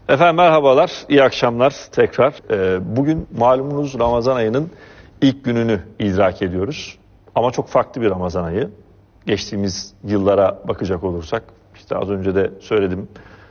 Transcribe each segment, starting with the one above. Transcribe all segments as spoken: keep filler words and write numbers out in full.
Efendim merhabalar, iyi akşamlar tekrar. Ee, bugün malumunuz Ramazan ayının ilk gününü idrak ediyoruz. Ama çok farklı bir Ramazan ayı. Geçtiğimiz yıllara bakacak olursak, işte az önce de söyledim,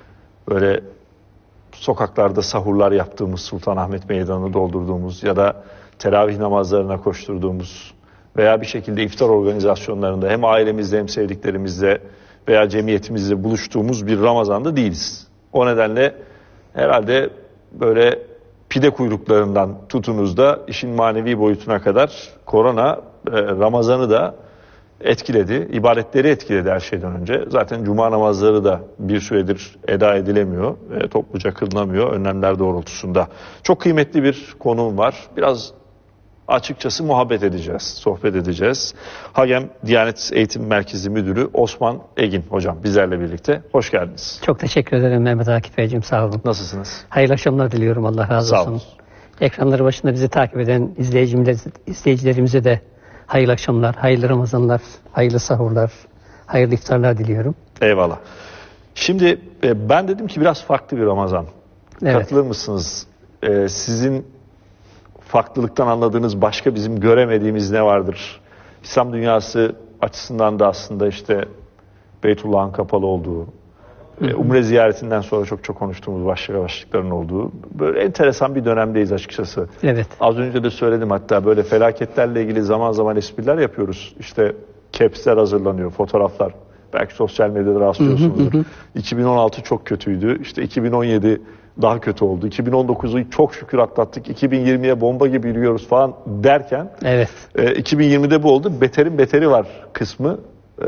böyle sokaklarda sahurlar yaptığımız, Sultanahmet Meydanı'nı doldurduğumuz ya da teravih namazlarına koşturduğumuz veya bir şekilde iftar organizasyonlarında hem ailemizle hem sevdiklerimizle veya cemiyetimizle buluştuğumuz bir Ramazan'da değiliz. O nedenle herhalde böyle pide kuyruklarından tutunuz da işin manevi boyutuna kadar korona e, Ramazan'ı da etkiledi. İbadetleri etkiledi her şeyden önce. Zaten cuma namazları da bir süredir eda edilemiyor. E, topluca kılınamıyor önlemler doğrultusunda. Çok kıymetli bir konuğum var. Biraz açıkçası muhabbet edeceğiz, sohbet edeceğiz. Hagem Diyanet Eğitim Merkezi Müdürü Osman Egin hocam bizlerle birlikte. Hoş geldiniz. Çok teşekkür ederim Mehmet Akif Beyciğim, sağ olun. Nasılsınız? Hayırlı akşamlar diliyorum, Allah razı Sağ olsun. olun. Ekranları başında bizi takip eden izleyicilerimize de hayırlı akşamlar, hayırlı Ramazanlar, hayırlı sahurlar, hayırlı iftarlar diliyorum. Eyvallah. Şimdi e, ben dedim ki biraz farklı bir Ramazan. Evet. Katılır mısınız? E, sizin farklılıktan anladığınız başka bizim göremediğimiz ne vardır? İslam dünyası açısından da aslında işte Beytullah'ın kapalı olduğu, hı hı. Umre ziyaretinden sonra çok çok konuştuğumuz başlık başlıkların olduğu böyle enteresan bir dönemdeyiz açıkçası. Evet. Az önce de söyledim, hatta böyle felaketlerle ilgili zaman zaman espriler yapıyoruz. İşte caps'ler hazırlanıyor, fotoğraflar. Belki sosyal medyada rastlıyorsunuzdur. iki bin on altı çok kötüydü. İşte iki bin on yedi daha kötü oldu. iki bin on dokuzu çok şükür atlattık. iki bin yirmiye bomba gibi yürüyoruz falan derken evet. e, iki bin yirmide bu oldu. Beterin beteri var kısmını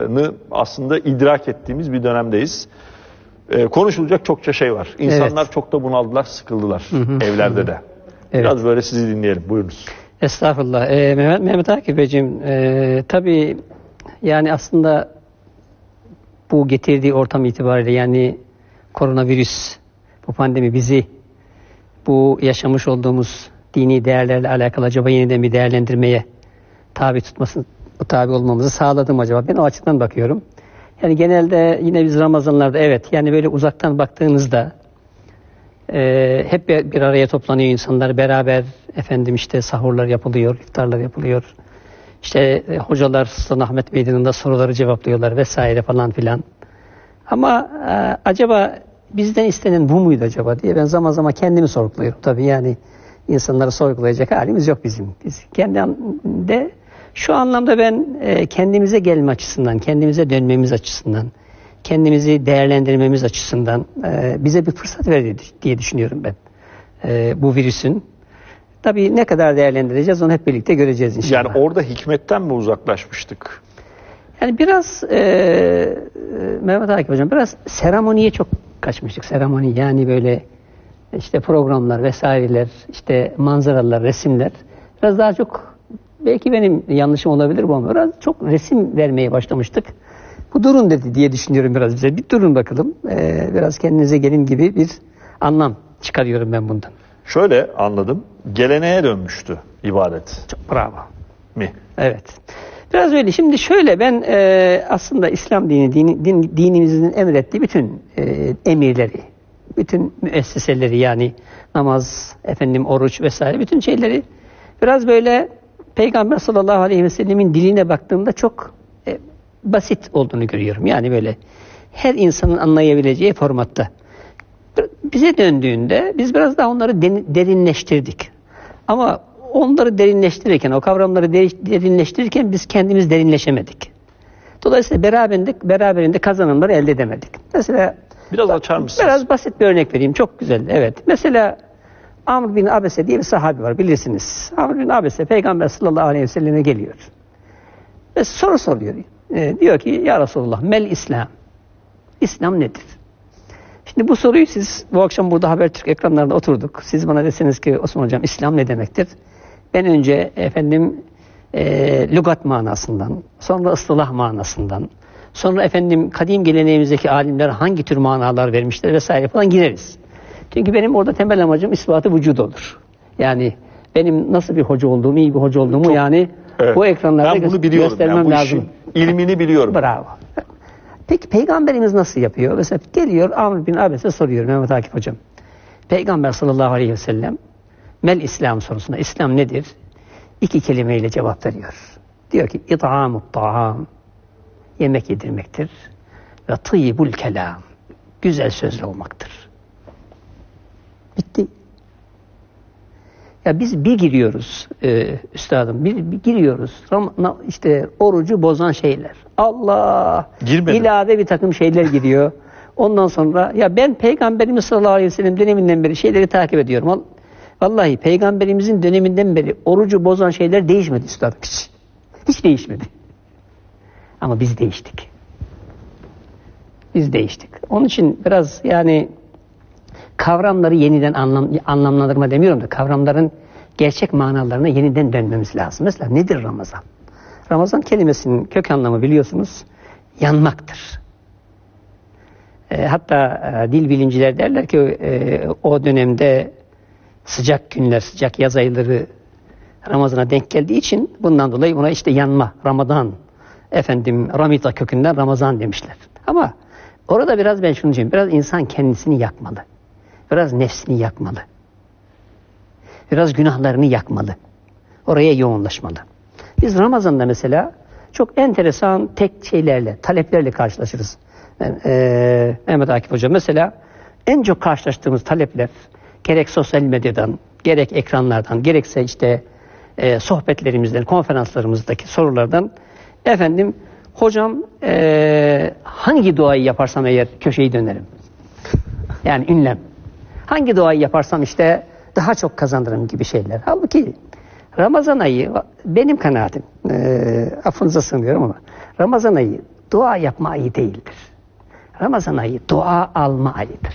aslında idrak ettiğimiz bir dönemdeyiz. E, konuşulacak çokça şey var. İnsanlar evet. çok da bunaldılar, sıkıldılar hı hı. evlerde de. Evet. Biraz böyle sizi dinleyelim. Buyurunuz. Estağfurullah. Ee, Mehmet, Mehmet Akif Beyciğim, e, tabii yani aslında bu getirdiği ortam itibariyle, yani koronavirüs, bu pandemi bizi bu yaşamış olduğumuz dini değerlerle alakalı acaba yeniden bir değerlendirmeye tabi tutması, tabi olmamızı sağladı mı acaba? Ben o açıdan bakıyorum. Yani genelde yine biz Ramazanlarda evet, yani böyle uzaktan baktığınızda e, hep bir araya toplanıyor insanlar, beraber efendim işte sahurlar yapılıyor, iftarlar yapılıyor. İşte e, hocalar Sultanahmet Meydanı'nda soruları cevaplıyorlar vesaire falan filan. Ama e, acaba bizden istenen bu muydu acaba diye ben zaman zaman kendimi sorguluyorum. Tabii yani insanları sorgulayacak halimiz yok bizim. Biz kendimde şu anlamda ben e, kendimize gelme açısından, kendimize dönmemiz açısından, kendimizi değerlendirmemiz açısından e, bize bir fırsat verdi diye düşünüyorum ben. E, bu virüsün. Tabii ne kadar değerlendireceğiz onu hep birlikte göreceğiz inşallah. Yani orada hikmetten mi uzaklaşmıştık? Yani biraz e, Mehmet Akif Hocam, biraz seremoniye çok kaçmıştık. Seremoni, yani böyle işte programlar vesaireler, işte manzaralar, resimler. Biraz daha çok, belki benim yanlışım olabilir bu ama biraz çok resim vermeye başlamıştık. Bu durun dedi diye düşünüyorum biraz bize. Bir durun bakalım. Ee, biraz kendinize gelin gibi bir anlam çıkarıyorum ben bundan. Şöyle anladım. Geleneğe dönmüştü ibadet. Çok bravo. Mi? Evet. Biraz öyle. Şimdi şöyle, ben e, aslında İslam dini, dini din, dinimizin emrettiği bütün e, emirleri, bütün müesseseleri, yani namaz, efendim oruç vesaire, bütün şeyleri biraz böyle Peygamber sallallahu aleyhi ve sellemin diline baktığımda çok e, basit olduğunu görüyorum. Yani böyle her insanın anlayabileceği formatta. Bize döndüğünde biz biraz daha onları derinleştirdik. Ama onları derinleştirirken, o kavramları derinleştirirken biz kendimiz derinleşemedik. Dolayısıyla beraberinde, beraberinde kazanımları elde edemedik. Mesela biraz açar mısınız? Biraz basit bir örnek vereyim. Çok güzel. Evet. Mesela Amr bin Abese diye bir sahabi var, bilirsiniz. Amr bin Abese Peygamber sallallahu aleyhi ve selleme geliyor. Ve soru soruyor. E, diyor ki ya Resulullah, mel İslam? İslam nedir? Şimdi bu soruyu siz bu akşam burada Habertürk ekranlarında oturduk. Siz bana deseniz ki Osman Hocam İslam ne demektir? Ben önce efendim e, lügat manasından, sonra ıstılah manasından, sonra efendim kadim geleneğimizdeki alimler hangi tür manalar vermişler vesaire falan gireriz. Çünkü benim orada temel amacım ispat-ı vücud olur. Yani benim nasıl bir hoca olduğumu, iyi bir hoca olduğumu, çok, yani evet, bu ekranlarda ben bunu biliyorum. göstermem yani bu lazım. İlmini biliyorum. Bravo. Peki Peygamberimiz nasıl yapıyor? Mesela geliyor Amr bin Abese soruyor Mehmet Akif Hocam. Peygamber sallallahu aleyhi ve sellem mel İslam sorusuna İslam nedir? İki kelimeyle cevap veriyor. Diyor ki it'amut ta'am, yemek yedirmektir ve tıybul kelam, güzel sözlü olmaktır. Bitti. Ya biz bir giriyoruz e, üstadım, bir, bir giriyoruz. Ram, işte orucu bozan şeyler. Allah! Girmedim. İlave bir takım şeyler giriyor. Ondan sonra ya ben Peygamberimiz sallallahu aleyhi ve sellem döneminden beri şeyleri takip ediyorum. Vallahi Peygamberimizin döneminden beri orucu bozan şeyler değişmedi üstadım hiç. Hiç değişmedi. Ama biz değiştik. Biz değiştik. Onun için biraz yani kavramları yeniden anlam, anlamlandırma demiyorum da kavramların gerçek manalarına yeniden dönmemiz lazım. Mesela nedir Ramazan? Ramazan kelimesinin kök anlamı biliyorsunuz yanmaktır. E, hatta e, dil bilimciler derler ki e, o dönemde sıcak günler, sıcak yaz ayları Ramazan'a denk geldiği için bundan dolayı buna işte yanma, Ramazan, efendim Ramita kökünden Ramazan demişler. Ama orada biraz ben şunu diyeyim, biraz insan kendisini yakmalı. Biraz nefsini yakmalı. Biraz günahlarını yakmalı. Oraya yoğunlaşmalı. Biz Ramazan'da mesela çok enteresan tek şeylerle, taleplerle karşılaşırız. Ee, Mehmet Akif Hoca mesela en çok karşılaştığımız talepler gerek sosyal medyadan, gerek ekranlardan, gerekse işte e, sohbetlerimizden, konferanslarımızdaki sorulardan efendim hocam e, hangi duayı yaparsam eğer köşeyi dönerim. Yani ünlem. Hangi duayı yaparsam işte daha çok kazanırım gibi şeyler. Halbuki Ramazan ayı benim kanaatim, e, affınıza sığınıyorum ama Ramazan ayı dua yapma ayı değildir. Ramazan ayı dua alma ayıdır.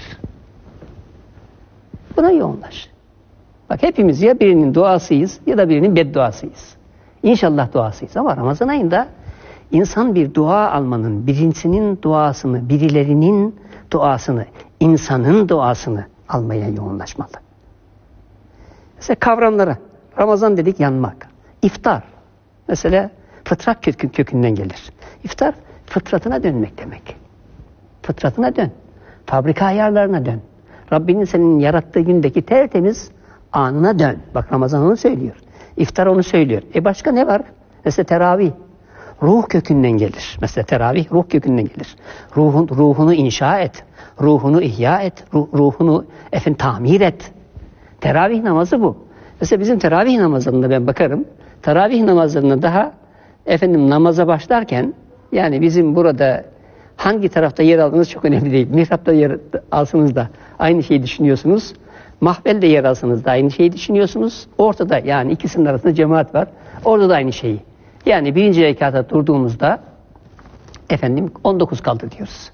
Buna yoğunlaş. Bak hepimiz ya birinin duasıyız ya da birinin bedduasıyız. İnşallah duasıyız ama Ramazan ayında insan bir dua almanın, birisinin duasını, birilerinin duasını, insanın duasını almaya yoğunlaşmalı. Mesela kavramlara. Ramazan dedik yanmak. İftar. Mesela fıtrat kök, kökünden gelir. İftar fıtratına dönmek demek. Fıtratına dön. Fabrika ayarlarına dön. Rabbinin senin yarattığı gündeki tertemiz anına dön. Bak Ramazan onu söylüyor. İftar onu söylüyor. E başka ne var? Mesela teravih. Ruh kökünden gelir. Mesela teravih ruh kökünden gelir. Ruhun, ruhunu inşa et. Ruhunu ihya et. Ruh, ruhunu efendim tamir et. Teravih namazı bu. Mesela bizim teravih namazlarında ben bakarım. Teravih namazlarında daha efendim namaza başlarken yani bizim burada hangi tarafta yer aldığınız çok önemli değil. Mihrapta yer alsanız da aynı şeyi düşünüyorsunuz. Mahvelde yer alsanız da aynı şeyi düşünüyorsunuz. Ortada yani ikisinin arasında cemaat var. Orada da aynı şeyi. Yani birinci rekata durduğumuzda efendim on dokuz kaldı diyoruz.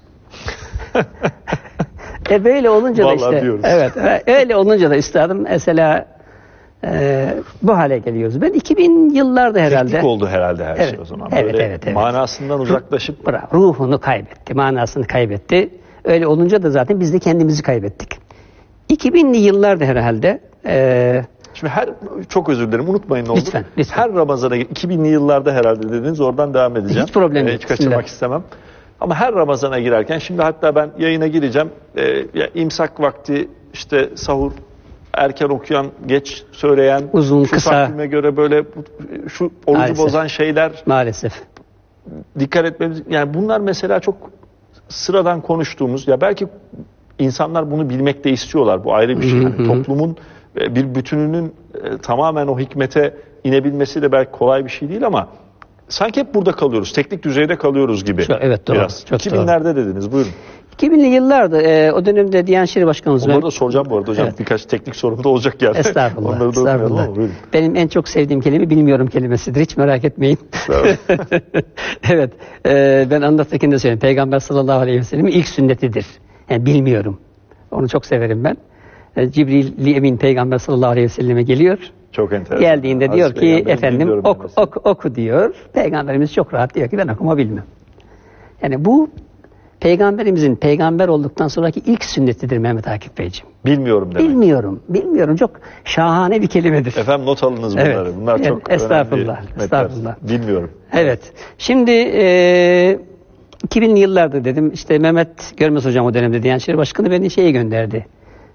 e böyle olunca vallahi da işte diyoruz. evet öyle olunca da üstadım mesela e, bu hale geliyoruz. Ben iki bin yıllarda herhalde. Teknik oldu herhalde her evet, şey o zaman. Evet, Böyle evet, evet. manasından uzaklaşıp Bravo, ruhunu kaybetti, manasını kaybetti. Öyle olunca da zaten biz de kendimizi kaybettik. iki binli yıllarda herhalde e, şimdi her çok özür dilerim unutmayın ne olur. Lütfen, lütfen. Her Ramazan'a iki binli yıllarda herhalde dediniz oradan devam edeceğim. Hiç problem yok. Hiç kaçırmak istemem. Ama her Ramazan'a girerken şimdi hatta ben yayına gireceğim. E, ya, imsak vakti işte sahur erken okuyan, geç söyleyen, uzun, şu kısa. takvime göre böyle şu orucu Maalesef. bozan şeyler Maalesef. dikkat etmemiz. Yani bunlar mesela çok sıradan konuştuğumuz ya belki insanlar bunu bilmek de istiyorlar. Bu ayrı bir şey. Yani toplumun bir bütününün e, tamamen o hikmete inebilmesi de belki kolay bir şey değil ama sanki hep burada kalıyoruz. Teknik düzeyde kalıyoruz gibi. Çok, evet doğru. Biraz. Çok iki binlerde doğru. Dediniz buyurun. iki binli yıllarda e, o dönemde Diyanet İşleri Başkanımız. Onları da soracağım bu arada hocam. Evet. Birkaç teknik sorum da olacak yani. Estağfurullah. Onları da Estağfurullah. ama buyurun. Benim en çok sevdiğim kelime bilmiyorum kelimesidir. Hiç merak etmeyin. evet. E, ben anlatırken de söyleyeyim. Peygamber sallallahu aleyhi ve sellem'in ilk sünnetidir. Yani bilmiyorum. Onu çok severim ben. E, Cibril Emin Peygamber sallallahu aleyhi ve selleme geliyor. Çok enteresan. Geldiğinde Aziz diyor ki efendim ok, ok, ok, oku diyor. Peygamberimiz çok rahat diyor ki ben okuma bilmem. Yani bu Peygamberimizin peygamber olduktan sonraki ilk sünnetidir Mehmet Akif Beyciğim. bilmiyorum demek. Bilmiyorum. Bilmiyorum. Çok şahane bir kelimedir. Efendim not alınız bunları. Evet. Bunlar Evet, çok estağfurullah, önemli hikmetler. estağfurullah. Bilmiyorum. Evet. Şimdi e, iki binli yıllarda dedim işte Mehmet Görmez hocam o dönemde Diyanet İşleri Başkanı beni şeye gönderdi.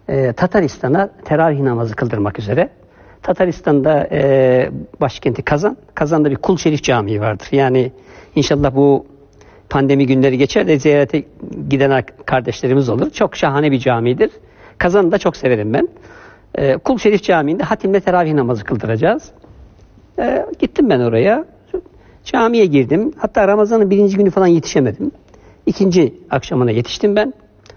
e, Tataristan'a teravih namazı kıldırmak üzere. Tataristan'da e, başkenti Kazan. Kazan'da bir Kul Şerif Camii vardır. Yani inşallah bu pandemi günleri geçer de ziyarete giden kardeşlerimiz olur. Çok şahane bir camidir. Kazan'ı da çok severim ben. E, Kul Şerif Camii'nde hatimle teravih namazı kıldıracağız. E, gittim ben oraya. Camiye girdim. Hatta Ramazan'ın birinci günü falan yetişemedim. İkinci akşamına yetiştim ben.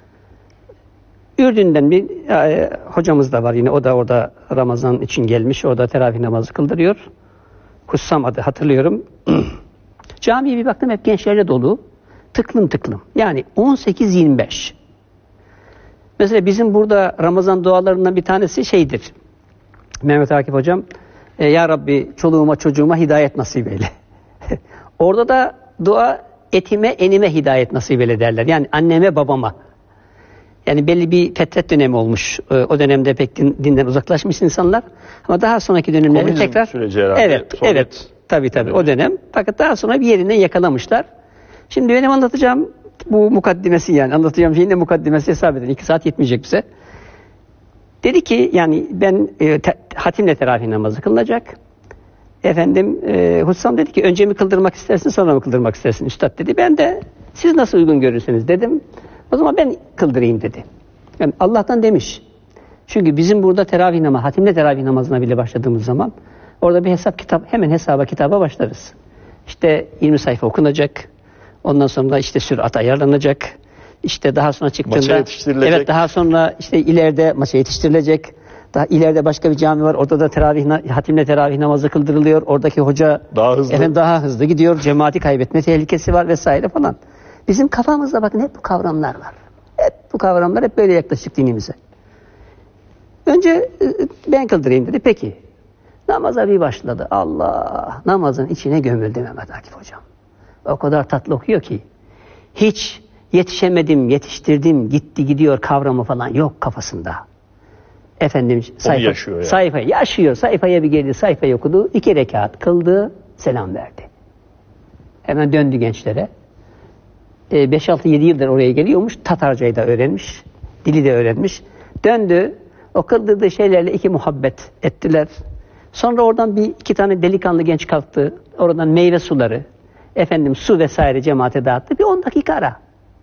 Ürdün'den bir e, hocamız da var yine. O da orada Ramazan için gelmiş. O da teravih namazı kıldırıyor. Hussam adı hatırlıyorum. Camiye bir baktım hep gençlerle dolu. Tıklım tıklım. Yani on sekiz yirmi beş. Mesela bizim burada Ramazan dualarından bir tanesi şeydir. Mehmet Akif hocam, e, Ya Rabbi çoluğuma çocuğuma hidayet nasip eyle. Orada da dua etime enime hidayet nasip eyle derler. Yani anneme babama. Yani belli bir fetret dönemi olmuş. O dönemde pek din, dinden uzaklaşmış insanlar. Ama daha sonraki dönemlerde Komünizm tekrar... süreci herhalde. Evet, Sovyet evet. Tabii tabii süreci. o dönem. Fakat daha sonra bir yerinden yakalamışlar. Şimdi benim anlatacağım bu mukaddimesi yani. Anlatacağım şeyin de mukaddimesi hesap edin. İki saat yetmeyecek bize. Dedi ki yani ben e, te, hatimle teravih namazı kılınacak. Efendim e, Hussam dedi ki önce mi kıldırmak istersin sonra mı kıldırmak istersin üstad dedi. Ben de siz nasıl uygun görürseniz dedim. O zaman ben kıldırayım dedi. Yani Allah'tan demiş. Çünkü bizim burada teravih namazı, hatimle teravih namazına bile başladığımız zaman orada bir hesap kitap, hemen hesaba kitaba başlarız. İşte yirmi sayfa okunacak. Ondan sonra işte sürat ayarlanacak. İşte daha sonra çıktığında maça yetiştirilecek. Evet, daha sonra işte ileride maça yetiştirilecek. Daha ileride başka bir cami var. Orada da teravih hatimle teravih namazı kıldırılıyor. Oradaki hoca daha hızlı efendim, daha hızlı gidiyor. Cemaati kaybetme tehlikesi var vesaire falan. Bizim kafamızda bakın hep bu kavramlar var. Hep bu kavramlar hep böyle yaklaşık dinimize. Önce ben kıldırayım dedi. Peki. Namaza bir başladı. Allah! Namazın içine gömüldü Mehmet Akif hocam. O kadar tatlı okuyor ki. Hiç yetişemedim, yetiştirdim, gitti gidiyor kavramı falan yok kafasında. Efendim sayfa, yaşıyor yani. sayfa yaşıyor. Sayfaya bir geldi, sayfayı okudu. İki rekat kıldı, selam verdi. Hemen döndü gençlere. beş altı yedi yıldır oraya geliyormuş. Tatarcayı da öğrenmiş. Dili de öğrenmiş. Döndü. O kıldırdığı şeylerle iki muhabbet ettiler. Sonra oradan bir iki tane delikanlı genç kalktı. Oradan meyve suları, efendim su vesaire cemaate dağıttı. Bir on dakika ara.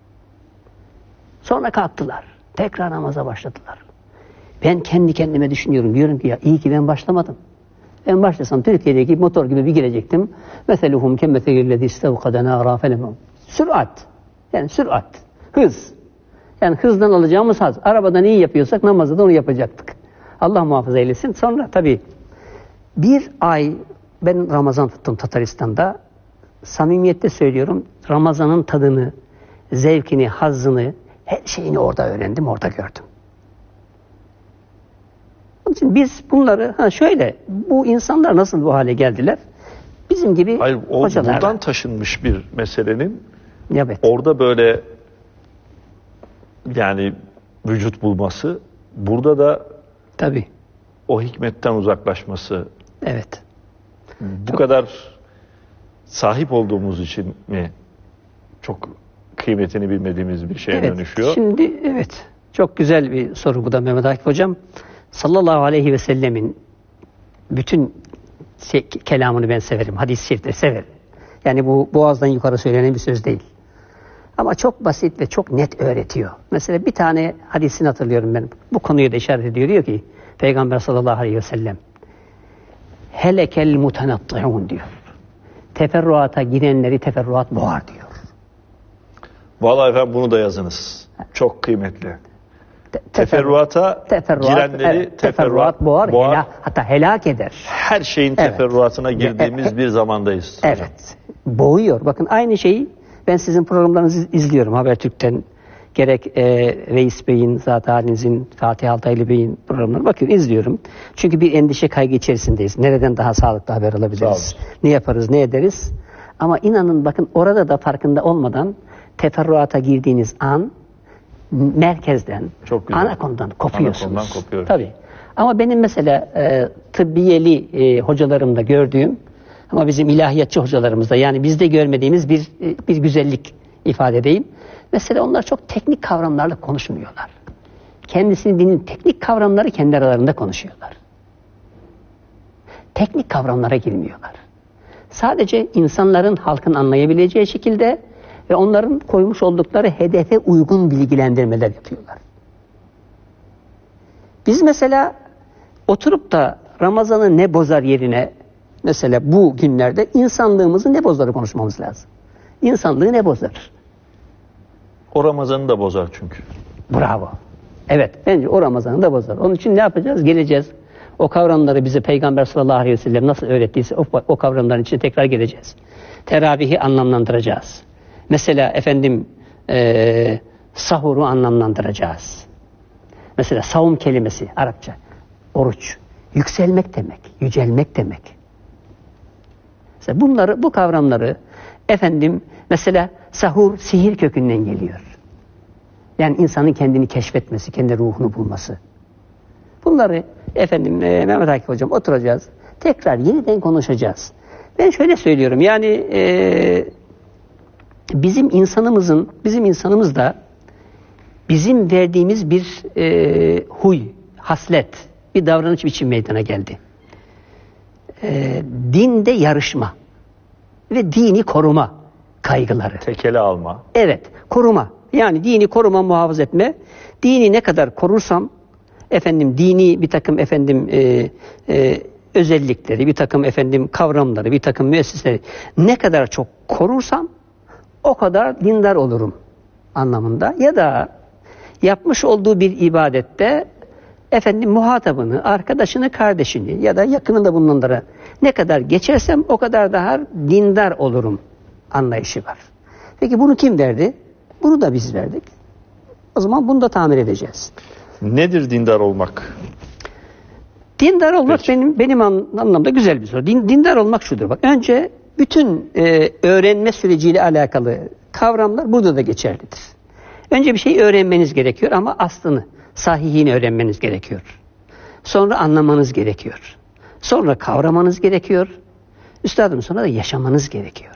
Sonra kalktılar. Tekrar namaza başladılar. Ben kendi kendime düşünüyorum. Diyorum ki ya iyi ki ben başlamadım. Ben başlasam Türkiye'deki motor gibi bir girecektim. Meseluhum kemmeselillezî istevkada nârâ felemûn. Sürat. Yani sürat. Hız. Yani hızdan alacağımız haz. Arabada neyi yapıyorsak namazda da onu yapacaktık. Allah muhafaza eylesin. Sonra tabii bir ay ben Ramazan tuttum Tataristan'da. Samimiyette söylüyorum. Ramazan'ın tadını, zevkini, hazzını, her şeyini orada öğrendim, orada gördüm. Onun için biz bunları ha şöyle, bu insanlar nasıl bu hale geldiler? Bizim gibi Hayır, o hocalarla. buradan taşınmış bir meselenin Evet. orada böyle yani vücut bulması, burada da Tabii. o hikmetten uzaklaşması. Evet. Bu Çok... kadar sahip olduğumuz için mi çok kıymetini bilmediğimiz bir şeye evet. dönüşüyor? Şimdi evet. Çok güzel bir soru bu da Mehmet Akif hocam. Sallallahu aleyhi ve sellemin bütün şey, kelamını ben severim. Hadis-i şerifleri severim. Yani bu boğazdan yukarı söylenen bir söz değil. Ama çok basit ve çok net öğretiyor. Mesela bir tane hadisini hatırlıyorum ben. Bu konuyu da işaret ediyor. Diyor ki Peygamber sallallahu aleyhi ve sellem helekel mutenatti'un diyor. Teferruata girenleri teferruat boğar diyor. Vallahi efendim bunu da yazınız. Çok kıymetli. Te- Teferruata teferruat, girenleri evet, teferruat boğar, boğar. hela, hatta helak eder. Her şeyin Evet. teferruatına girdiğimiz E, e, bir zamandayız. hocam. Evet. Boğuyor. Bakın aynı şeyi ben sizin programlarınızı izliyorum Habertürk'ten. Gerek e, Reis Bey'in, Zat halinizin, Fatih Altaylı Bey'in programlarına bakıyorum, izliyorum. Çünkü bir endişe kaygı içerisindeyiz. Nereden daha sağlıklı haber alabiliriz? Ne yaparız, ne ederiz? Ama inanın bakın orada da farkında olmadan teferruata girdiğiniz an merkezden, Çok güzel. ana konudan kopuyorsunuz. Ana konudan kopuyoruz. Tabii. Ama benim mesela e, tıbbiyeli e, hocalarımda gördüğüm ama bizim ilahiyatçı hocalarımızda yani bizde görmediğimiz bir bir güzellik ifade edeyim. Mesela onlar çok teknik kavramlarla konuşmuyorlar. kendisini dinin teknik kavramları kendi aralarında konuşuyorlar. Teknik kavramlara girmiyorlar. Sadece insanların, halkın anlayabileceği şekilde ve onların koymuş oldukları hedefe uygun bilgilendirmeler yapıyorlar. Biz mesela oturup da Ramazan'ı ne bozar yerine mesela bu günlerde insanlığımızı ne bozarı konuşmamız lazım. İnsanlığı ne bozar? O Ramazan'ı da bozar çünkü. Bravo. Evet, bence o Ramazan'ı da bozar. Onun için ne yapacağız? Geleceğiz. O kavramları bize Peygamber sallallahu aleyhi ve sellem nasıl öğrettiyse o, o kavramların içine tekrar geleceğiz. Teravihi anlamlandıracağız. Mesela efendim e, sahuru anlamlandıracağız. Mesela savun kelimesi Arapça. Oruç. Yükselmek demek. Yücelmek demek. Mesela bunları, bu kavramları efendim mesela sahur sihir kökünden geliyor. Yani insanın kendini keşfetmesi, kendi ruhunu bulması. Bunları efendim e, Mehmet Akif hocam oturacağız. Tekrar yeniden konuşacağız. Ben şöyle söylüyorum. Yani e, bizim insanımızın, bizim insanımız da bizim verdiğimiz bir e, huy, haslet, bir davranış biçim meydana geldi. E, dinde yarışma ve dini koruma kaygıları. Tekele alma. Evet, koruma. Yani dini koruma, muhafaza etme. Dini ne kadar korursam, efendim dini bir takım efendim e, e, özellikleri, bir takım efendim kavramları, bir takım müesseseleri ne kadar çok korursam o kadar dindar olurum anlamında. Ya da yapmış olduğu bir ibadette efendim muhatabını, arkadaşını, kardeşini ya da yakınında bulunanlara ne kadar geçersem o kadar daha dindar olurum anlayışı var. Peki bunu kim verdi? Bunu da biz verdik. O zaman bunu da tamir edeceğiz. Nedir dindar olmak? Dindar olmak Peki. benim benim anlamda güzel bir soru. Din, dindar olmak şudur. Bak önce bütün e, öğrenme süreciyle alakalı kavramlar burada da geçerlidir. Önce bir şey öğrenmeniz gerekiyor ama aslını, sahihini öğrenmeniz gerekiyor. Sonra anlamanız gerekiyor. Sonra kavramanız gerekiyor. Üstadım sonra da yaşamanız gerekiyor.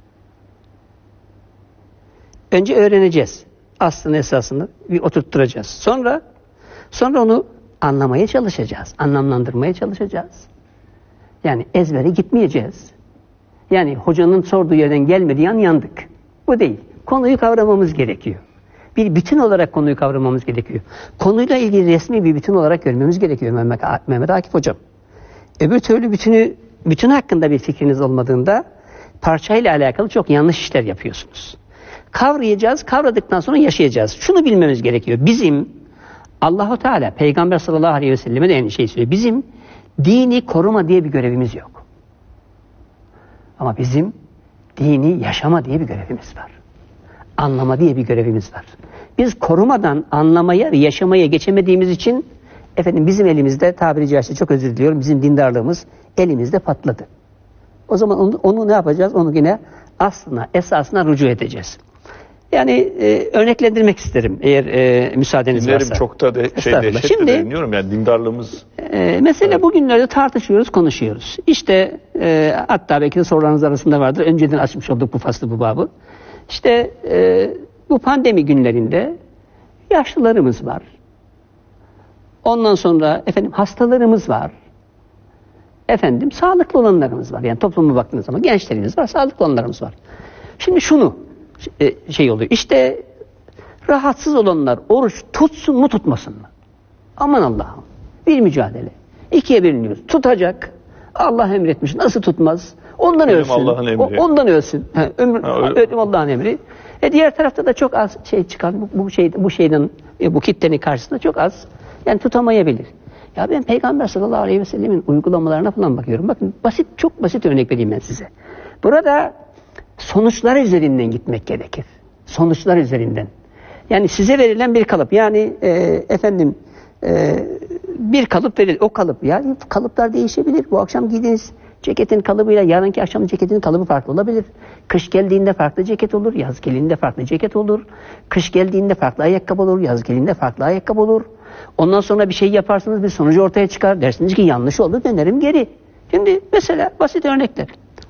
Önce öğreneceğiz. Aslını esasını bir oturtturacağız. Sonra sonra onu anlamaya çalışacağız. Anlamlandırmaya çalışacağız. Yani ezbere gitmeyeceğiz. Yani hocanın sorduğu yerden gelmediği an yandık. Bu değil. Konuyu kavramamız gerekiyor. Bir bütün olarak konuyu kavramamız gerekiyor. Konuyla ilgili resmi bir bütün olarak görmemiz gerekiyor Mehmet, Mehmet Akif hocam. Öbür türlü bütünü, bütün hakkında bir fikriniz olmadığında parçayla alakalı çok yanlış işler yapıyorsunuz. Kavrayacağız, kavradıktan sonra yaşayacağız. Şunu bilmemiz gerekiyor. Bizim Allah-u Teala, Peygamber sallallahu aleyhi ve selleme de aynı şeyi söylüyor. Bizim dini koruma diye bir görevimiz yok. Ama bizim dini yaşama diye bir görevimiz var. Anlama diye bir görevimiz var. Biz korumadan anlamaya, yaşamaya geçemediğimiz için efendim bizim elimizde, tabiri caizse çok özür diliyorum, bizim dindarlığımız elimizde patladı. O zaman onu, onu ne yapacağız? Onu yine aslına, esasına rücu edeceğiz. Yani e, örneklendirmek isterim eğer e, müsaadeniz Dinlerim varsa. çok da de, şey dehşetle Şimdi, dinliyorum yani dindarlığımız. E, mesela evet. Bugünlerde tartışıyoruz, konuşuyoruz. İşte e, hatta belki de sorularınız arasında vardır. Önceden açmış olduk bu faslı, bu babı. İşte e, bu pandemi günlerinde yaşlılarımız var. Ondan sonra efendim hastalarımız var. Efendim sağlıklı olanlarımız var. Yani topluma baktığınız zaman gençlerimiz var, sağlıklı olanlarımız var. Şimdi şunu e, şey oluyor. İşte rahatsız olanlar oruç tutsun mu tutmasın mı? Aman Allah'ım. Bir mücadele. İkiye bölünüyoruz. Tutacak. Allah emretmiş. Nasıl tutmaz? Ondan ölsün. Allah'ın emri. O, ondan ölsün. He, ömür, ha, öyle. Allah'ın emri. E diğer tarafta da çok az şey çıkar. Bu, bu şey bu şeyden e, bu kitlenin karşısında çok az. Yani tutamayabilir. Ya ben Peygamber sallallahu aleyhi ve sellemin uygulamalarına falan bakıyorum. Bakın basit, çok basit örnek vereyim ben size. Burada sonuçlar üzerinden gitmek gerekir. Sonuçlar üzerinden. Yani size verilen bir kalıp. Yani e, efendim e, bir kalıp verilir. O kalıp. Yani kalıplar değişebilir. Bu akşam giydiğiniz ceketin kalıbıyla yarınki akşam ceketin kalıbı farklı olabilir. Kış geldiğinde farklı ceket olur. Yaz geldiğinde farklı ceket olur. Kış geldiğinde farklı ayakkabı olur. Yaz geldiğinde farklı ayakkabı olur. Ondan sonra bir şey yaparsınız, bir sonucu ortaya çıkar. Dersiniz ki yanlış oldu, dönerim geri. Şimdi mesela basit örnekler.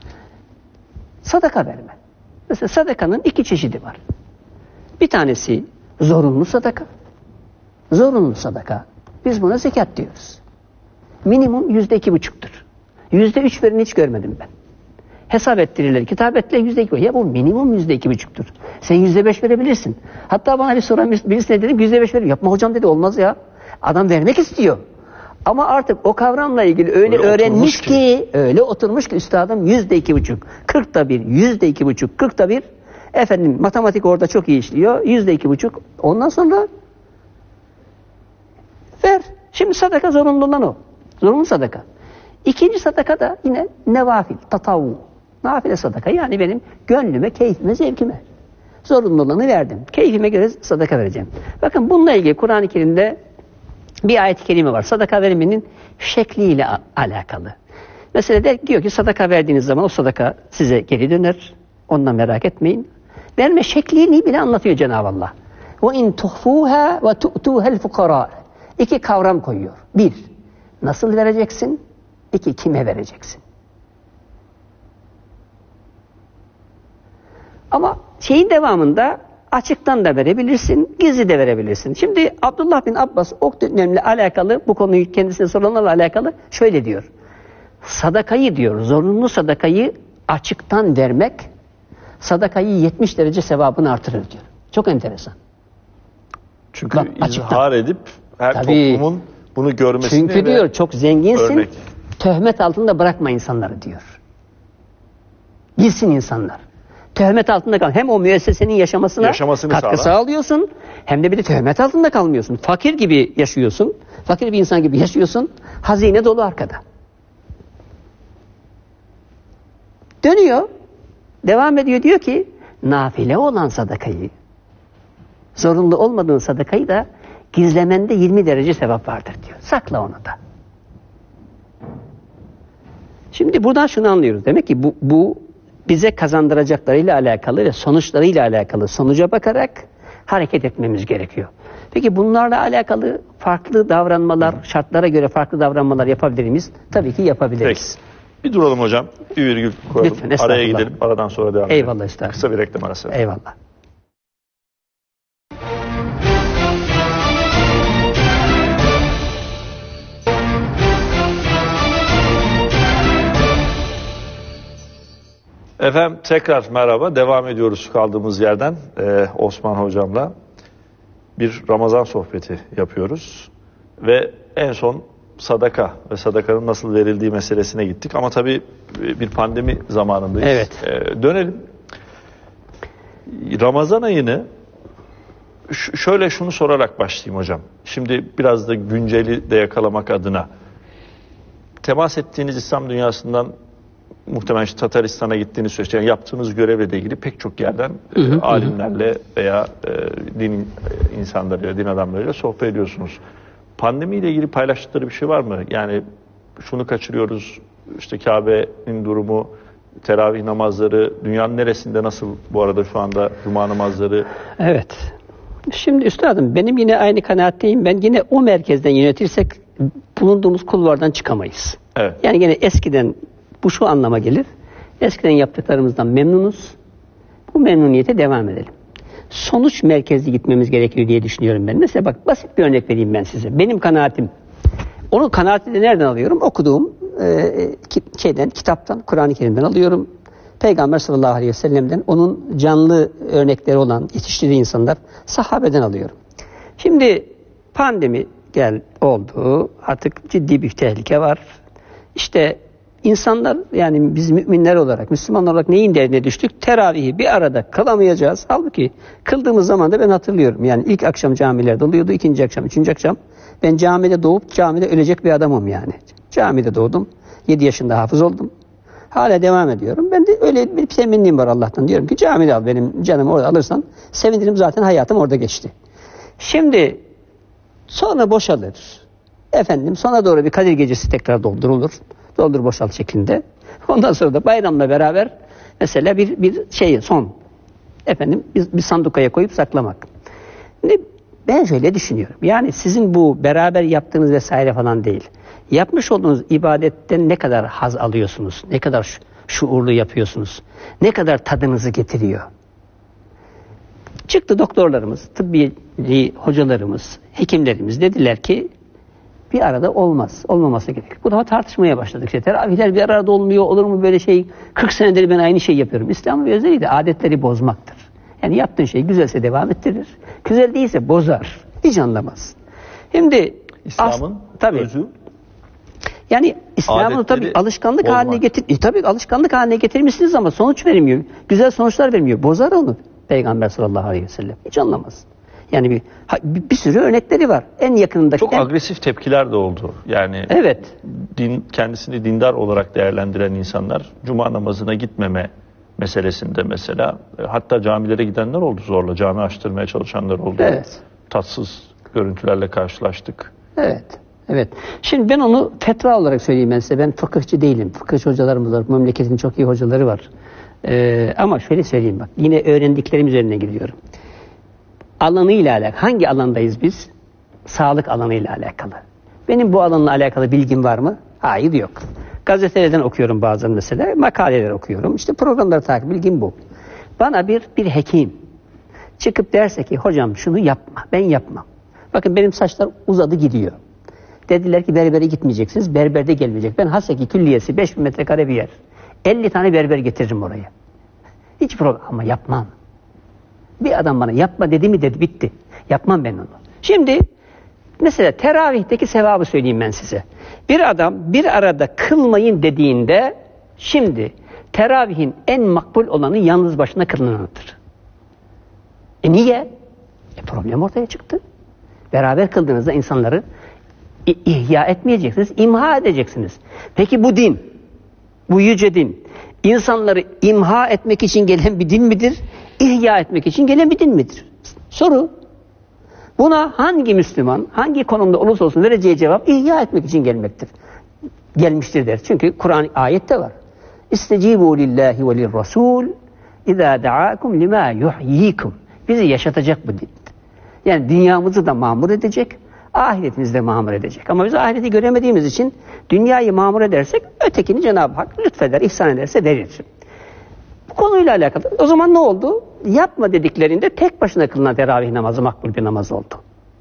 Sadaka verme. Mesela sadakanın iki çeşidi var. Bir tanesi zorunlu sadaka. Zorunlu sadaka. Biz buna zekat diyoruz. Minimum yüzde iki buçuktur. Yüzde üç verin hiç görmedim ben. Hesap ettirirler, kitap ettirirler yüzde iki. Ya bu minimum yüzde iki buçuktur. Sen yüzde beş verebilirsin. Hatta bana bir soran birisine dedim yüzde beş verin. Yapma hocam dedi, olmaz ya. Adam vermek istiyor. Ama artık o kavramla ilgili öyle, öyle öğrenmiş ki, ki, öyle oturmuş ki üstadım yüzde iki buçuk, kırkta bir, yüzde iki buçuk, kırkta bir. Efendim matematik orada çok iyi işliyor. Yüzde iki buçuk. Ondan sonra ver. Şimdi sadaka zorunlu olan o. Zorunlu sadaka. İkinci sadaka da yine nevafil, tatavu. Nafile sadaka, yani benim gönlüme, keyfime, zevkime. Zorunlu olanı verdim. Keyfime göre sadaka vereceğim. Bakın bununla ilgili Kur'an-ı Kerim'de bir ayet-i kerime var. Sadaka vermenin şekliyle alakalı. Mesela der, diyor ki sadaka verdiğiniz zaman o sadaka size geri döner. Ondan merak etmeyin. Verme şeklini bile anlatıyor Cenab-ı Allah. وَاِنْ تُخْفُوهَا وَتُؤْتُوهَا الْفُقَرَاءَ İki kavram koyuyor. Bir, nasıl vereceksin? İki, kime vereceksin? Ama şeyin devamında açıktan da verebilirsin, gizli de verebilirsin. Şimdi Abdullah bin Abbas o dönemle alakalı, bu konuyu kendisine soranlarla alakalı şöyle diyor. Sadakayı diyor, zorunlu sadakayı açıktan vermek, sadakayı yetmiş derece sevabını artırır diyor. Çok enteresan. Çünkü Bak, izhar açıktan edip her Tabii. toplumun bunu görmesini. Çünkü diyor çok zenginsin, örnek. Töhmet altında bırakma insanları diyor. Bilsin insanlar. Töhmet altında kal. Hem o müessesenin yaşamasına Yaşamasını katkı sağlar. sağlıyorsun, hem de bir de töhmet altında kalmıyorsun. Fakir gibi yaşıyorsun, fakir bir insan gibi yaşıyorsun, hazine dolu arkada. Dönüyor, devam ediyor, diyor ki, nafile olan sadakayı, zorunlu olmadığın sadakayı da gizlemende yirmi derece sevap vardır diyor. Sakla onu da. Şimdi buradan şunu anlıyoruz. Demek ki bu, bu bize kazandıracaklarıyla alakalı ve sonuçlarıyla alakalı, sonuca bakarak hareket etmemiz gerekiyor. Peki bunlarla alakalı farklı davranmalar, şartlara göre farklı davranmalar yapabilir miyiz? Tabii ki yapabiliriz. Peki. Bir duralım hocam. Bir virgül koyalım. Lütfen, araya gidelim. Aradan sonra devam edelim. Eyvallah estağfurullah. Kısa bir reklam arası. Eyvallah. Efendim tekrar merhaba. Devam ediyoruz kaldığımız yerden ee, Osman hocamla. Bir Ramazan sohbeti yapıyoruz. Ve en son sadaka ve sadakanın nasıl verildiği meselesine gittik. Ama tabii bir pandemi zamanındayız. Evet. Ee, dönelim. Ramazan ayını ş- şöyle şunu sorarak başlayayım hocam. Şimdi biraz da günceli de yakalamak adına. Temas ettiğiniz İslam dünyasından muhtemelen işte Tataristan'a gittiğiniz süreçte yani yaptığınız görevle de ilgili pek çok yerden Hı hı, e, alimlerle veya e, din insanlarıyla, din adamlarıyla sohbet ediyorsunuz. Pandemiyle ilgili paylaştıkları bir şey var mı? Yani şunu kaçırıyoruz, işte Kabe'nin durumu, teravih namazları, dünyanın neresinde nasıl bu arada şu anda cuma namazları? Evet. Şimdi üstadım benim yine aynı kanaatteyim. Ben yine o merkezden yönetirsek bulunduğumuz kulvardan çıkamayız. Evet. Yani yine eskiden bu şu anlama gelir. Eskiden yaptıklarımızdan memnunuz. Bu memnuniyete devam edelim. Sonuç merkezli gitmemiz gerekiyor diye düşünüyorum ben. Mesela bak basit bir örnek vereyim ben size. Benim kanaatim. Onu kanaati de nereden alıyorum? Okuduğum e, şeyden, kitaptan, Kur'an-ı Kerim'den alıyorum. Peygamber sallallahu aleyhi ve sellem'den, onun canlı örnekleri olan yetiştirdiği insanlar, sahabeden alıyorum. Şimdi pandemi gel oldu. Artık ciddi bir tehlike var. İşte İnsanlar, yani biz müminler olarak, Müslümanlar olarak neyin derdine düştük? Teravihi bir arada kılamayacağız. Halbuki kıldığımız zaman da ben hatırlıyorum. Yani ilk akşam camilerde oluyordu, ikinci akşam, üçüncü akşam. Ben camide doğup camide ölecek bir adamım yani. Camide doğdum, yedi yaşında hafız oldum. Hala devam ediyorum. Ben de öyle bir temennim var Allah'tan. Diyorum ki camide al, benim canımı orada alırsan sevinirim, zaten hayatım orada geçti. Şimdi sonra boşalır. Efendim sona doğru bir Kadir Gecesi tekrar doldurulur. Doldur boşalt şeklinde. Ondan sonra da bayramla beraber mesela bir bir şey son. Efendim bir, bir sandukaya koyup saklamak. Şimdi ben şöyle düşünüyorum. Yani sizin bu beraber yaptığınız vesaire falan değil. Yapmış olduğunuz ibadetten ne kadar haz alıyorsunuz? Ne kadar şu- şuurlu yapıyorsunuz? Ne kadar tadınızı getiriyor? Çıktı doktorlarımız, tıbbi hocalarımız, hekimlerimiz dediler ki bir arada olmaz, olmaması gerek. Bu da tartışmaya başladık. İşte teravihler bir arada olmuyor, olur mu böyle şey? kırk senedir ben aynı şey yapıyorum. İslam'ın bir özelliği de adetleri bozmaktır. Yani yaptığın şey güzelse devam ettirir, güzel değilse bozar. Hiç anlamaz. Şimdi İslam'ın tabii, özü, yani İslam'ın tabii alışkanlık bozmak. haline getir, e, tabii alışkanlık haline getirmişsiniz ama sonuç vermiyor. Güzel sonuçlar vermiyor. Bozar onu Peygamber sallallahu aleyhi ve sellem. Hiç anlamaz. Yani bir, bir, bir sürü örnekleri var. En yakınındaki. Çok en... agresif tepkiler de oldu. Yani evet. din, kendisini dindar olarak değerlendiren insanlar cuma namazına gitmeme meselesinde mesela, hatta camilere gidenler oldu zorla. Cami açtırmaya çalışanlar oldu. Evet. Tatsız görüntülerle karşılaştık. Evet. Evet. Şimdi ben onu fetva olarak söyleyeyim ben size. Ben fıkıhçı değilim. Fıkıhçı hocalarımız var. Memleketin çok iyi hocaları var. Ee, ama şöyle söyleyeyim bak. Yine öğrendiklerim üzerine gidiyorum. Alanıyla alakalı. Hangi alandayız biz? Sağlık alanıyla alakalı. Benim bu alanla alakalı bilgim var mı? Hayır, yok. Gazetelerden okuyorum bazen mesela. Makaleler okuyorum. İşte programları takip, bilgim bu. Bana bir bir hekim çıkıp derse ki hocam şunu yapma. Ben yapmam. Bakın benim saçlar uzadı gidiyor. Dediler ki berbere gitmeyeceksiniz. Berberde gelmeyecek. Ben Haseki Külliyesi beş bin metrekare bir yer. elli tane berber getiririm oraya. Hiç problem ama yapmam. Bir adam bana yapma dedi mi dedi, bitti. Yapmam ben onu. Şimdi mesela teravihteki sevabı söyleyeyim ben size. Bir adam bir arada kılmayın dediğinde şimdi teravihin en makbul olanı yalnız başına kılınanıdır. E niye? E problem ortaya çıktı. Beraber kıldığınızda insanları ihya etmeyeceksiniz, imha edeceksiniz. Peki bu din, bu yüce din, insanları imha etmek için gelen bir din midir? İhya etmek için gelen bir din midir? Soru. Buna hangi Müslüman, hangi konumda olursa olsun vereceği cevap ihya etmek için gelmektir. Gelmiştir der. Çünkü Kur'an ayette var. İstecibu lillahi ve lirrasul izâ da'akum limâ yuhyikum. Bizi yaşatacak bu din. Yani dünyamızı da mamur edecek, ahiretimizi de mamur edecek. Ama biz ahireti göremediğimiz için dünyayı mamur edersek ötekini Cenab-ı Hak lütfeder, ihsan ederse verir. Bu konuyla alakalı. O zaman ne oldu? Yapma dediklerinde tek başına kılınan teravih namazı makbul bir namaz oldu.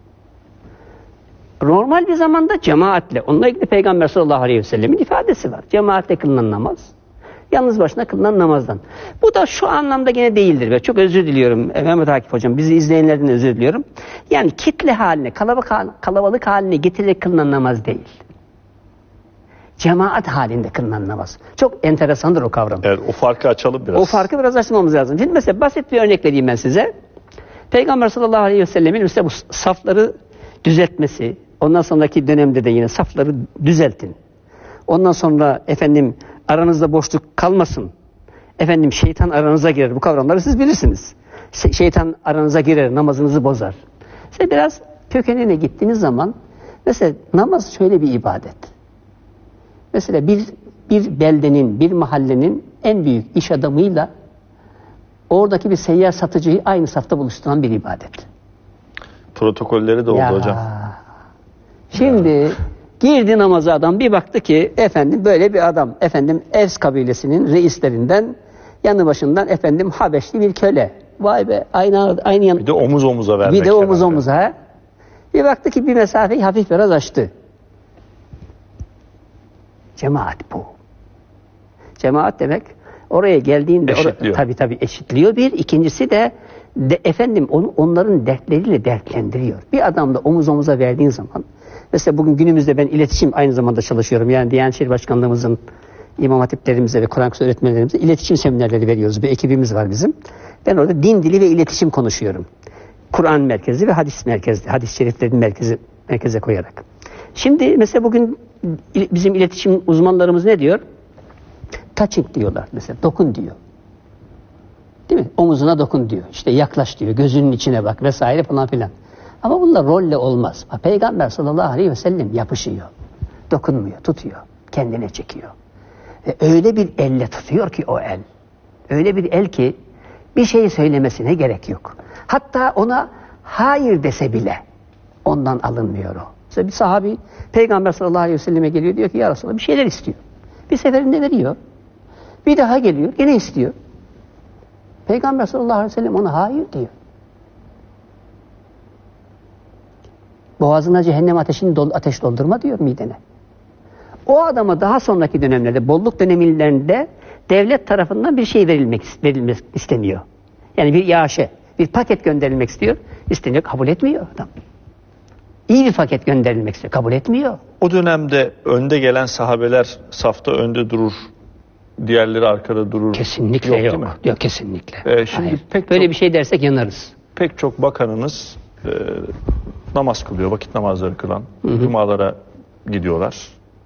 Normal bir zamanda cemaatle, onunla ilgili Peygamber sallallahu aleyhi ve sellemin ifadesi var. Cemaatle kılınan namaz, yalnız başına kılınan namazdan. Bu da şu anlamda gene değildir. Ve çok özür diliyorum Mehmet Akif Hocam, bizi izleyenlerden özür diliyorum. Yani kitle haline, kalabalık, kalabalık haline getirerek kılınan namaz değil. Cemaat halinde kılınan namaz. Çok enteresandır o kavram. Evet, o farkı açalım biraz. O farkı biraz açmamız lazım. Şimdi mesela basit bir örnek vereyim ben size. Peygamber sallallahu aleyhi ve sellemin mesela bu safları düzeltmesi, ondan sonraki dönemde de yine safları düzeltin. Ondan sonra efendim aranızda boşluk kalmasın. Efendim şeytan aranıza girer. Bu kavramları siz bilirsiniz. Şeytan aranıza girer, namazınızı bozar. İşte biraz kökenine gittiğiniz zaman mesela namaz şöyle bir ibadet. Mesela bir bir beldenin, bir mahallenin en büyük iş adamıyla oradaki bir seyyar satıcıyı aynı safta buluşturan bir ibadet. Protokolleri de oldu ya. hocam. Şimdi ya. Girdi namaza adam, bir baktı ki efendim böyle bir adam, efendim Evs kabilesinin reislerinden, yanı başından efendim Habeşli bir köle. Vay be, aynı aynı yan. Bir de omuz omuza vermek. Bir de omuz herhalde. omuza. Bir baktı ki bir mesafeyi hafif biraz açtı. Cemaat bu. Cemaat demek oraya geldiğinde eşitliyor. Tabii tabii eşitliyor bir. İkincisi de, de efendim on, onların dertleriyle dertlendiriyor. Bir adamla omuz omuza verdiğin zaman, mesela bugün günümüzde ben iletişim aynı zamanda çalışıyorum. Yani Diyanet İşleri Başkanlığımızın imam hatiplerimize ve Kur'an kursu öğretmenlerimize iletişim seminerleri veriyoruz. Bir ekibimiz var bizim. Ben orada din dili ve iletişim konuşuyorum. Kur'an merkezi ve hadis merkezi, hadis-i şeriflerin merkezi, merkeze koyarak. Şimdi mesela bugün bizim iletişim uzmanlarımız ne diyor? Touching diyorlar mesela, dokun diyor. Değil mi? Omuzuna dokun diyor. İşte yaklaş diyor, gözünün içine bak vesaire falan filan. Ama bunlar rolle olmaz. Peygamber sallallahu aleyhi ve sellem yapışıyor. Dokunmuyor, tutuyor. Kendine çekiyor. Ve öyle bir elle tutuyor ki o el. Öyle bir el ki bir şey söylemesine gerek yok. Hatta ona hayır dese bile ondan alınmıyor o. Mesela bir sahabi Peygamber sallallahu aleyhi ve selleme geliyor, diyor ki ya Resulallah bir şeyler istiyor. Bir seferinde veriyor. Bir daha geliyor, gene istiyor. Peygamber sallallahu aleyhi ve sellem ona hayır diyor. Boğazına cehennem ateşini dol, ateş doldurma diyor midene. O adama daha sonraki dönemlerde, bolluk dönemlerinde devlet tarafından bir şey verilmek, verilmek isteniyor. Yani bir iaşe, bir paket gönderilmek istiyor. İsteniyor, kabul etmiyor adam. İyi bir paket gönderilmek istiyor, kabul etmiyor. O dönemde önde gelen sahabeler safta önde durur, diğerleri arkada durur. Kesinlikle yok. Yok, yok kesinlikle. Ee, şimdi Hayır. pek Böyle çok, bir şey dersek yanarız. Pek çok bakanınız e, namaz kılıyor, vakit namazları kılan, cumalara gidiyorlar.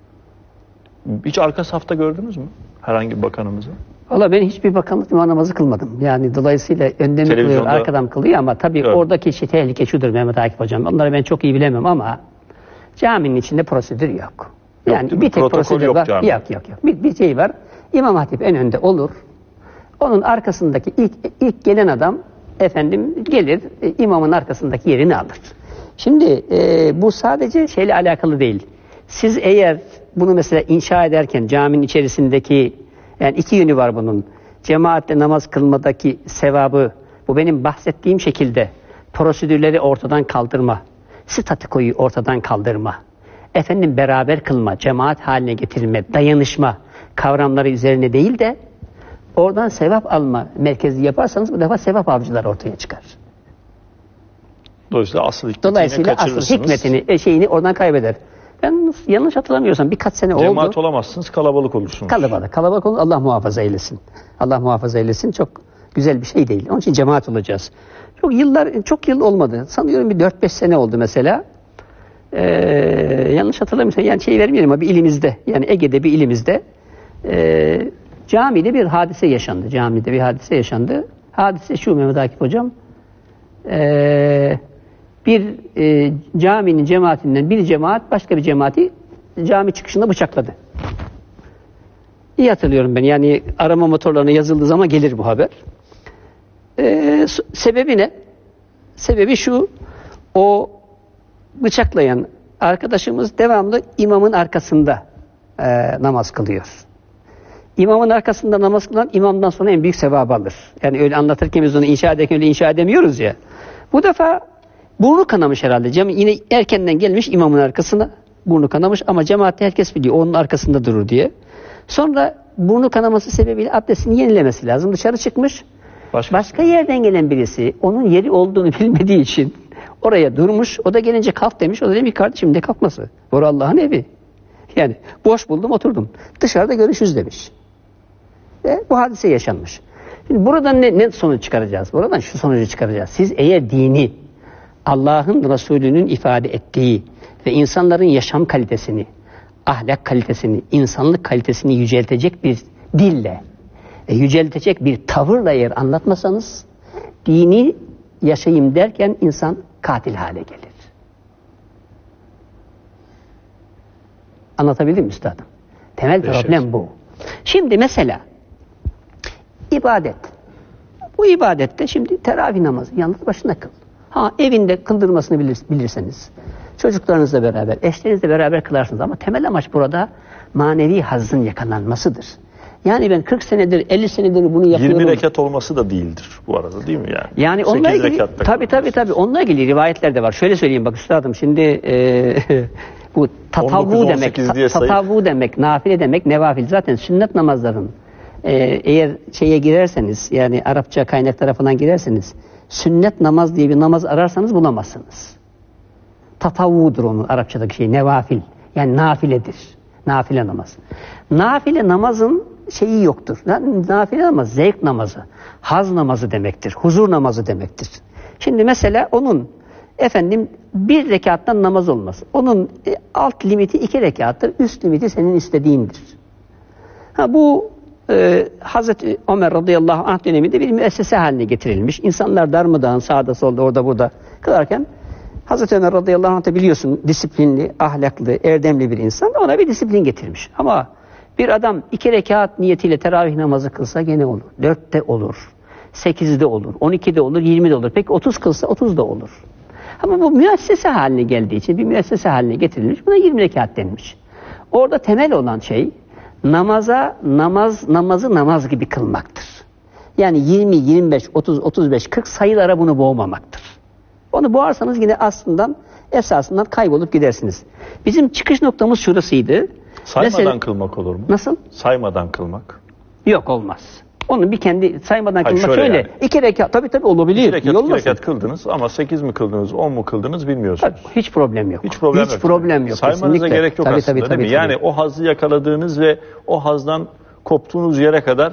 Hiç arka safta gördünüz mü herhangi bir bakanımızı? Valla ben hiçbir bakanlık cuma namazı kılmadım. Yani dolayısıyla önde mi kılıyor, arkadan mı kılıyor ama tabii gördüm. Oradaki şey, tehlike şudur Mehmet Akif Hocam. Onları ben çok iyi bilemem ama caminin içinde prosedür yok. Yani yok, bir tek protokol prosedür yok var. Cami. Yok yok yok. Bir, bir şey var. İmam Hatip en önde olur. Onun arkasındaki ilk, ilk gelen adam efendim gelir imamın arkasındaki yerini alır. Şimdi e, bu sadece şeyle alakalı değil. Siz eğer bunu mesela inşa ederken caminin içerisindeki, yani iki yönü var bunun. Cemaatle namaz kılmadaki sevabı, bu benim bahsettiğim şekilde prosedürleri ortadan kaldırma, statikoyu ortadan kaldırma, efendim beraber kılma, cemaat haline getirilme, dayanışma kavramları üzerine değil de oradan sevap alma merkezi yaparsanız bu defa sevap avcılar ortaya çıkar. Dolayısıyla asıl hikmetini Dolayısıyla asıl hikmetini, şeyini oradan kaybeder. Ben yanlış hatırlamıyorsam birkaç sene Cemaat oldu. Cemaat olamazsınız, kalabalık olursunuz. Kalabalık, kalabalık olur. Allah muhafaza eylesin. Allah muhafaza eylesin. Çok güzel bir şey değil. Onun için cemaat olacağız. Çok yıllar, çok yıl olmadı. Sanıyorum bir dört beş sene oldu mesela. Ee, yanlış hatırlamıyorsam, yani şey vermeyelim ama bir ilimizde, yani Ege'de bir ilimizde e, camide bir hadise yaşandı. Camide bir hadise yaşandı. Hadise şu Mehmet Akif Hocam. Eee Bir e, caminin cemaatinden bir cemaat başka bir cemaati cami çıkışında bıçakladı. İyi hatırlıyorum ben. Yani arama motorlarına yazıldığı zaman gelir bu haber. E, sebebi ne? Sebebi şu: o bıçaklayan arkadaşımız devamlı imamın arkasında e, namaz kılıyor. İmamın arkasında namaz kılan imamdan sonra en büyük sevabı alır. Yani öyle anlatırken biz onu inşa ederken öyle inşa edemiyoruz ya. Bu defa burnu kanamış herhalde. Cem yine erkenden gelmiş imamın arkasına. Burnu kanamış ama cemaatte herkes biliyor onun arkasında durur diye. Sonra burnu kanaması sebebiyle abdestini yenilemesi lazım. Dışarı çıkmış. Başka, Başka yerden gelen birisi onun yeri olduğunu bilmediği için oraya durmuş. O da gelince kalk demiş. O da demiş kardeşim ne kalkması? Bora Allah'ın evi. Yani boş buldum oturdum. Dışarıda görüşürüz demiş. Ve bu hadise yaşanmış. Şimdi buradan ne, ne sonuç çıkaracağız? Buradan şu sonucu çıkaracağız. Siz eğer dini Allah'ın Resulü'nün ifade ettiği ve insanların yaşam kalitesini, ahlak kalitesini, insanlık kalitesini yüceltecek bir dille, e, yüceltecek bir tavırla eğer anlatmasanız, dini yaşayayım derken insan katil hale gelir. Anlatabildim mi üstadım? Temel problem bu. Şimdi mesela ibadet. Bu ibadette şimdi teravih namazı yalnız başına kıl. Ha evinde kıldırmasını bilir, bilirseniz, çocuklarınızla beraber, eşlerinizle beraber kılarsınız ama temel amaç burada manevi hazzın yakalanmasıdır. Yani ben kırk senedir, elli senedir bunu yapıyorum. yirmi rekat olması da değildir bu arada, değil mi yani? Yani onunla ilgili, tabii tabii tabii, onunla ilgili rivayetler de var. Şöyle söyleyeyim bak üstadım, şimdi e, bu tatavvu demek, tatavvu demek, nafile demek, nevafil. Zaten sünnet namazların e, eğer şeye girerseniz, yani Arapça kaynaklara falan girerseniz, sünnet namaz diye bir namaz ararsanız bulamazsınız. Tatavvudur onun Arapçadaki şey, nevafil. Yani nafiledir. Nafile namaz. Nafile namazın şeyi yoktur. Nafile namaz zevk namazı, haz namazı demektir. Huzur namazı demektir. Şimdi mesela onun efendim bir rekattan namaz olmaz. Onun e, alt limiti iki rekattır. Üst limiti senin istediğindir. Ha bu Ee, Hazreti Ömer radıyallahu anh döneminde bir müessese haline getirilmiş. İnsanlar darmadağın sağda solda orada burada kılarken Hazreti Ömer radıyallahu anh da biliyorsun disiplinli, ahlaklı, erdemli bir insan, ona bir disiplin getirmiş. Ama bir adam iki rekat niyetiyle teravih namazı kılsa gene olur. Dörtte olur, sekizde olur, on ikide olur, yirmide olur. Peki otuz kılsa otuzda olur. Ama bu müessese haline geldiği için bir müessese haline getirilmiş. Buna yirmi rekat denmiş. Orada temel olan şey namaza, namaz, namazı namaz gibi kılmaktır. Yani yirmi, yirmi beş, otuz, otuz beş, kırk sayılara bunu boğmamaktır. Onu boğarsanız yine aslında esasından kaybolup gidersiniz. Bizim çıkış noktamız şurasıydı. Saymadan Mesela, kılmak olur mu? nasıl? Saymadan kılmak. Yok, olmaz. Onun bir kendi saymadan Hayır, kılmak şöyle. şöyle yani. iki rekat tabii tabii olabilir. İki rekat, Niye iki olmasın? rekat kıldınız ama sekiz mi kıldınız, on mu kıldınız bilmiyorsunuz. Tabii, hiç problem yok. Hiç problem hiç yok. problem yok. Saymanıza kesinlikle. gerek yok tabii, aslında tabii, değil mi? tabii, Yani tabii. o hazzı yakaladığınız ve o hazdan koptuğunuz yere kadar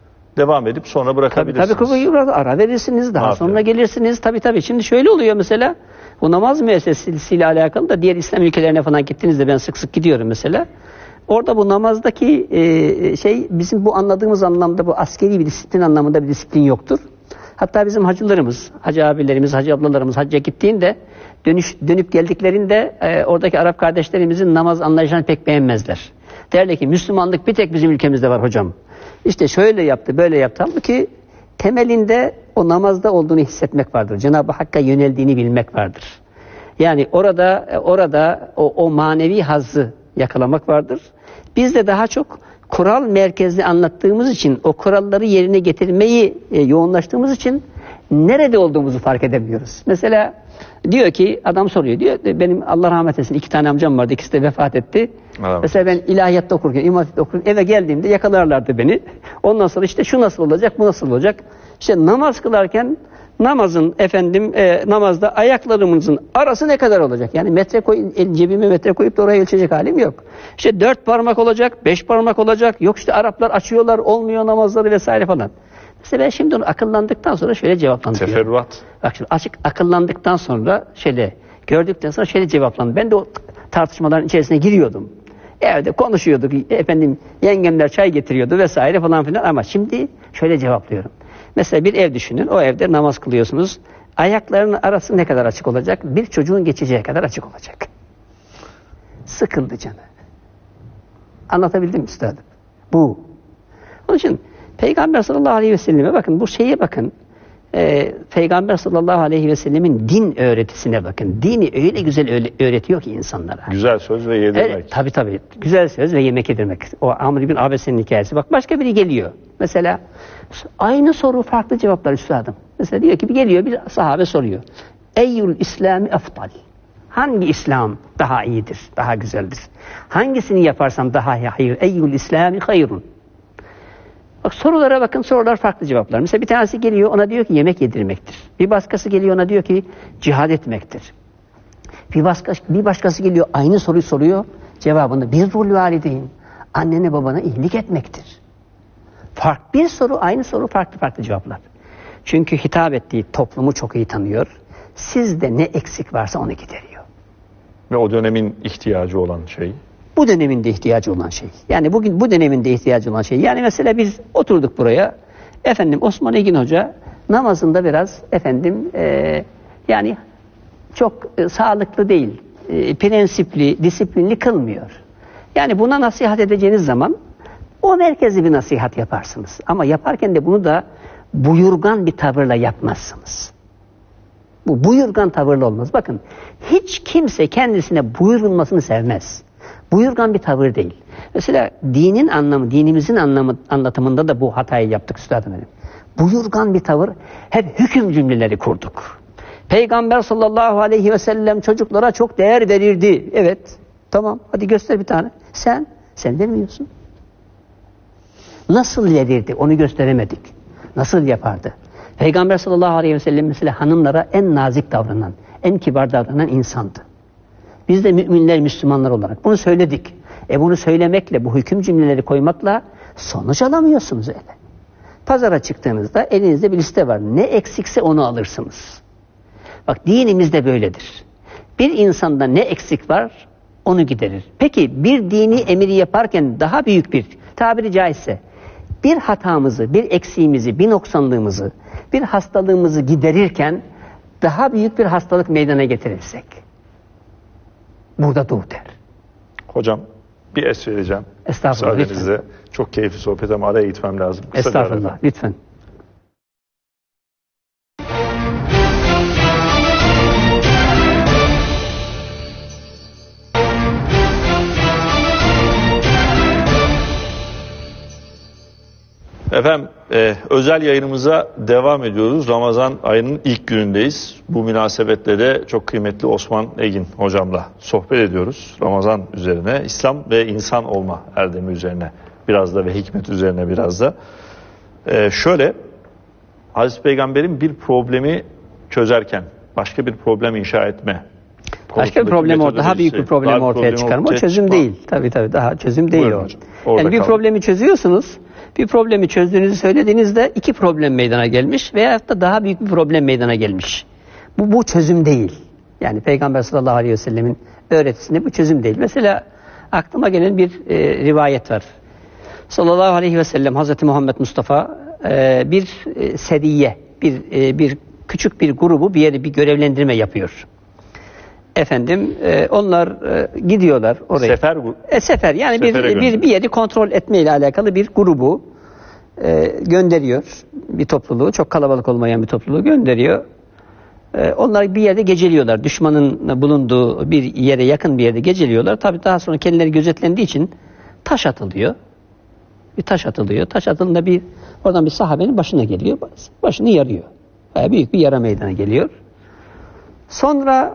devam edip sonra Tabii bırakabilirsiniz. tabii kıvırır, ara verirsiniz, daha Aferin. sonra gelirsiniz. Tabii tabii. Şimdi şöyle oluyor mesela. Bu namaz müessesesiyle alakalı da diğer İslam ülkelerine falan gittiğinizde ben sık sık gidiyorum mesela. Orada bu namazdaki e, şey bizim bu anladığımız anlamda bu askeri bir disiplin anlamında bir disiplin yoktur. Hatta bizim hacılarımız, hacı abilerimiz, hacı ablalarımız hacca gittiğinde dönüş dönüp geldiklerinde e, oradaki Arap kardeşlerimizin namaz anlayışını pek beğenmezler. Derler ki Müslümanlık bir tek bizim ülkemizde var hocam. İşte şöyle yaptı, böyle yaptı. Halbuki temelinde o namazda olduğunu hissetmek vardır. Cenab-ı Hakk'a yöneldiğini bilmek vardır. Yani orada orada o, o manevi hazzı yakalamak vardır. Biz de daha çok kural merkezli anlattığımız için, o kuralları yerine getirmeyi e, yoğunlaştığımız için nerede olduğumuzu fark edemiyoruz. Mesela diyor ki, adam soruyor, diyor benim Allah rahmet eylesin iki tane amcam vardı, ikisi de vefat etti. Evet. Mesela ben ilahiyatta okurken, imam hatipte okurken eve geldiğimde yakalarlardı beni. Ondan sonra işte şu nasıl olacak, bu nasıl olacak? İşte namaz kılarken namazın efendim e, namazda ayaklarımızın arası ne kadar olacak? Yani metre koy, el, cebime metre koyup da oraya ölçecek halim yok. İşte dört parmak olacak, beş parmak olacak. Yok işte Araplar açıyorlar, olmuyor namazları vesaire falan. Mesela ben şimdi onu akıllandıktan sonra şöyle cevaplanıyorum. Teferruat. Bak şimdi açık akıllandıktan sonra şöyle gördükten sonra şöyle cevaplandım. Ben de o tartışmaların içerisine giriyordum. Evde konuşuyorduk. Efendim yengemler çay getiriyordu vesaire falan filan ama şimdi şöyle cevaplıyorum. Mesela bir ev düşünün. O evde namaz kılıyorsunuz. Ayaklarının arası ne kadar açık olacak? Bir çocuğun geçeceği kadar açık olacak. Sıkıldı canı. Anlatabildim mi üstadım? Bu. Onun için Peygamber sallallahu aleyhi ve selleme bakın. Bu şeye bakın. Ee, Peygamber sallallahu aleyhi ve sellemin din öğretisine bakın. Dini öyle güzel öğretiyor ki insanlara. Güzel söz ve yedirmek. Evet, tabii tabii. Güzel söz ve yemek yedirmek. O Amr bin Abese'nin hikayesi. Bak başka biri geliyor. Mesela aynı soru farklı cevaplar üstadım. Mesela diyor ki bir geliyor bir sahabe soruyor. Eyyul İslami eftal. Hangi İslam daha iyidir, daha güzeldir? Hangisini yaparsam daha hayır? Eyyul İslami hayrun. Bak sorulara bakın, sorular farklı cevaplar. Mesela bir tanesi geliyor ona diyor ki yemek yedirmektir. Bir başkası geliyor ona diyor ki cihad etmektir. Bir başkası, bir başkası geliyor aynı soruyu soruyor. Cevabında birrul valideyn. Annene babana iyilik etmektir. Fark, bir soru aynı soru farklı farklı cevaplar. Çünkü hitap ettiği toplumu çok iyi tanıyor. Sizde ne eksik varsa onu gideriyor. Ve o dönemin ihtiyacı olan şey. Bu döneminde ihtiyacı olan şey. Yani bugün bu döneminde ihtiyacı olan şey. Yani mesela biz oturduk buraya. Efendim Osman Egin Hoca namazında biraz efendim e, yani çok e, sağlıklı değil. E, prensipli, disiplinli kılmıyor. Yani buna nasihat edeceğiniz zaman o merkezi bir nasihat yaparsınız. Ama yaparken de bunu da buyurgan bir tavırla yapmazsınız. Bu buyurgan tavırla olmaz. Bakın hiç kimse kendisine buyurulmasını sevmez. Buyurgan bir tavır değil. Mesela dinin anlamı, dinimizin anlamı, anlatımında da bu hatayı yaptık üstadım benim. Buyurgan bir tavır, hep hüküm cümleleri kurduk. Peygamber sallallahu aleyhi ve sellem çocuklara çok değer verirdi. Evet, tamam, hadi göster bir tane. Sen, sen vermiyorsun. Nasıl verirdi, onu gösteremedik. Nasıl yapardı? Peygamber sallallahu aleyhi ve sellem mesela hanımlara en nazik davranan, en kibar davranan insandı. Biz de müminler, Müslümanlar olarak bunu söyledik. E bunu söylemekle, bu hüküm cümleleri koymakla sonuç alamıyorsunuz öyle. Pazara çıktığınızda elinizde bir liste var. Ne eksikse onu alırsınız. Bak dinimiz de böyledir. Bir insanda ne eksik var onu giderir. Peki bir dini emiri yaparken daha büyük bir, tabiri caizse bir hatamızı, bir eksiğimizi, bir noksanlığımızı, bir hastalığımızı giderirken daha büyük bir hastalık meydana getirirsek burada dur der. Hocam bir es vereceğim. Estağfurullah. Müsaadenizle. Lütfen. Çok keyifli sohbet ama araya gitmem lazım. Kısa Estağfurullah. Lütfen. Efendim e, özel yayınımıza devam ediyoruz. Ramazan ayının ilk günündeyiz. Bu münasebetle de çok kıymetli Osman Egin hocamla sohbet ediyoruz. Ramazan üzerine, İslam ve insan olma erdemi üzerine biraz da ve hikmet üzerine biraz da. E, şöyle, Hazreti Peygamber'in bir problemi çözerken başka bir problem inşa etme. Başka bir problem orada, daha büyük bir problem ortaya çıkarma. O çözüm değil. Tabii tabii daha çözüm değil o. Yani bir problemi çözüyorsunuz. Bir problemi çözdüğünüzü söylediğinizde iki problem meydana gelmiş veyahut da daha büyük bir problem meydana gelmiş. Bu, bu çözüm değil. Yani Peygamber sallallahu aleyhi ve sellemin öğretisinde bu çözüm değil. Mesela aklıma gelen bir e, rivayet var. Sallallahu aleyhi ve sellem Hazreti Muhammed Mustafa e, bir e, seriye, bir, e, bir küçük bir grubu bir yere bir görevlendirme yapıyor. Efendim e, onlar e, gidiyorlar oraya. Sefer e, sefer yani bir, bir bir yeri kontrol etme ile alakalı bir grubu e, gönderiyor. Bir topluluğu, çok kalabalık olmayan bir topluluğu gönderiyor. E, onlar bir yerde geceliyorlar. Düşmanın bulunduğu bir yere yakın bir yerde geceliyorlar. Tabii daha sonra kendileri gözetlendiği için taş atılıyor. Bir taş atılıyor. Taş atıldığında bir oradan bir sahabenin başına geliyor. Başını yarıyor. Bayağı büyük bir yara meydana geliyor. Sonra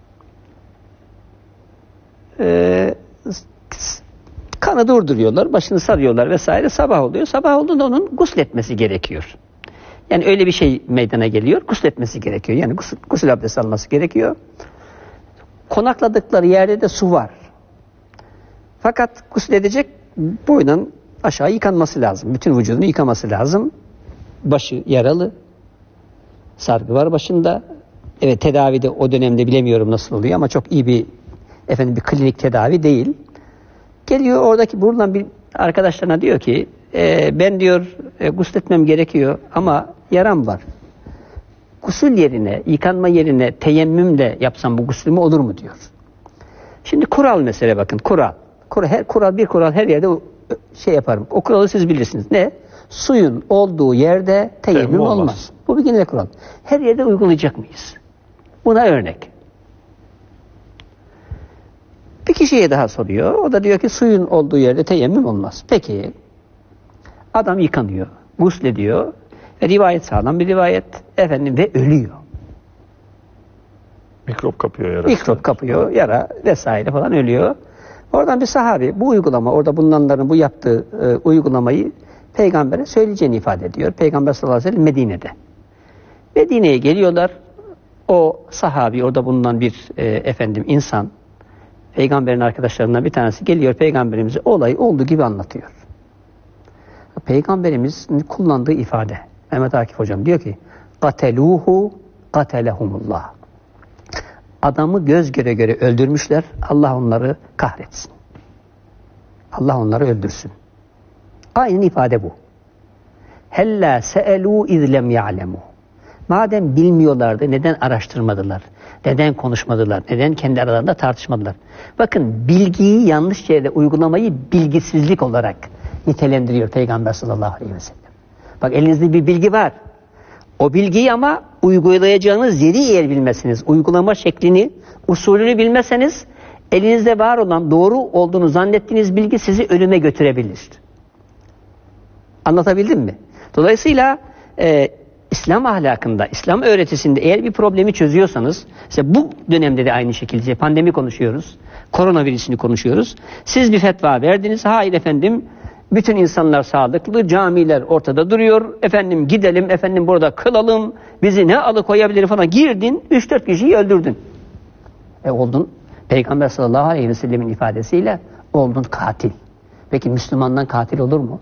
Ee, kanı durduruyorlar, başını sarıyorlar vesaire. Sabah oluyor. Sabah olduğunda onun gusletmesi gerekiyor. Yani öyle bir şey meydana geliyor. Gusletmesi gerekiyor. Yani gusül, gusül abdesti alması gerekiyor. Konakladıkları yerde de su var. Fakat gusledecek boyundan aşağı yıkanması lazım. Bütün vücudunu yıkaması lazım. Başı yaralı. Sargı var başında. Evet, tedavide o dönemde bilemiyorum nasıl oluyor ama çok iyi bir efendim bir klinik tedavi değil. Geliyor oradaki buradan bir arkadaşlarına diyor ki e, ben diyor e, gusletmem gerekiyor ama yaram var. Gusül yerine, yıkanma yerine teyemmümle yapsam bu guslümü olur mu diyor. Şimdi kural mesele bakın kural. Kural, her, kural bir kural her yerde şey yaparım. O kuralı siz bilirsiniz. Ne? Suyun olduğu yerde teyemmüm olmaz. olmaz. Bu bir genel kural. Her yerde uygulayacak mıyız? Buna örnek. Bir kişiye daha soruyor. O da diyor ki suyun olduğu yerde teyemmüm olmaz. Peki adam yıkanıyor, guslediyor. Ve rivayet sağlam bir rivayet. Efendim ve ölüyor. Mikrop kapıyor yara. Mikrop kapıyor, yara vesaire falan ölüyor. Oradan bir sahabi bu uygulama, orada bulunanların bu yaptığı e, uygulamayı Peygamber'e söyleyeceğini ifade ediyor. Peygamber sallallahu aleyhi ve sellem Medine'de. Medine'ye geliyorlar. O sahabi, orada bulunan bir e, efendim insan, Peygamberin arkadaşlarından bir tanesi geliyor Peygamberimize olayı olduğu gibi anlatıyor. Peygamberimizin kullandığı ifade, Mehmet Akif hocam diyor ki "Kateluhu katelehumullah." Adamı göz göre göre öldürmüşler. Allah onları kahretsin. Allah onları öldürsün. Aynı ifade bu. Hella se'elû izlem ya'lemû. Madem bilmiyorlardı neden araştırmadılar? Neden konuşmadılar? Neden kendi aralarında tartışmadılar? Bakın bilgiyi yanlış yerde uygulamayı bilgisizlik olarak nitelendiriyor Peygamber sallallahu aleyhi ve sellem. Bak elinizde bir bilgi var. O bilgiyi ama uygulayacağınız yeri eğer bilmezseniz, uygulama şeklini, usulünü bilmezseniz elinizde var olan doğru olduğunu zannettiğiniz bilgi sizi ölüme götürebilir. Anlatabildim mi? Dolayısıyla e, İslam ahlakında, İslam öğretisinde eğer bir problemi çözüyorsanız, işte bu dönemde de aynı şekilde pandemi konuşuyoruz, koronavirüsünü konuşuyoruz. Siz bir fetva verdiniz, hayır efendim, bütün insanlar sağlıklı, camiler ortada duruyor, efendim gidelim, efendim burada kılalım, bizi ne alıkoyabilir falan, girdin, üç dört kişiyi öldürdün. E oldun, Peygamber sallallahu aleyhi ve sellemin ifadesiyle oldun katil. Peki Müslümandan katil olur mu?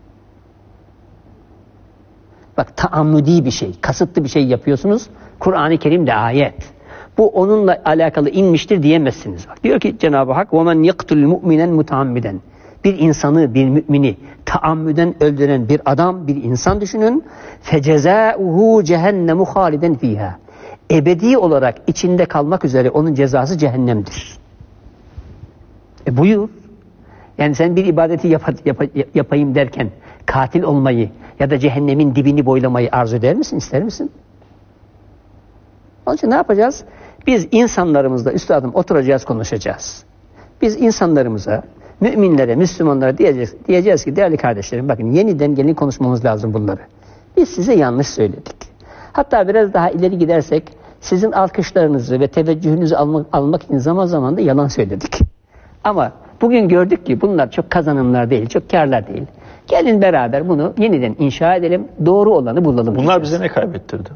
Bak taammüdi bir şey, kasıtlı bir şey yapıyorsunuz. Kur'an-ı Kerim'de ayet. Bu onunla alakalı inmiştir diyemezsiniz. Bak diyor ki Cenab-ı Hak وَمَنْ يَقْتُلْ مُؤْمِنًا مُتَعَمِّدًا. Bir insanı, bir mümini taammüden öldüren bir adam, bir insan düşünün. فَجَزَاؤُهُ جَهَنَّمُ خَالِدًا ف۪يهَا. Ebedi olarak içinde kalmak üzere onun cezası cehennemdir. E buyur. Yani sen bir ibadeti yap, yap, yapayım derken katil olmayı ya da cehennemin dibini boylamayı arzu eder misin, ister misin? Onun için ne yapacağız? Biz insanlarımızla üstadım oturacağız, konuşacağız. Biz insanlarımıza Müminlere, Müslümanlara diyeceğiz, diyeceğiz ki değerli kardeşlerim bakın yeniden gelin konuşmamız lazım bunları. Biz size yanlış söyledik. Hatta biraz daha ileri gidersek sizin alkışlarınızı ve teveccühünüzü almak, almak için zaman zaman da yalan söyledik. Ama bugün gördük ki bunlar çok kazanımlar değil, çok kârlar değil. Gelin beraber bunu yeniden inşa edelim, doğru olanı bulalım. Bunlar diyeceğiz. bize ne kaybettirdi?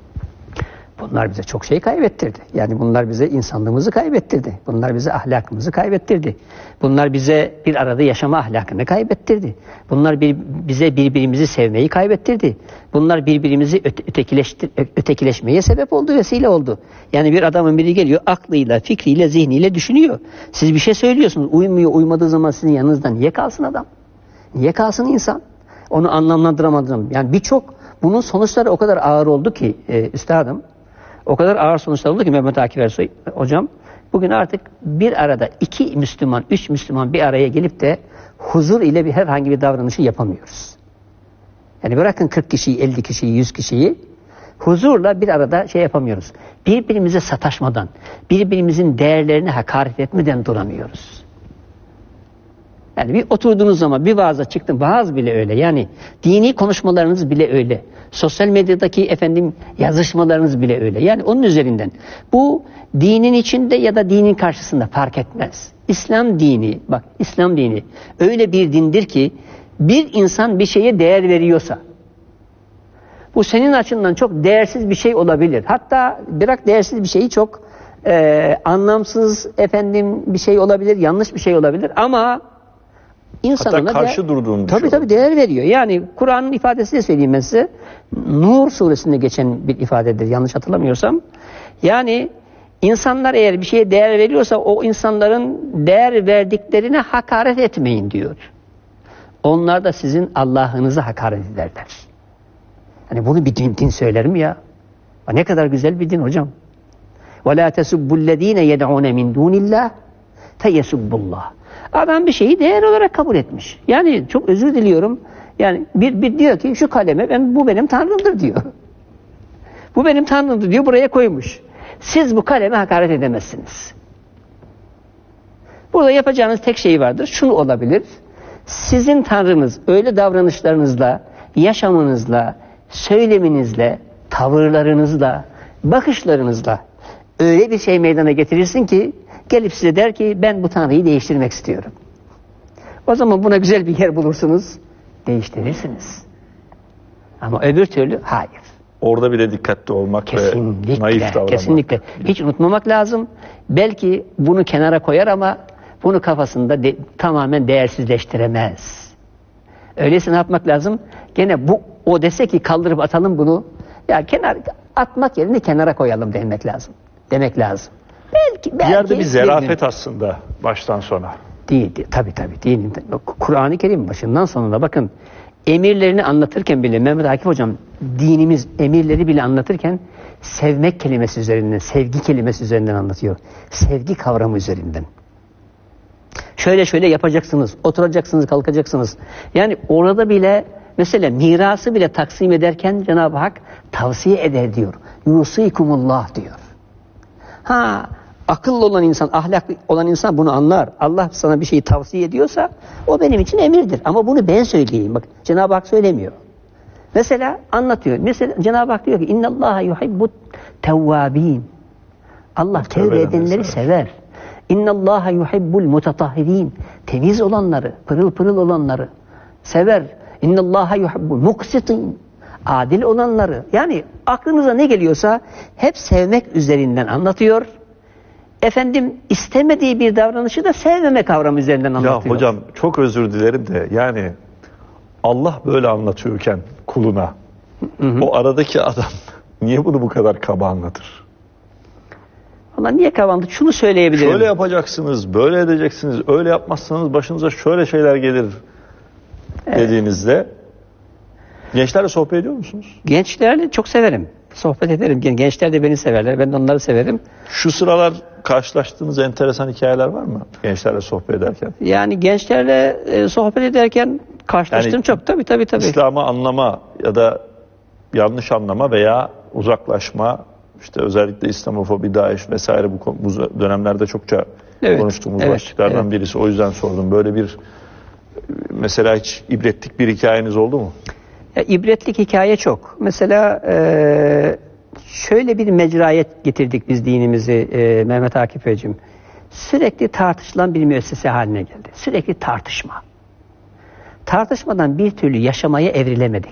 Bunlar bize çok şey kaybettirdi. Yani bunlar bize insanlığımızı kaybettirdi. Bunlar bize ahlakımızı kaybettirdi. Bunlar bize bir arada yaşama ahlakını kaybettirdi. Bunlar bir, bize birbirimizi sevmeyi kaybettirdi. Bunlar birbirimizi öte, ötekileştir, ötekileşmeye sebep oldu, vesile oldu. Yani bir adamın biri geliyor aklıyla, fikriyle, zihniyle düşünüyor. Siz bir şey söylüyorsunuz. Uymuyor, uymadığı zaman sizin yanınızda niye kalsın adam? Niye kalsın insan? Onu anlamlandıramadım. Yani birçok bunun sonuçları o kadar ağır oldu ki e, üstadım. O kadar ağır sonuçlar oldu ki Mehmet Akif Ersoy hocam. Bugün artık bir arada iki Müslüman, üç Müslüman bir araya gelip de huzur ile bir herhangi bir davranışı yapamıyoruz. Yani bırakın kırk kişiyi, elli kişiyi, yüz kişiyi huzurla bir arada şey yapamıyoruz. Birbirimize sataşmadan, birbirimizin değerlerini hakaret etmeden duramıyoruz. Yani bir oturduğunuz zaman bir vaaza çıktım, vaaz bile öyle. Yani dini konuşmalarınız bile öyle. Sosyal medyadaki efendim yazışmalarınız bile öyle. Yani onun üzerinden. Bu dinin içinde ya da dinin karşısında fark etmez. İslam dini, bak İslam dini öyle bir dindir ki bir insan bir şeye değer veriyorsa bu senin açından çok değersiz bir şey olabilir. Hatta bırak değersiz bir şeyi çok e, anlamsız efendim bir şey olabilir, yanlış bir şey olabilir ama İnsan hatta ona karşı de, durduğunu tabii tabii değer veriyor. Yani Kur'an'ın ifadesiyle söyleyeyim ben size. Nur suresinde geçen bir ifadedir yanlış hatırlamıyorsam. Yani insanlar eğer bir şeye değer veriyorsa o insanların değer verdiklerine hakaret etmeyin diyor. Onlar da sizin Allah'ınıza hakaret ederler. Hani bunu bir din, din söyler mi ya? Ne kadar güzel bir din hocam. وَلَا تَسُبُّ الَّذ۪ينَ يَدْعُونَ مِنْ دُونِ اللّٰهِ فَيَسُبُّ اللّٰهِ. Adam bir şeyi değer olarak kabul etmiş. Yani çok özür diliyorum. Yani bir, bir diyor ki şu kaleme ben bu benim tanrımdır diyor. Bu benim tanrımdır diyor buraya koymuş. Siz bu kaleme hakaret edemezsiniz. Burada yapacağınız tek şey vardır. Şunu olabilir. Sizin tanrınız öyle davranışlarınızla, yaşamınızla, söyleminizle, tavırlarınızla, bakışlarınızla öyle bir şey meydana getirirsin ki gelip size der ki ben bu tanrıyı değiştirmek istiyorum. O zaman buna güzel bir yer bulursunuz, değiştirirsiniz. Ama öbür türlü hayır. Orada bile dikkatli olmak kesinlikle, ve naif davranmak. Kesinlikle. Hiç unutmamak lazım. Belki bunu kenara koyar ama bunu kafasında de, tamamen değersizleştiremez. Öyleyse ne yapmak lazım? Gene bu o dese ki kaldırıp atalım bunu. Ya kenar atmak yerine kenara koyalım demek lazım. Demek lazım. Belki, belki bir yerde bir zerafet birinin, aslında baştan sona. Değil, değil tabii tabii. Değil. Kur'an-ı Kerim başından sonuna bakın. Emirlerini anlatırken bile Mehmet Akif hocam dinimiz emirleri bile anlatırken sevmek kelimesi üzerinden, sevgi kelimesi üzerinden anlatıyor. Sevgi kavramı üzerinden. Şöyle şöyle yapacaksınız, oturacaksınız, kalkacaksınız. Yani orada bile mesela mirası bile taksim ederken Cenab-ı Hak tavsiye eder diyor. Yusikumullah diyor. Ha, akıllı olan insan, ahlaklı olan insan bunu anlar. Allah sana bir şeyi tavsiye ediyorsa o benim için emirdir. Ama bunu ben söyleyeyim. Bak Cenab-ı Hak söylemiyor. Mesela anlatıyor. Mesela Cenab-ı Hak diyor ki İnnallaha yuhibbut tevvabin. Allah tevbe edenleri sever. İnnallaha yuhibbul mutatahhirin. Temiz olanları, pırıl pırıl olanları sever. İnnallaha yuhibbul muksitin. Adil olanları. Yani aklınıza ne geliyorsa hep sevmek üzerinden anlatıyor. Efendim istemediği bir davranışı da sevmeme kavramı üzerinden anlatıyor. Ya hocam çok özür dilerim de yani Allah böyle anlatıyorken kuluna hı hı. o aradaki adam niye bunu bu kadar kaba anlatır? Allah niye kaba anlatır? Şunu söyleyebilirim. Şöyle yapacaksınız, böyle edeceksiniz, öyle yapmazsanız başınıza şöyle şeyler gelir evet. dediğinizde gençlerle sohbet ediyor musunuz? Gençlerle çok severim. Sohbet ederim. Gençler de beni severler. Ben de onları severim. Şu sıralar karşılaştığınız enteresan hikayeler var mı gençlerle sohbet ederken? Yani gençlerle e, sohbet ederken karşılaştığım yani, çok. Tabii tabii tabii. İslam'ı anlama ya da yanlış anlama veya uzaklaşma, işte özellikle İslamofobi, DAEŞ vesaire bu, bu dönemlerde çokça Evet, konuştuğumuz evet, başlıklardan evet. birisi. O yüzden sordum. Böyle bir mesela hiç ibretlik bir hikayeniz oldu mu? Ya, ibretlik hikaye çok. Mesela e, şöyle bir mecraya getirdik biz dinimizi e, Mehmet Akif Beyciğim. Sürekli tartışılan bir müessese haline geldi. Sürekli tartışma. Tartışmadan bir türlü yaşamaya evrilemedik.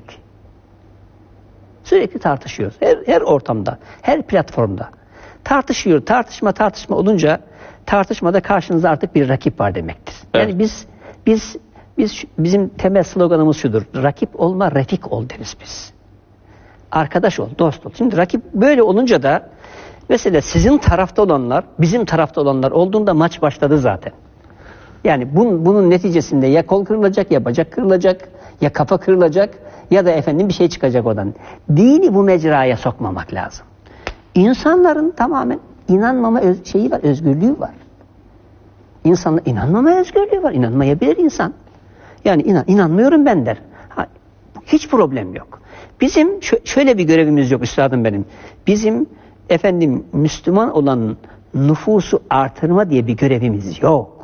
Sürekli tartışıyoruz. Her, her ortamda, her platformda. Tartışıyor, tartışma tartışma olunca tartışmada karşınızda artık bir rakip var demektir. Yani Evet. biz biz biz bizim temel sloganımız şudur. Rakip olma, refik ol deriz biz. Arkadaş ol, dost ol. Şimdi rakip böyle olunca da mesela sizin tarafta olanlar, bizim tarafta olanlar olduğunda maç başladı zaten. Yani bunun, bunun neticesinde ya kol kırılacak, ya bacak kırılacak, ya kafa kırılacak, ya da efendim bir şey çıkacak oradan. Dini bu mecraya sokmamak lazım. İnsanların tamamen inanmama öz- şeyi var, özgürlüğü var. İnsanlar inanmama özgürlüğü var. İnanmayabilir insan. Yani inan, inanmıyorum ben der. Ha, hiç problem yok. Bizim şö- şöyle bir görevimiz yok üstadım benim. Bizim efendim Müslüman olan nüfusu artırma diye bir görevimiz yok.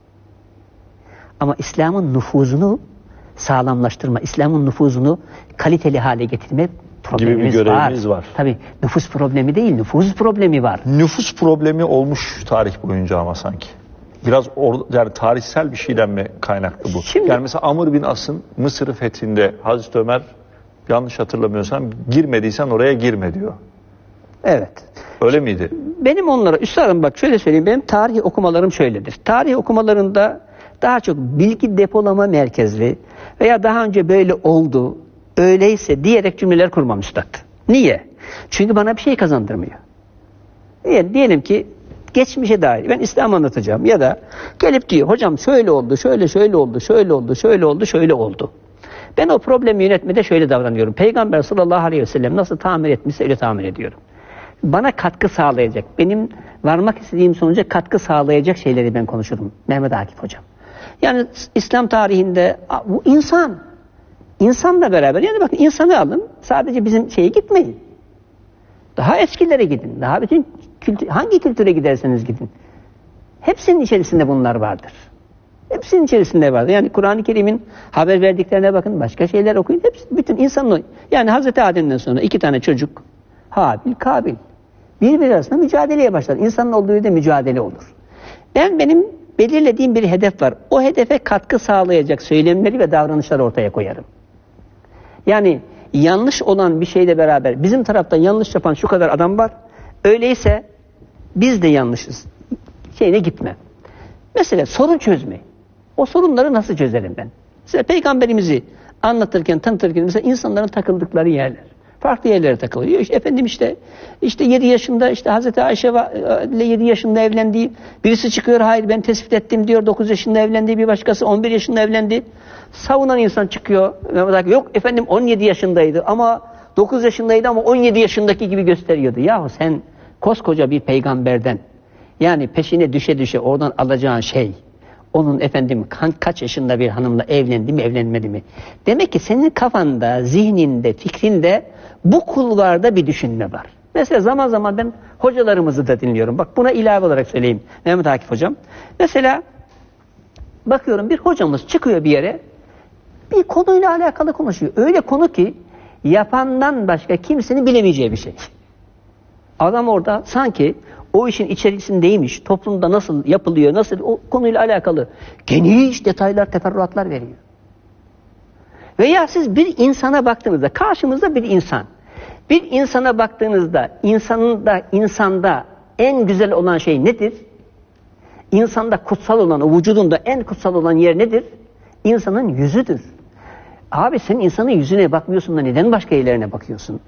Ama İslam'ın nüfuzunu sağlamlaştırma, İslam'ın nüfuzunu kaliteli hale getirme problemimiz gibi bir görevimiz var. var. Tabii nüfus problemi değil, nüfuz problemi var. Nüfus problemi olmuş tarih boyunca ama sanki. Biraz or, yani tarihsel bir şeyden mi kaynaklı bu? Şimdi, yani mesela Amr bin As'ın Mısır fethinde Hazreti Ömer, yanlış hatırlamıyorsam, girmediysen oraya girme diyor. Evet. Öyle miydi? Benim onlara, üstadım bak şöyle söyleyeyim, benim tarih okumalarım şöyledir. Tarih okumalarında daha çok bilgi depolama merkezli veya daha önce böyle oldu, öyleyse diyerek cümleler kurmam üstad. Niye? Çünkü bana bir şey kazandırmıyor. Diyelim, diyelim ki geçmişe dair ben İslam anlatacağım ya da gelip diyor hocam şöyle oldu, şöyle şöyle oldu, şöyle oldu, şöyle oldu, şöyle oldu. Ben o problemi yönetmede şöyle davranıyorum. Peygamber sallallahu aleyhi ve sellem nasıl tamir etmişse öyle tamir ediyorum. Bana katkı sağlayacak, benim varmak istediğim sonuca katkı sağlayacak şeyleri ben konuşurum Mehmet Akif hocam. Yani İslam tarihinde bu insan, insanla beraber, yani bakın insanı alın, sadece bizim şeye gitmeyin. Daha eskilere gidin, daha bütün kültür, hangi kültüre giderseniz gidin. Hepsinin içerisinde bunlar vardır. Hepsinin içerisinde vardır. Yani Kur'an-ı Kerim'in haber verdiklerine bakın, başka şeyler okuyun. Hepsi, bütün insanın, yani Hazreti Adem'den sonra iki tane çocuk, Habil, Kabil, birbiri arasında mücadeleye başlar. İnsanın olduğu yerde mücadele olur. Ben benim belirlediğim bir hedef var. O hedefe katkı sağlayacak söylemleri ve davranışları ortaya koyarım. Yani yanlış olan bir şeyle beraber bizim taraftan yanlış yapan şu kadar adam var. Öyleyse biz de yanlışız. Şeyine gitme. Mesela sorun çözme. O sorunları nasıl çözerim ben? Mesela Peygamberimizi anlatırken, tanıtırken mesela insanların takıldıkları yerler. Farklı yerlere takılıyor. İşte efendim işte işte yedi yaşında işte Hazreti Ayşe ile yedi yaşında evlendiği birisi çıkıyor, hayır ben tespit ettim diyor. dokuz yaşında evlendiği bir başkası on bir yaşında evlendi. Savunan insan çıkıyor. Yok efendim on yedi yaşındaydı ama dokuz yaşındaydı ama on yedi yaşındaki gibi gösteriyordu. Yahu sen koskoca bir peygamberden, yani peşine düşe düşe oradan alacağın şey, onun efendim kaç yaşında bir hanımla evlendi mi evlenmedi mi? Demek ki senin kafanda, zihninde, fikrinde bu kulvarda bir düşünme var. Mesela zaman zaman ben hocalarımızı da dinliyorum. Bak buna ilave olarak söyleyeyim Mehmet Akif hocam. Mesela bakıyorum bir hocamız çıkıyor bir yere, bir konuyla alakalı konuşuyor. Öyle konu ki yapandan başka kimsenin bilemeyeceği bir şey. Adam orada sanki o işin içerisindeymiş, toplumda nasıl yapılıyor, nasıl, o konuyla alakalı geniş detaylar, teferruatlar veriyor. Veya siz bir insana baktığınızda, karşımızda bir insan, bir insana baktığınızda, insanın da, insanda en güzel olan şey nedir? İnsanda kutsal olan, o vücudunda en kutsal olan yer nedir? İnsanın yüzüdür. Abi sen insanın yüzüne bakmıyorsun da neden başka yerlerine bakıyorsun?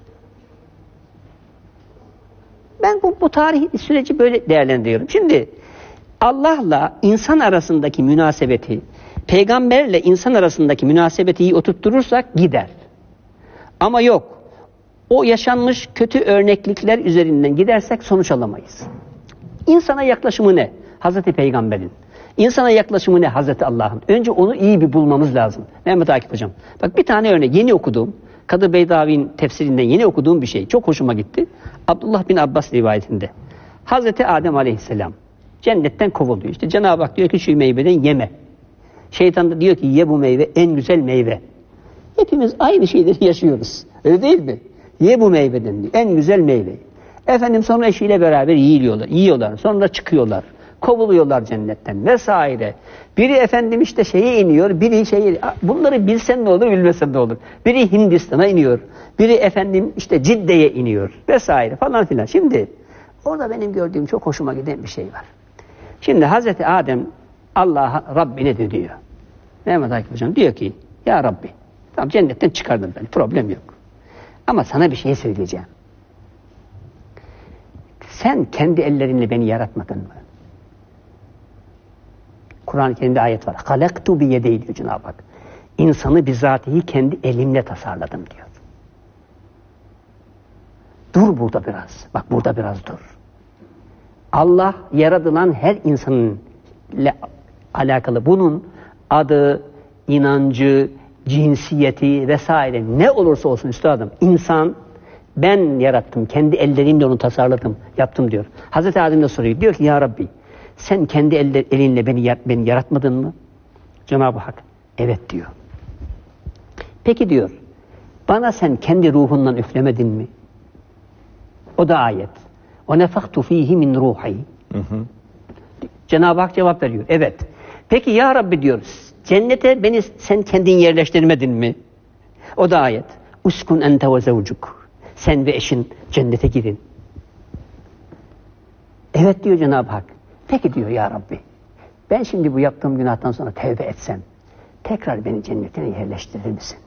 Ben bu, bu tarih süreci böyle değerlendiriyorum. Şimdi Allah'la insan arasındaki münasebeti, peygamberle insan arasındaki münasebeti iyi oturtturursak gider. Ama yok, o yaşanmış kötü örneklikler üzerinden gidersek sonuç alamayız. İnsana yaklaşımı ne? Hazreti Peygamber'in. İnsana yaklaşımı ne? Hazreti Allah'ın. Önce onu iyi bir bulmamız lazım. Mehmet Akif hocam. Bak bir tane örnek, yeni okuduğum, Kadı Beydavi'nin tefsirinden yeni okuduğum bir şey. Çok hoşuma gitti. Abdullah bin Abbas rivayetinde. Hazreti Adem aleyhisselam. cennetten kovuluyor. İşte Cenab-ı Hak diyor ki şu meyveden yeme. Şeytan da diyor ki ye bu meyve en güzel meyve. Hepimiz aynı şeyleri yaşıyoruz. Öyle değil mi? Ye bu meyveden diyor. En güzel meyve. Efendim sonra eşiyle beraber yiyorlar. Yiyorlar. Sonra çıkıyorlar. Kovuluyorlar cennetten vesaire. Biri efendim işte şeye iniyor. Biri şeyi bunları bilsen ne olur bilmesen ne olur. Biri Hindistan'a iniyor. Biri efendim işte Cidde'ye iniyor vesaire falan filan. Şimdi orada benim gördüğüm çok hoşuma giden bir şey var. Şimdi Hazreti Adem Allah'a Rabbine de diyor. Mehmet Akif Hocam diyor ki ya Rabbi tamam cennetten çıkardın beni problem yok. Ama sana bir şey söyleyeceğim. Sen kendi ellerinle beni yaratmadın mı? Kur'an-ı Kerim'de ayet var. Halaktu bi yedey diyor Cenab-ı Hak. İnsanı bizatihi kendi elimle tasarladım diyor. Dur burada biraz. Bak burada biraz dur. Allah yaratılan her insanın ile alakalı bunun adı, inancı, cinsiyeti vesaire ne olursa olsun üstadım insan ben yarattım, kendi ellerimle onu tasarladım, yaptım diyor. Hazreti Adem de soruyor, diyor ki ya Rabbi sen kendi elle, elinle beni, beni yaratmadın mı? Cenab-ı Hak evet diyor. Peki diyor bana sen kendi ruhundan üflemedin mi? O da ayet. O nefaktu fihi min ruhi. Cenab-ı Hak cevap veriyor. Evet. Peki ya Rabbi diyor cennete beni sen kendin yerleştirmedin mi? O da ayet. Uskun ente ve zevcuk. Sen ve eşin cennete girin. Evet diyor Cenab-ı Hak. Peki diyor ya Rabbi. Ben şimdi bu yaptığım günahtan sonra tevbe etsem tekrar beni cennetine yerleştirir misin?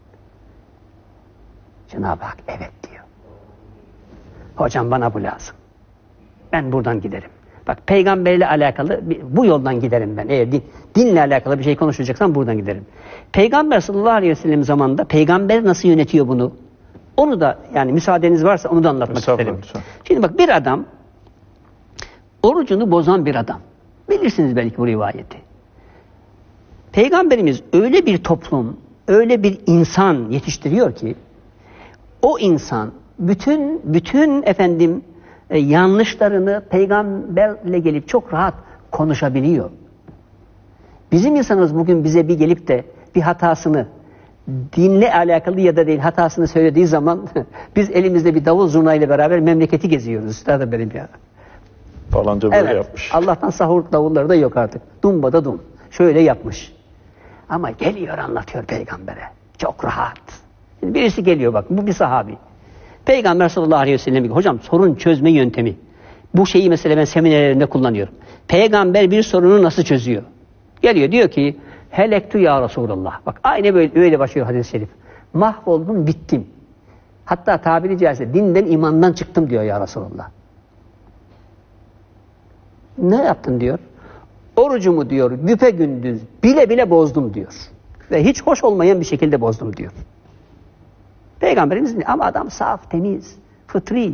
Cenab-ı Hak evet diyor. Hocam bana bu lazım. Ben buradan giderim. Bak peygamberle alakalı bu yoldan giderim ben. Eğer din, dinle alakalı bir şey konuşacaksan buradan giderim. Peygamber sallallahu aleyhi ve sellem zamanında peygamber nasıl yönetiyor bunu? Onu da yani müsaadeniz varsa onu da anlatmak Müsaade, isterim. müsaade. Şimdi bak bir adam orucunu bozan bir adam. Bilirsiniz belki bu rivayeti. Peygamberimiz öyle bir toplum, öyle bir insan yetiştiriyor ki o insan bütün bütün efendim e, yanlışlarını peygamberle gelip çok rahat konuşabiliyor. Bizim insanımız bugün bize bir gelip de bir hatasını dinle alakalı ya da değil hatasını söylediği zaman biz elimizde bir davul zurnayla beraber memleketi geziyoruz. Üstadım benim ya. Falanca böyle evet, yapmış. Allah'tan sahur davulları da yok artık. Dumba da dum. Şöyle yapmış. Ama geliyor anlatıyor peygambere. Çok rahat. Şimdi birisi geliyor bak bu bir sahabi. Peygamber sallallahu aleyhi ve sellem diyor, hocam sorun çözme yöntemi. Bu şeyi mesela ben seminerlerinde kullanıyorum. Peygamber bir sorunu nasıl çözüyor? Geliyor diyor ki helektu ya Resulallah. Bak aynı böyle öyle başlıyor hadis-i şerif. Mahvoldum bittim. Hatta tabiri caizse dinden imandan çıktım diyor ya Resulallah. Ne yaptın diyor. Orucumu diyor güpe gündüz bile bile bozdum diyor. Ve hiç hoş olmayan bir şekilde bozdum diyor. Peygamberimiz ama adam saf, temiz, fıtri.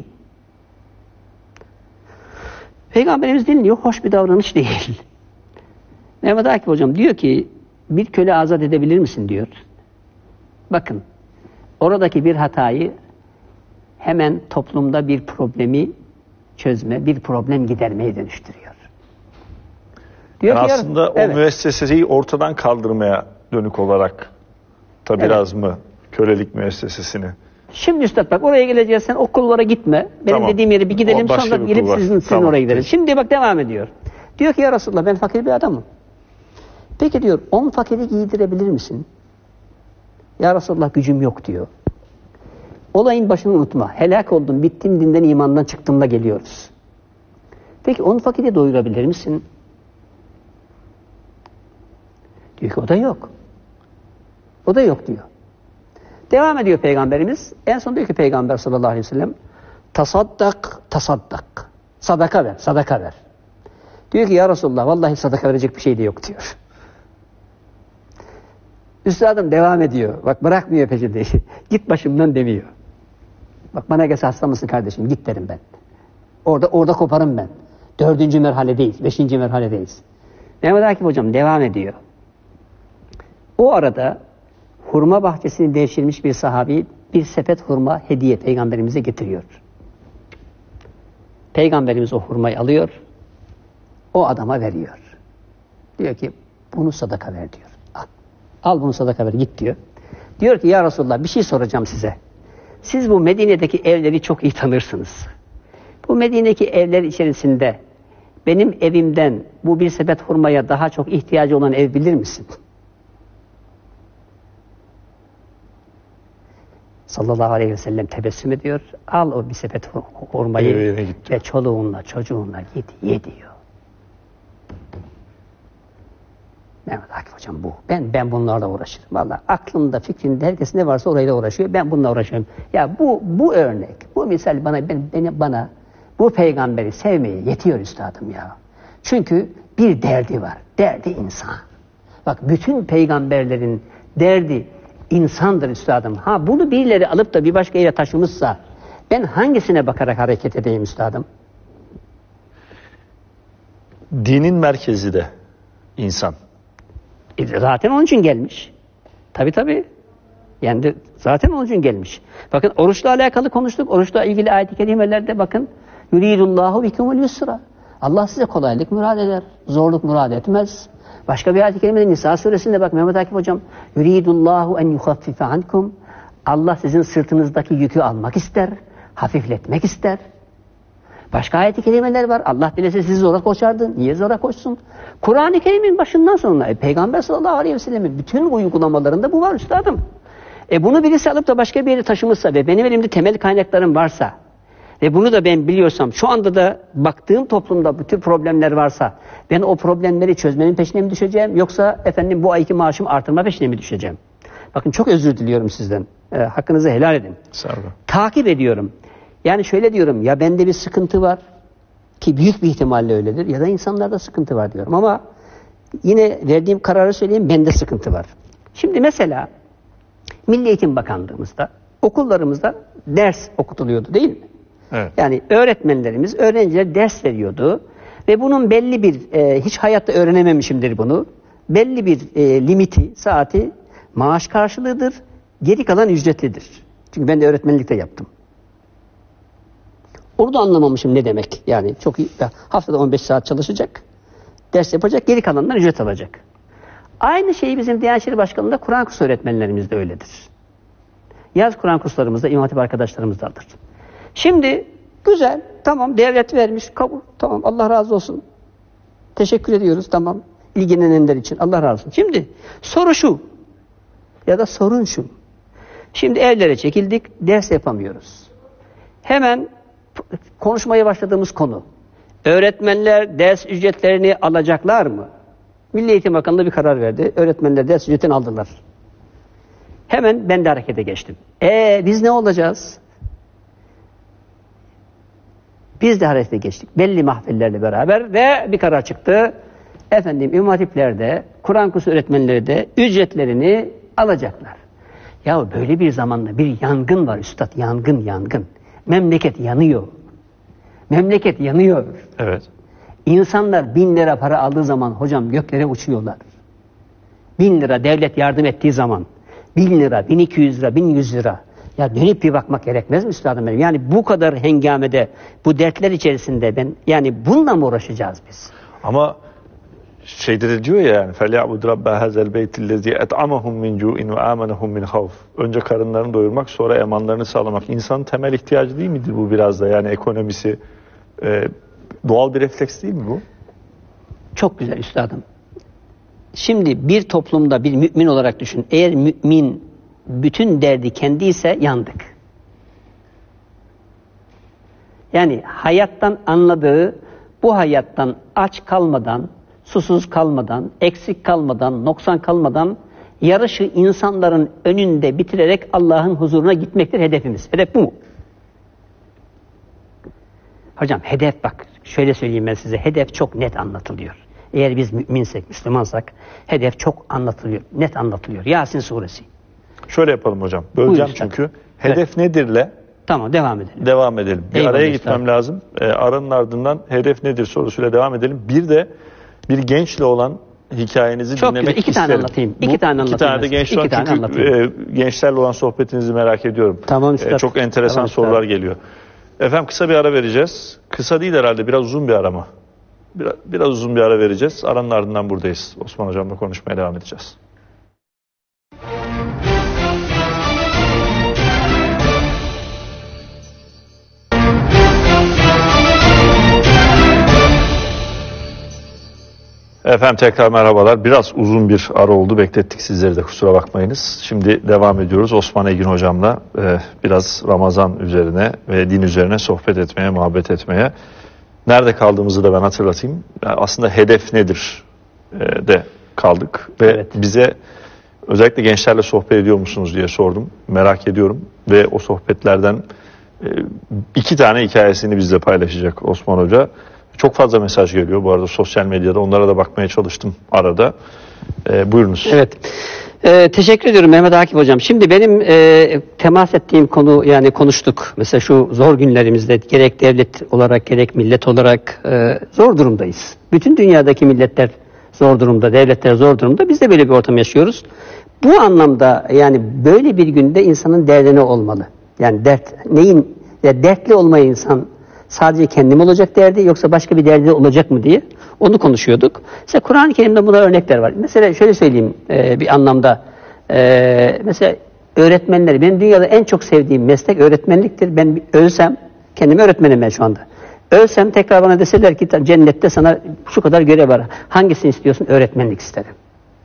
Peygamberimiz dinliyor, hoş bir davranış değil. Mehmet Akif hocam diyor ki bir köle azat edebilir misin diyor. Bakın oradaki bir hatayı hemen toplumda bir problemi çözme, bir problem gidermeye dönüştürüyor. Diyor Yani ki, aslında o evet. müesseseyi ortadan kaldırmaya dönük olarak da Evet. biraz mı kölelik müessesesini? Şimdi üstad bak oraya geleceğiz sen okullara gitme. Benim Tamam. dediğim yere bir gidelim O başka sonra bir gelip okul var. sizin, sizin Tamam. oraya gidelim. Peki. Şimdi bak devam ediyor. Diyor ki ya Resulallah ben fakir bir adamım. Peki diyor on fakiri giydirebilir misin? Ya Resulallah gücüm yok diyor. Olayın başını unutma. Helak oldum, bittim, dinden imandan çıktığımda geliyoruz. Peki on fakiri doyurabilir misin? Diyor ki o da yok. O da yok diyor. Devam ediyor Peygamberimiz. En son diyor ki Peygamber sallallahu aleyhi ve sellem tasaddak, tasaddak. Sadaka ver, sadaka ver. Diyor ki ya Resulallah vallahi sadaka verecek bir şey de yok diyor. Üstadım devam ediyor. Bak bırakmıyor peşinde. Git başımdan demiyor. Bak bana gelse hasta mısın kardeşim? Git derim ben. Orada orada koparım ben. Dördüncü merhaledeyiz. Beşinci merhaledeyiz. Mehmet Akif hocam devam ediyor. O arada hurma bahçesini devşirmiş bir sahabi bir sepet hurma hediye Peygamberimize getiriyor. Peygamberimiz o hurmayı alıyor. o adama veriyor. Diyor ki bunu sadaka ver diyor. Al, al bunu sadaka ver git diyor. Diyor ki ya Resulullah bir şey soracağım size. Siz bu Medine'deki evleri çok iyi tanırsınız. Bu Medine'deki evler içerisinde benim evimden bu bir sepet hurmaya daha çok ihtiyacı olan ev bilir misin? Sallallahu aleyhi ve sellem tebessüm ediyor. Al o bir sepet hurmayı ve çoluğunla çocuğunla git ye diyor. Mehmet Akif hocam bu. Ben ben bunlarla uğraşırım. Vallahi aklımda, fikrimde herkes ne varsa orayla uğraşıyor. Ben bununla uğraşıyorum. Ya bu bu örnek, bu misal bana ben beni bana bu peygamberi sevmeye yetiyor üstadım ya. Çünkü bir derdi var. Derdi insan. Bak bütün peygamberlerin derdi insandır üstadım. Ha bunu birileri alıp da bir başka yere taşımışsa ben hangisine bakarak hareket edeyim üstadım? Dinin merkezi de insan. E, zaten onun için gelmiş. Tabii tabii. Yani de, zaten onun için gelmiş. Bakın oruçla alakalı konuştuk. Oruçla ilgili ayet-i kerimelerde bakın. Yuridullahu bikumul yusra. Allah size kolaylık murad eder. Zorluk murad etmez. Başka bir ayet-i kerimede Nisa suresinde bak Mehmet Akif hocam. Yuridullahu en yuhaffife ankum. Allah sizin sırtınızdaki yükü almak ister. Hafifletmek ister. Başka ayet-i kerimeler var. Allah dilese sizi zora koşardı. Niye zora koşsun? Kur'an-ı Kerim'in başından sonuna e, Peygamber sallallahu aleyhi ve sellem'in bütün uygulamalarında bu var üstadım. E bunu birisi alıp da başka bir yere taşımışsa ve benim elimde temel kaynaklarım varsa ve bunu da ben biliyorsam şu anda da baktığım toplumda bütün problemler varsa ben o problemleri çözmenin peşine mi düşeceğim yoksa efendim bu ayki maaşımı artırma peşine mi düşeceğim? Bakın çok özür diliyorum sizden. E, hakkınızı helal edin. Sağ olun. Takip ediyorum. Yani şöyle diyorum ya bende bir sıkıntı var ki büyük bir ihtimalle öyledir ya da insanlarda sıkıntı var diyorum ama yine verdiğim kararı söyleyeyim bende sıkıntı var. Şimdi mesela Milli Eğitim Bakanlığımızda okullarımızda ders okutuluyordu değil mi? Evet. Yani öğretmenlerimiz öğrencilere ders veriyordu ve bunun belli bir e, hiç hayatta öğrenememişimdir bunu belli bir e, limiti saati maaş karşılığıdır geri kalan ücretlidir. Çünkü ben de öğretmenlikte yaptım. Orada anlamamışım ne demek. Yani çok iyi. Haftada on beş saat çalışacak. Ders yapacak. Geri kalanından ücret alacak. Aynı şeyi bizim Diyanet İşleri Başkanlığı'nda Kur'an kursu öğretmenlerimiz de öyledir. Yaz Kur'an kurslarımızda İmam Hatip arkadaşlarımız da alır. Şimdi güzel. Tamam devlet vermiş. Kabul. Tamam Allah razı olsun. Teşekkür ediyoruz. Tamam. İlgilenenler için. Allah razı olsun. Şimdi soru şu. Ya da sorun şu. Şimdi evlere çekildik. Ders yapamıyoruz. Hemen konuşmaya başladığımız konu. Öğretmenler ders ücretlerini alacaklar mı? Milli Eğitim Bakanlığı bir karar verdi. Öğretmenler ders ücretini aldılar. Hemen ben de harekete geçtim. Ee biz ne olacağız? Biz de harekete geçtik. Belli mahfillerle beraber ve bir karar çıktı. Efendim İmam Hatipler'de, Kur'an kursu öğretmenleri de ücretlerini alacaklar. Ya böyle bir zamanda bir yangın var üstad. Yangın yangın. Memleket yanıyor. Memleket yanıyor. Evet. İnsanlar bin lira para aldığı zaman hocam göklere uçuyorlar. Bin lira devlet yardım ettiği zaman bin lira, bin iki yüz lira, bin yüz lira. Ya dönüp bir bakmak gerekmez mi üstadım benim? Yani bu kadar hengamede, bu dertler içerisinde ben yani bununla mı uğraşacağız biz? Ama şeyde de diyor ya yani فَلْيَعْبُدْ رَبَّ هَذَا الْبَيْتِ الَّذ۪ي اَتْعَمَهُمْ مِنْ جُوءٍ وَآمَنَهُمْ مِنْ خَوْفٍ. Önce karınlarını doyurmak, sonra emanlarını sağlamak. İnsanın temel ihtiyacı değil midir bu biraz da? Yani ekonomisi, e, doğal bir refleks değil mi bu? Çok güzel üstadım. Şimdi bir toplumda bir mümin olarak düşün. Eğer mümin bütün derdi kendi ise yandık. Yani hayattan anladığı bu hayattan aç kalmadan, susuz kalmadan, eksik kalmadan, noksan kalmadan yarışı insanların önünde bitirerek Allah'ın huzuruna gitmektir hedefimiz. Hedef bu mu? Hocam hedef bak şöyle söyleyeyim ben size. Hedef çok net anlatılıyor. Eğer biz müminsek, Müslümansak hedef çok anlatılıyor. Net anlatılıyor. Yasin suresi. Şöyle yapalım hocam. Böleceğim çünkü. Hedef evet. nedirle? Tamam devam edelim. Devam edelim. Bir Eyvallah araya işte. gitmem lazım. E, aranın ardından hedef nedir sorusuyla devam edelim. Bir de bir gençle olan hikayenizi çok dinlemek güzel. İki isterim. tane anlatayım. İki Bu, tane anlatayım. İki tane de genç iki tane çünkü e, gençlerle olan sohbetinizi merak ediyorum. Tamam üstad. E, çok enteresan tamam, sorular üstad. geliyor. Efendim kısa bir ara vereceğiz. Kısa değil herhalde biraz uzun bir arama. Biraz, biraz uzun bir ara vereceğiz. Aranın ardından buradayız. Osman Hocam'la konuşmaya devam edeceğiz. Efendim tekrar merhabalar. Biraz uzun bir ara oldu. Beklettik sizleri de, kusura bakmayınız. Şimdi devam ediyoruz. Osman Egin Hocam'la e, biraz Ramazan üzerine ve din üzerine sohbet etmeye, muhabbet etmeye. Nerede kaldığımızı da ben hatırlatayım. Yani aslında hedef nedir e, de kaldık. Ve Evet. bize özellikle gençlerle sohbet ediyor musunuz diye sordum. Merak ediyorum. Ve o sohbetlerden e, iki tane hikayesini bizle paylaşacak Osman Hoca. Çok fazla mesaj geliyor bu arada sosyal medyada. Onlara da bakmaya çalıştım arada. Ee, buyurunuz. Evet. Ee, teşekkür ediyorum Mehmet Akif Hocam. Şimdi benim e, temas ettiğim konu, yani konuştuk. Mesela şu zor günlerimizde gerek devlet olarak gerek millet olarak e, zor durumdayız. Bütün dünyadaki milletler zor durumda, devletler zor durumda. Biz de böyle bir ortam yaşıyoruz. Bu anlamda yani böyle bir günde insanın derdine olmalı. Yani dert neyin, ya dertli olmayı insan sadece kendim olacak derdi yoksa başka bir derdi olacak mı diye onu konuşuyorduk. Mesela Kur'an-ı Kerim'de buna örnekler var. Mesela şöyle söyleyeyim e, bir anlamda. E, mesela öğretmenleri, benim dünyada en çok sevdiğim meslek öğretmenliktir. Ben ölsem, kendimi öğretmenim ben şu anda. Ölsem tekrar bana deseler ki cennette sana şu kadar görev var. Hangisini istiyorsun? Öğretmenlik isterim.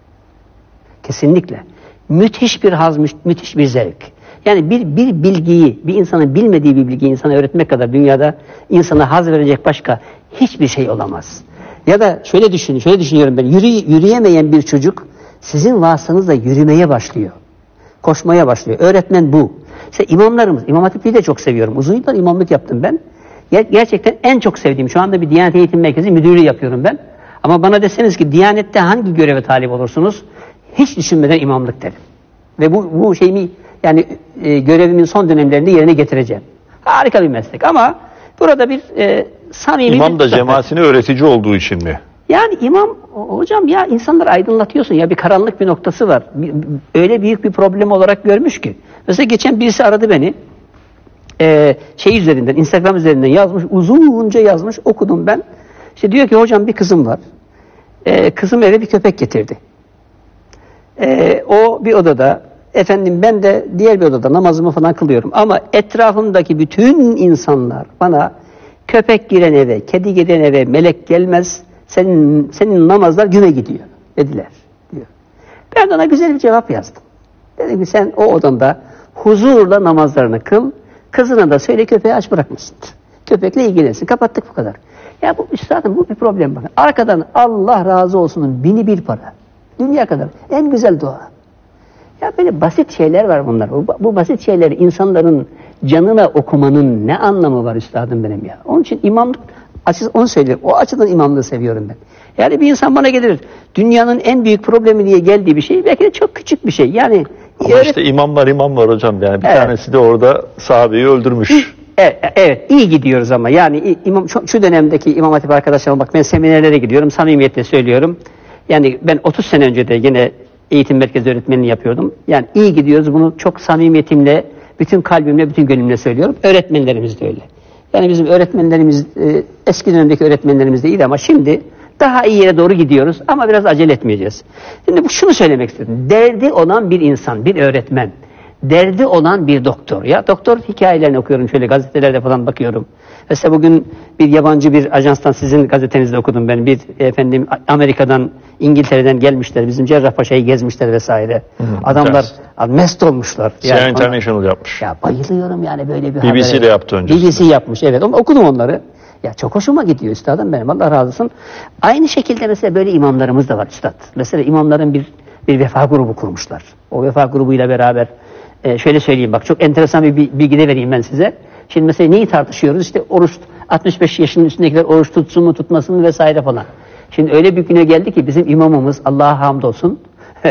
Kesinlikle. Müthiş bir haz, müthiş bir zevk. Yani bir, bir bilgiyi, bir insanın bilmediği bir bilgiyi insana öğretmek kadar dünyada insana haz verecek başka hiçbir şey olamaz. Ya da şöyle düşünün, şöyle düşünüyorum ben. Yürü, yürüyemeyen bir çocuk sizin vasıtanızla yürümeye başlıyor. Koşmaya başlıyor. Öğretmen bu. İşte imamlarımız, İmam Hatip'i de çok seviyorum. Uzun yıllar imamlık yaptım ben. Ger- gerçekten en çok sevdiğim, şu anda bir Diyanet Eğitim Merkezi müdürlüğü yapıyorum ben. Ama bana deseniz ki Diyanet'te hangi göreve talip olursunuz? Hiç düşünmeden imamlık derim. Ve bu, bu şeyimi yani e, görevimin son dönemlerinde yerine getireceğim. Harika bir meslek ama burada bir e, samimi... İmam da bir cemaatine öğretici olduğu için mi? Yani imam, hocam ya insanları aydınlatıyorsun ya, bir karanlık bir noktası var. Bir, öyle büyük bir problem olarak görmüş ki. Mesela geçen birisi aradı beni. E, şey üzerinden, Instagram üzerinden yazmış, uzunca yazmış, okudum ben. İşte diyor ki hocam bir kızım var. E, kızım eve bir köpek getirdi. E, o bir odada, efendim ben de diğer bir odada namazımı falan kılıyorum. Ama etrafımdaki bütün insanlar bana köpek giren eve, kedi giren eve melek gelmez, senin senin namazlar güme gidiyor dediler diyor. Ben de ona güzel bir cevap yazdım. Dedim ki sen o odanda huzurla namazlarını kıl, kızına da söyle köpeği aç bırakmasın. Köpekle ilgilensin. Kapattık bu kadar. Ya bu üstadım bu bir problem bakın. Arkadan Allah razı olsunun bini bir para. Dünya kadar en güzel dua. Ya böyle basit şeyler var bunlar. Bu, bu basit şeyleri insanların canına okumanın ne anlamı var üstadım benim ya. Onun için imamlık, açıkçası onu söylüyorum. O açıdan imamlığı seviyorum ben. Yani bir insan bana gelir, dünyanın en büyük problemi diye geldiği bir şey, belki de çok küçük bir şey. Yani Ama öğret- işte imamlar imamlar hocam. Yani bir Evet. tanesi de orada sahabeyi öldürmüş. Evet, evet, iyi gidiyoruz ama yani imam, şu, şu dönemdeki İmam Hatip arkadaşlarıma bak, ben seminerlere gidiyorum, samimiyetle söylüyorum. Yani ben otuz sene önce de yine eğitim merkezi öğretmenliği yapıyordum. Yani iyi gidiyoruz, bunu çok samimiyetimle, bütün kalbimle, bütün gönlümle söylüyorum. Öğretmenlerimiz de öyle. Yani bizim öğretmenlerimiz, e, eski dönemdeki öğretmenlerimiz de iyiydi ama şimdi daha iyi yere doğru gidiyoruz ama biraz acele etmeyeceğiz. Şimdi bu, şunu söylemek istedim. Derdi olan bir insan, bir öğretmen, derdi olan bir doktor. Ya doktor hikayelerini okuyorum, şöyle gazetelerde falan bakıyorum. Mesela bugün bir yabancı bir ajanstan, sizin gazetenizde okudum ben. Bir efendim Amerika'dan, İngiltere'den gelmişler. Bizim Cerrahpaşa'yı gezmişler vesaire. Hı, adamlar evet. mest olmuşlar. C N N International yapmış. Ya bayılıyorum yani böyle bir B B C de yaptı önce. B B C yapmış, evet. Okudum onları. Ya çok hoşuma gidiyor üstadım benim. Allah razı olsun. Aynı şekilde mesela böyle imamlarımız da var üstad. Mesela imamların bir bir vefa grubu kurmuşlar. O vefa grubuyla beraber e, şöyle söyleyeyim bak, çok enteresan bir bilgi de vereyim ben size. Şimdi mesela neyi tartışıyoruz? İşte oruç, altmış beş yaşının üstündekiler oruç tutsun mu tutmasın mı vesaire falan. Şimdi öyle bir güne geldi ki bizim imamımız, Allah'a hamdolsun,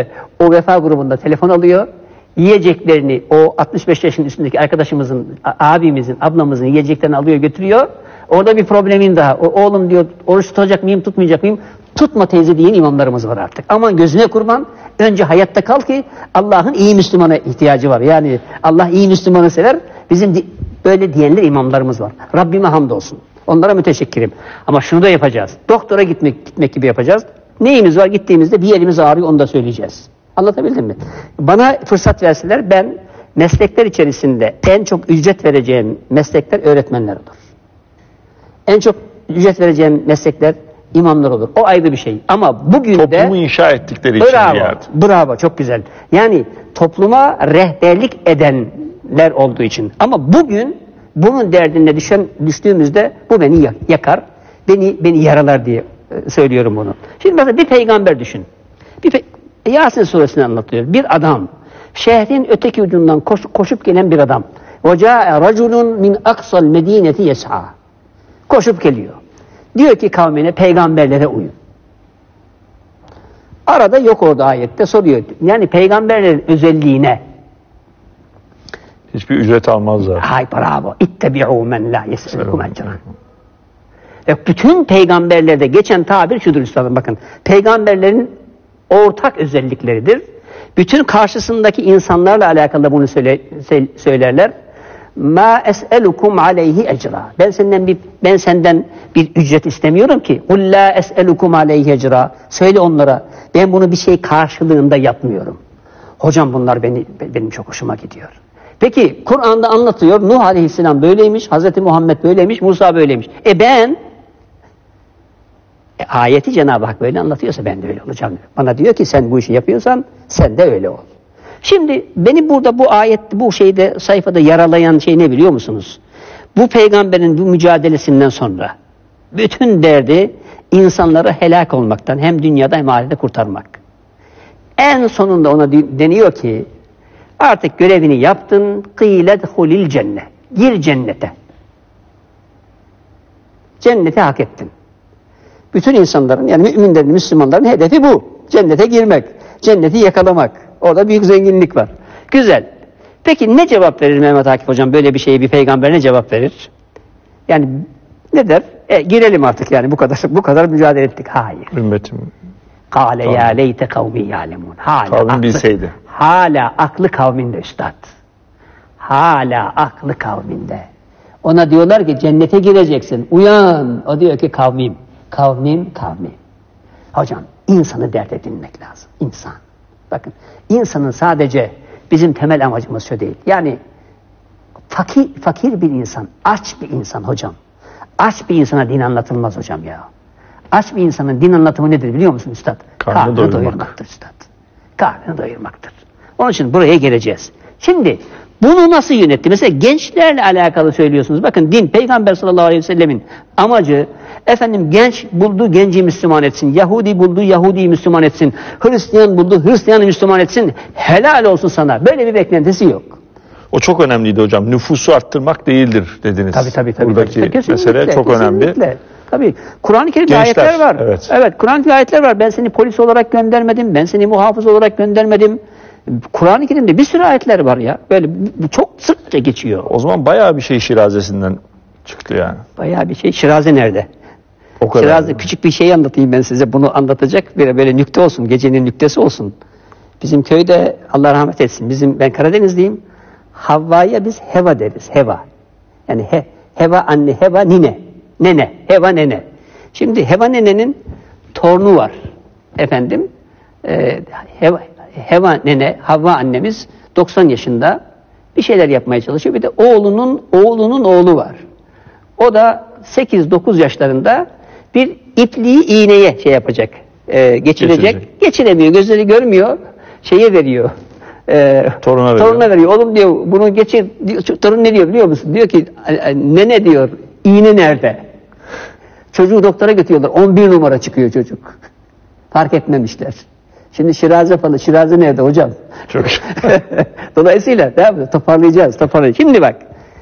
o vefa grubunda telefon alıyor. Yiyeceklerini o altmış beş yaşının üstündeki arkadaşımızın, abimizin, ablamızın yiyeceklerini alıyor götürüyor. Orada bir problemin daha. O, oğlum diyor, oruç tutacak mıyım, tutmayacak mıyım? Tutma teyze diyen imamlarımız var artık. Aman gözüne kurban. Önce hayatta kal ki Allah'ın iyi Müslümana ihtiyacı var. Yani Allah iyi Müslümanı sever. Bizim di- böyle diyenler imamlarımız var. Rabbime hamdolsun. Onlara müteşekkirim. Ama şunu da yapacağız. Doktora gitmek gitmek gibi yapacağız. Neyimiz var gittiğimizde bir yerimiz ağrıyor onu da söyleyeceğiz. Anlatabildim mi? Bana fırsat verseler ben meslekler içerisinde en çok ücret vereceğim meslekler öğretmenler olur. En çok ücret vereceğim meslekler imamlar olur. O ayrı bir şey. Ama bugün de toplumu inşa ettikleri için bravo, bir yerde. bravo, çok güzel. Yani topluma rehberlik edenler olduğu için. Ama bugün bunun derdine düşen, düştüğümüzde bu beni yakar, beni beni yaralar diye söylüyorum bunu. Şimdi mesela bir peygamber düşün. Bir pe Yasin suresini anlatıyor. Bir adam, şehrin öteki ucundan koş, koşup gelen bir adam. وَجَاءَ رَجُلٌ مِنْ أَقْصَى الْمَد۪ينَةِ يَسْعَى. Koşup geliyor. Diyor ki kavmine peygamberlere uyun. Arada yok orada ayette soruyor. Yani peygamberlerin özelliğine. Hiçbir ücret almazlar. Hay bravo. İttebi'û men la yes'elukum ecra. Bütün peygamberlerde geçen tabir şudur üstadım bakın. Peygamberlerin ortak özellikleridir. Bütün karşısındaki insanlarla alakalı bunu söyle, söylerler. Ma es'elukum aleyhi ecra. Ben senden bir ben senden bir ücret istemiyorum ki. Kul la es'elukum aleyhi ecra. Söyle onlara. Ben bunu bir şey karşılığında yapmıyorum. Hocam bunlar beni benim çok hoşuma gidiyor. Peki Kur'an'da anlatıyor. Nuh Aleyhisselam böyleymiş, Hazreti Muhammed böyleymiş, Musa böyleymiş. E ben e, ayeti Cenab-ı Hak böyle anlatıyorsa ben de öyle olacağım. Bana diyor ki sen bu işi yapıyorsan sen de öyle ol. Şimdi beni burada bu ayet, bu şeyde sayfada yaralayan şey ne biliyor musunuz? Bu peygamberin bu mücadelesinden sonra bütün derdi insanları helak olmaktan hem dünyada hem ahirette kurtarmak. En sonunda ona deniyor ki artık görevini yaptın, kıylet hulil cennet. Gir cennete. Cenneti hak ettin. Bütün insanların yani müminlerin, Müslümanların hedefi bu. Cennete girmek, cenneti yakalamak. Orada büyük zenginlik var. Güzel. Peki ne cevap verir Mehmet Akif Hocam? Böyle bir şeye bir peygamber ne cevap verir? Yani ne der? E, girelim artık yani bu kadar bu kadar mücadele ettik. Hayır. Ümmetim. Kâle ya leyte kavmi yâlemun. Kavmin bilseydi. Hala aklı kavminde üstad. Hala aklı kavminde. Ona diyorlar ki cennete gireceksin. Uyan. O diyor ki kavmim. Kavmim, kavmim. Hocam insanı dert edinmek lazım. İnsan. Bakın insanın sadece bizim temel amacımız şu değil. Yani fakir, fakir bir insan, aç bir insan hocam. Aç bir insana din anlatılmaz hocam ya. Aç bir insanın din anlatımı nedir biliyor musun üstad? Karnını, Karnını doyurmak. doyurmaktır üstad. Karnını doyurmaktır. Onun için buraya geleceğiz. Şimdi bunu nasıl yönetti? Mesela gençlerle alakalı söylüyorsunuz. Bakın din, Peygamber sallallahu aleyhi ve sellemin amacı efendim genç bulduğu genci Müslüman etsin. Yahudi bulduğu Yahudi'yi Müslüman etsin. Hristiyan bulduğu Hristiyan'ı Müslüman etsin. Helal olsun sana. Böyle bir beklentisi yok. O çok önemliydi hocam. Nüfusu arttırmak değildir dediniz. Tabii tabii. tabii Buradaki tabii. mesele çok kesinlikle. önemli. Tabii. Kur'an-ı Kerim'de Gençler, ayetler var. evet. Evet, Kur'an-ı Kerim'de ayetler var. Ben seni polis olarak göndermedim. Ben seni muhafız olarak göndermedim. Kur'an-ı Kerim'de bir sürü ayetler var ya. Böyle bu çok sıkça geçiyor. O zaman bayağı bir şey şirazesinden çıktı yani. Bayağı bir şey. Şiraze nerede? O kadar. Şiraze küçük bir şey anlatayım ben size. Bunu anlatacak bir böyle nükte olsun. Gecenin nüktesi olsun. Bizim köyde Allah rahmet etsin. Bizim ben Karadenizliyim. Havva'ya biz Heva deriz. Heva. Yani he, Heva anne, Heva nine. Nene. Heva nene. Şimdi Heva nenenin torunu var. Efendim. E, Heva, Heva nene, Havva annemiz doksan yaşında bir şeyler yapmaya çalışıyor. Bir de oğlunun oğlunun oğlu var. O da sekiz dokuz yaşlarında bir ipliği iğneye şey yapacak. E, geçirecek. Geçirecek. Geçiremiyor. Gözleri görmüyor. Şeye veriyor. E, Toruna veriyor. toruna veriyor. Oğlum diyor bunu geçir. Diyor, torun ne diyor biliyor musun? Diyor ki nene diyor iğne nerede? Çocuğu doktora götürüyorlar. on bir numara çıkıyor çocuk. Fark etmemişler. Şimdi Şiraze falan. Şiraze nerede hocam? Çok. Dolayısıyla değil mi? Toparlayacağız. Toparlayacağız. Şimdi bak.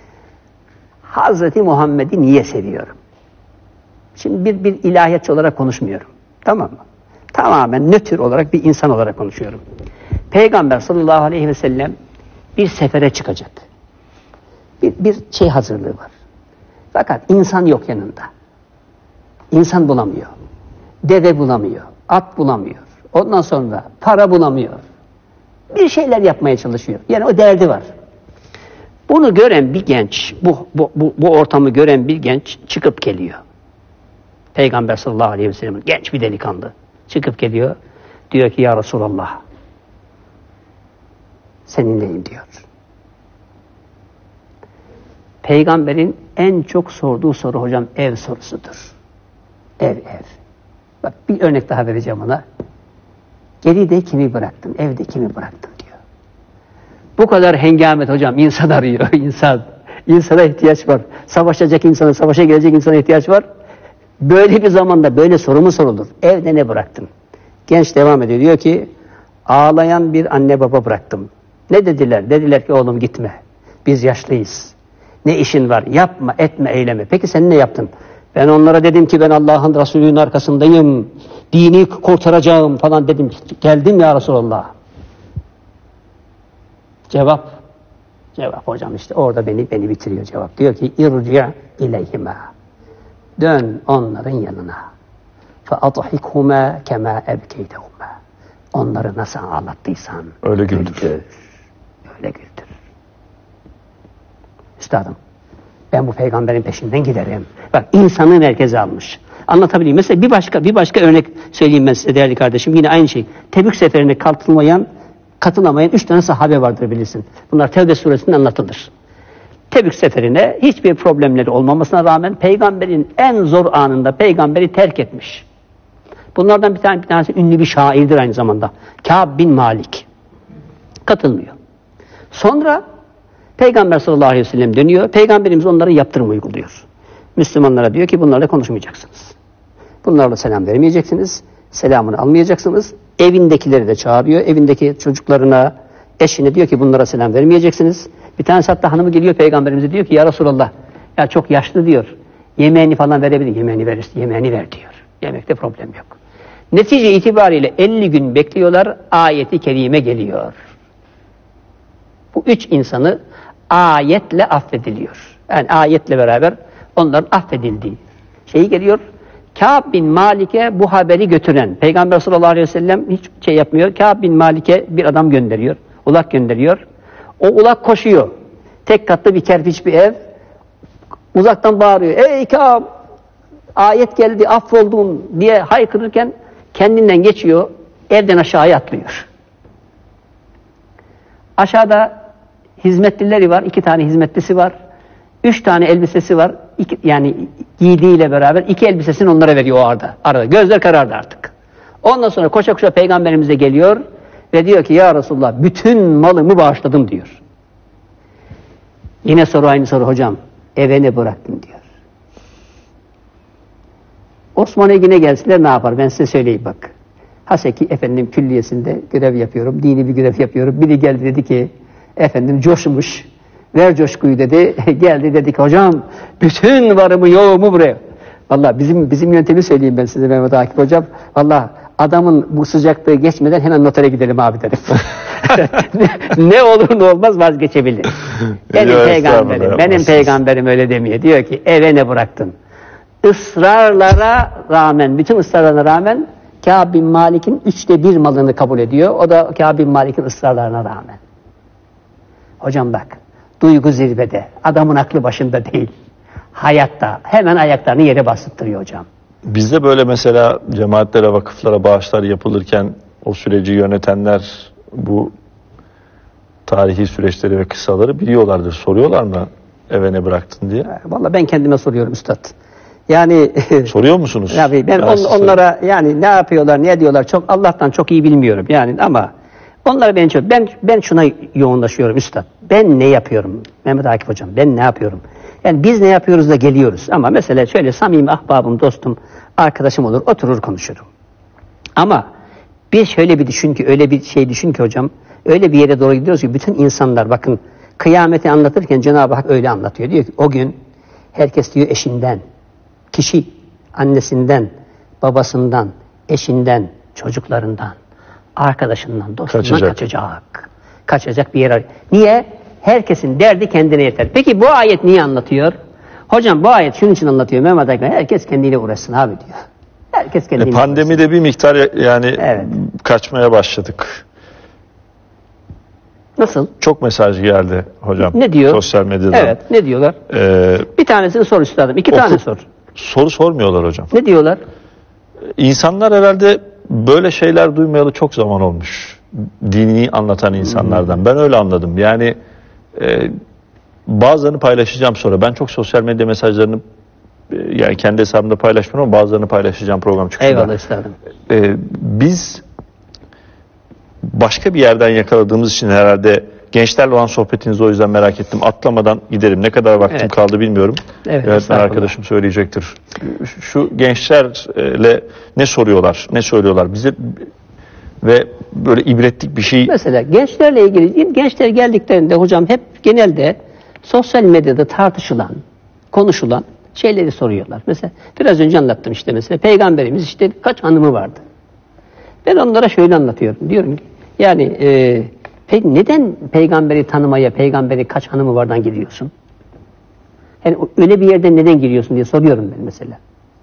Hazreti Muhammed'i niye seviyorum? Şimdi bir, bir ilahiyatçı olarak konuşmuyorum. Tamam mı? Tamamen nötr olarak bir insan olarak konuşuyorum. Peygamber sallallahu aleyhi ve sellem bir sefere çıkacak. Bir, bir şey hazırlığı var. Fakat insan yok yanında. İnsan bulamıyor. Deve bulamıyor. At bulamıyor. Ondan sonra para bulamıyor. Bir şeyler yapmaya çalışıyor. Yani o derdi var. Bunu gören bir genç, bu, bu, bu, bu ortamı gören bir genç çıkıp geliyor. Peygamber sallallahu aleyhi ve sellem genç bir delikanlı çıkıp geliyor. Diyor ki ya Resulallah seninleyim diyor. Peygamberin en çok sorduğu soru hocam ev sorusudur. Ev ev. Bak bir örnek daha vereceğim ona. Geride kimi bıraktın, evde kimi bıraktın diyor. Bu kadar hengamet hocam insan arıyor, insan. İnsana ihtiyaç var. Savaşacak insana, savaşa gelecek insana ihtiyaç var. Böyle bir zamanda böyle soru mu sorulur? Evde ne bıraktın? Genç devam ediyor. Diyor ki ağlayan bir anne baba bıraktım. Ne dediler? Dediler ki oğlum gitme. Biz yaşlıyız. Ne işin var? Yapma, etme, eyleme. Peki sen ne yaptın? Ben onlara dedim ki ben Allah'ın Resulü'nün arkasındayım. Dini kurtaracağım falan dedim. Geldim ya Resulallah. Cevap. Cevap hocam işte orada beni beni bitiriyor cevap. Diyor ki irci' ileyhima. Dön onların yanına. فَاَضْحِكْهُمَا كَمَا اَبْكَيْتَهُمَا. Onları nasıl ağlattıysan öyle güldür. güldür. Öyle güldür. Üstadım, ben bu peygamberin peşinden giderim. Bak insanı merkeze almış. Anlatabileyim. Mesela bir başka bir başka örnek söyleyeyim ben size değerli kardeşim. Yine aynı şey. Tebük seferine katılmayan, katılamayan üç tane sahabe vardır bilirsin. Bunlar Tevbe suresinde anlatılır. Tebük seferine hiçbir problemleri olmamasına rağmen peygamberin en zor anında peygamberi terk etmiş. Bunlardan bir tane bir tanesi ünlü bir şairdir aynı zamanda. Kâb bin Malik. Katılmıyor. Sonra Peygamber sallallahu aleyhi ve sellem dönüyor. Peygamberimiz onlara yaptırım uyguluyor. Müslümanlara diyor ki bunlarla konuşmayacaksınız. Bunlarla selam vermeyeceksiniz. Selamını almayacaksınız. Evindekileri de çağırıyor. Evindeki çocuklarına, eşine diyor ki bunlara selam vermeyeceksiniz. Bir tanesi hatta hanımı geliyor Peygamberimize diyor ki ya Resulallah ya çok yaşlı diyor. Yemeğini falan verebilir. Yemeğini verirse yemeğini ver diyor. Yemekte problem yok. Netice itibariyle elli gün bekliyorlar. Ayeti kerime geliyor. Bu üç insanı ayetle affediliyor. Yani ayetle beraber onların affedildiği şeyi geliyor. Kâb bin Malik'e bu haberi götüren Peygamber sallallahu aleyhi ve sellem hiç şey yapmıyor. Kâb bin Malik'e bir adam gönderiyor. Ulak gönderiyor. O ulak koşuyor. Tek katlı bir kerpiç bir ev. Uzaktan bağırıyor. Ey Kâb! Ayet geldi affoldun diye haykırırken kendinden geçiyor. Evden aşağıya atlıyor. Aşağıda hizmetlileri var. iki tane hizmetlisi var. Üç tane elbisesi var. İki, yani giydiğiyle beraber iki elbisesini onlara veriyor o arada. arada. Gözler karardı artık. Ondan sonra koşa koşa Peygamberimize geliyor ve diyor ki ya Resulullah bütün malımı bağışladım diyor. Yine soru aynı soru hocam. Eve ne bıraktın diyor. Osman Egin'e gelsinler ne yapar? Ben size söyleyeyim bak. Haseki efendim külliyesinde görev yapıyorum. Dini bir görev yapıyorum. Biri geldi dedi ki efendim coşmuş. Ver coşkuyu dedi. Geldi dedi ki hocam bütün varımı yoğumu buraya. Vallahi bizim bizim yöntemi söyleyeyim ben size Mehmet Akif hocam. Vallahi adamın bu sıcaklığı geçmeden hemen notere gidelim abi dedim. ne, ne olur ne olmaz vazgeçebilir. Benim Ya peygamberim, benim peygamberim öyle demiyor. Diyor ki eve ne bıraktın? Israrlara rağmen, bütün ısrarlarına rağmen Kâb bin Malik'in üçte bir malını kabul ediyor. O da Kâb bin Malik'in ısrarlarına rağmen. Hocam bak, duygu zirvede, adamın aklı başında değil. Hayatta, hemen ayaklarını yere bastırıyor hocam. Bizde böyle mesela cemaatlere, vakıflara bağışlar yapılırken o süreci yönetenler bu tarihi süreçleri ve kıssaları biliyorlardır. Soruyorlar mı eve ne bıraktın diye? Vallahi ben kendime soruyorum üstad. Yani soruyor musunuz? Tabii ben on, onlara yani ne yapıyorlar, ne diyorlar çok Allah'tan çok iyi bilmiyorum yani ama onlara ben çok ben ben şuna yoğunlaşıyorum üstad. Ben ne yapıyorum Mehmet Akif hocam? Ben ne yapıyorum? Yani biz ne yapıyoruz da geliyoruz ama mesela şöyle samimi ahbabım, dostum, arkadaşım olur, oturur konuşurum. Ama bir şöyle bir düşün ki, öyle bir şey düşün ki hocam, öyle bir yere doğru gidiyoruz ki bütün insanlar bakın kıyameti anlatırken Cenab-ı Hak öyle anlatıyor. Diyor ki o gün herkes diyor eşinden, kişi annesinden, babasından, eşinden, çocuklarından, arkadaşından, dostundan kaçacak. Kaçacak, kaçacak bir yer arıyor. Niye? Herkesin derdi kendine yeter. Peki bu ayet niye anlatıyor? Hocam bu ayet şunun için anlatıyor Mehmet Akif. Herkes kendiyle uğraşsın abi diyor. Herkes kendiyle e, pandemide uğraşsın. Bir miktar yani evet. Kaçmaya başladık. Nasıl? Çok mesaj geldi hocam. Ne diyor? Sosyal medyada. Evet, ne diyorlar? Ee, Bir tanesini sor üstadım. İki oku- tane sor. Soru sormuyorlar hocam. Ne diyorlar? İnsanlar herhalde böyle şeyler duymayalı çok zaman olmuş. Dinini anlatan insanlardan. Ben öyle anladım. Yani e, bazılarını paylaşacağım sonra. Ben çok sosyal medya mesajlarını e, yani kendi hesabımda paylaşmıyorum ama bazılarını paylaşacağım program çıkışında. Eyvallah üstadım. E, biz başka bir yerden yakaladığımız için herhalde gençlerle olan sohbetinizi o yüzden merak ettim. Atlamadan giderim. Ne kadar vaktim Evet. kaldı bilmiyorum. Evet, Öğretmen estağfurullah. arkadaşım söyleyecektir. Şu gençlerle ne soruyorlar, ne söylüyorlar bize ve böyle ibretlik bir şey. Mesela gençlerle ilgili, gençler geldiklerinde hocam hep genelde sosyal medyada tartışılan, konuşulan şeyleri soruyorlar. Mesela biraz önce anlattım işte mesela Peygamberimiz işte kaç hanımı vardı. Ben onlara şöyle anlatıyorum. Diyorum ki yani e, peki neden peygamberi tanımaya, peygamberi kaç hanımı vardan gidiyorsun? Yani öyle bir yerden neden giriyorsun diye soruyorum ben mesela.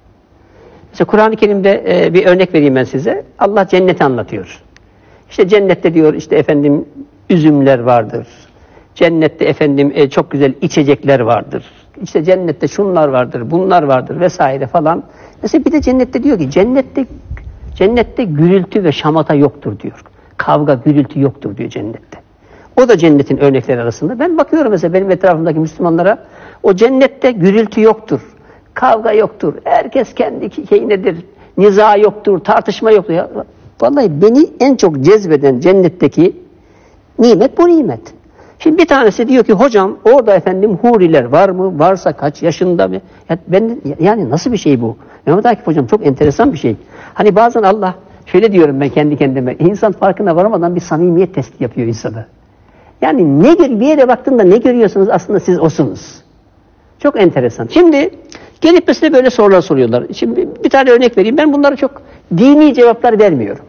Mesela Kur'an-ı Kerim'de e, bir örnek vereyim ben size. Allah cenneti anlatıyor. İşte cennette diyor işte efendim üzümler vardır. Cennette efendim e, çok güzel içecekler vardır. İşte cennette şunlar vardır, bunlar vardır vesaire falan. Mesela bir de cennette diyor ki cennette cennette gürültü ve şamata yoktur diyor. Kavga, gürültü yoktur diyor cennette. O da cennetin örnekleri arasında. Ben bakıyorum mesela benim etrafımdaki Müslümanlara o cennette gürültü yoktur. Kavga yoktur. Herkes kendi şeyindedir. Niza yoktur, tartışma yoktur. Ya, vallahi beni en çok cezbeden cennetteki nimet bu nimet. Şimdi bir tanesi diyor ki hocam orada efendim huriler var mı? Varsa kaç yaşında mı? Ya ben, yani nasıl bir şey bu? Mehmet Akif hocam çok enteresan bir şey. Hani bazen Allah şöyle diyorum ben kendi kendime. İnsan farkına varamadan bir samimiyet testi yapıyor insana. Yani ne bir yere baktığında ne görüyorsunuz aslında siz osunuz. Çok enteresan. Şimdi gelip mesela böyle sorular soruyorlar. Şimdi bir tane örnek vereyim. Ben bunlara çok dini cevaplar vermiyorum.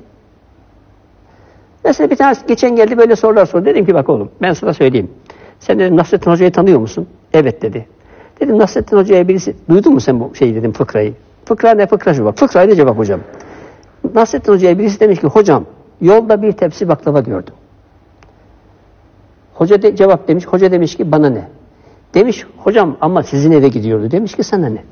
Mesela bir tanesi geçen geldi böyle sorular sordu. Dedim ki bak oğlum ben sana söyleyeyim. Sen dedim Nasrettin Hoca'yı tanıyor musun? Evet dedi. Dedim Nasrettin Hoca'ya birisi duydun mu sen bu şeyi dedim fıkrayı. Fıkra ne fıkra şu bak. Fıkra ne cevap hocam. Nasrettin Hoca'ya birisi demiş ki hocam yolda bir tepsi baklava gördüm. Hoca de, cevap demiş. Hoca demiş ki bana ne? Demiş hocam ama sizin eve gidiyordu. Demiş ki sana ne?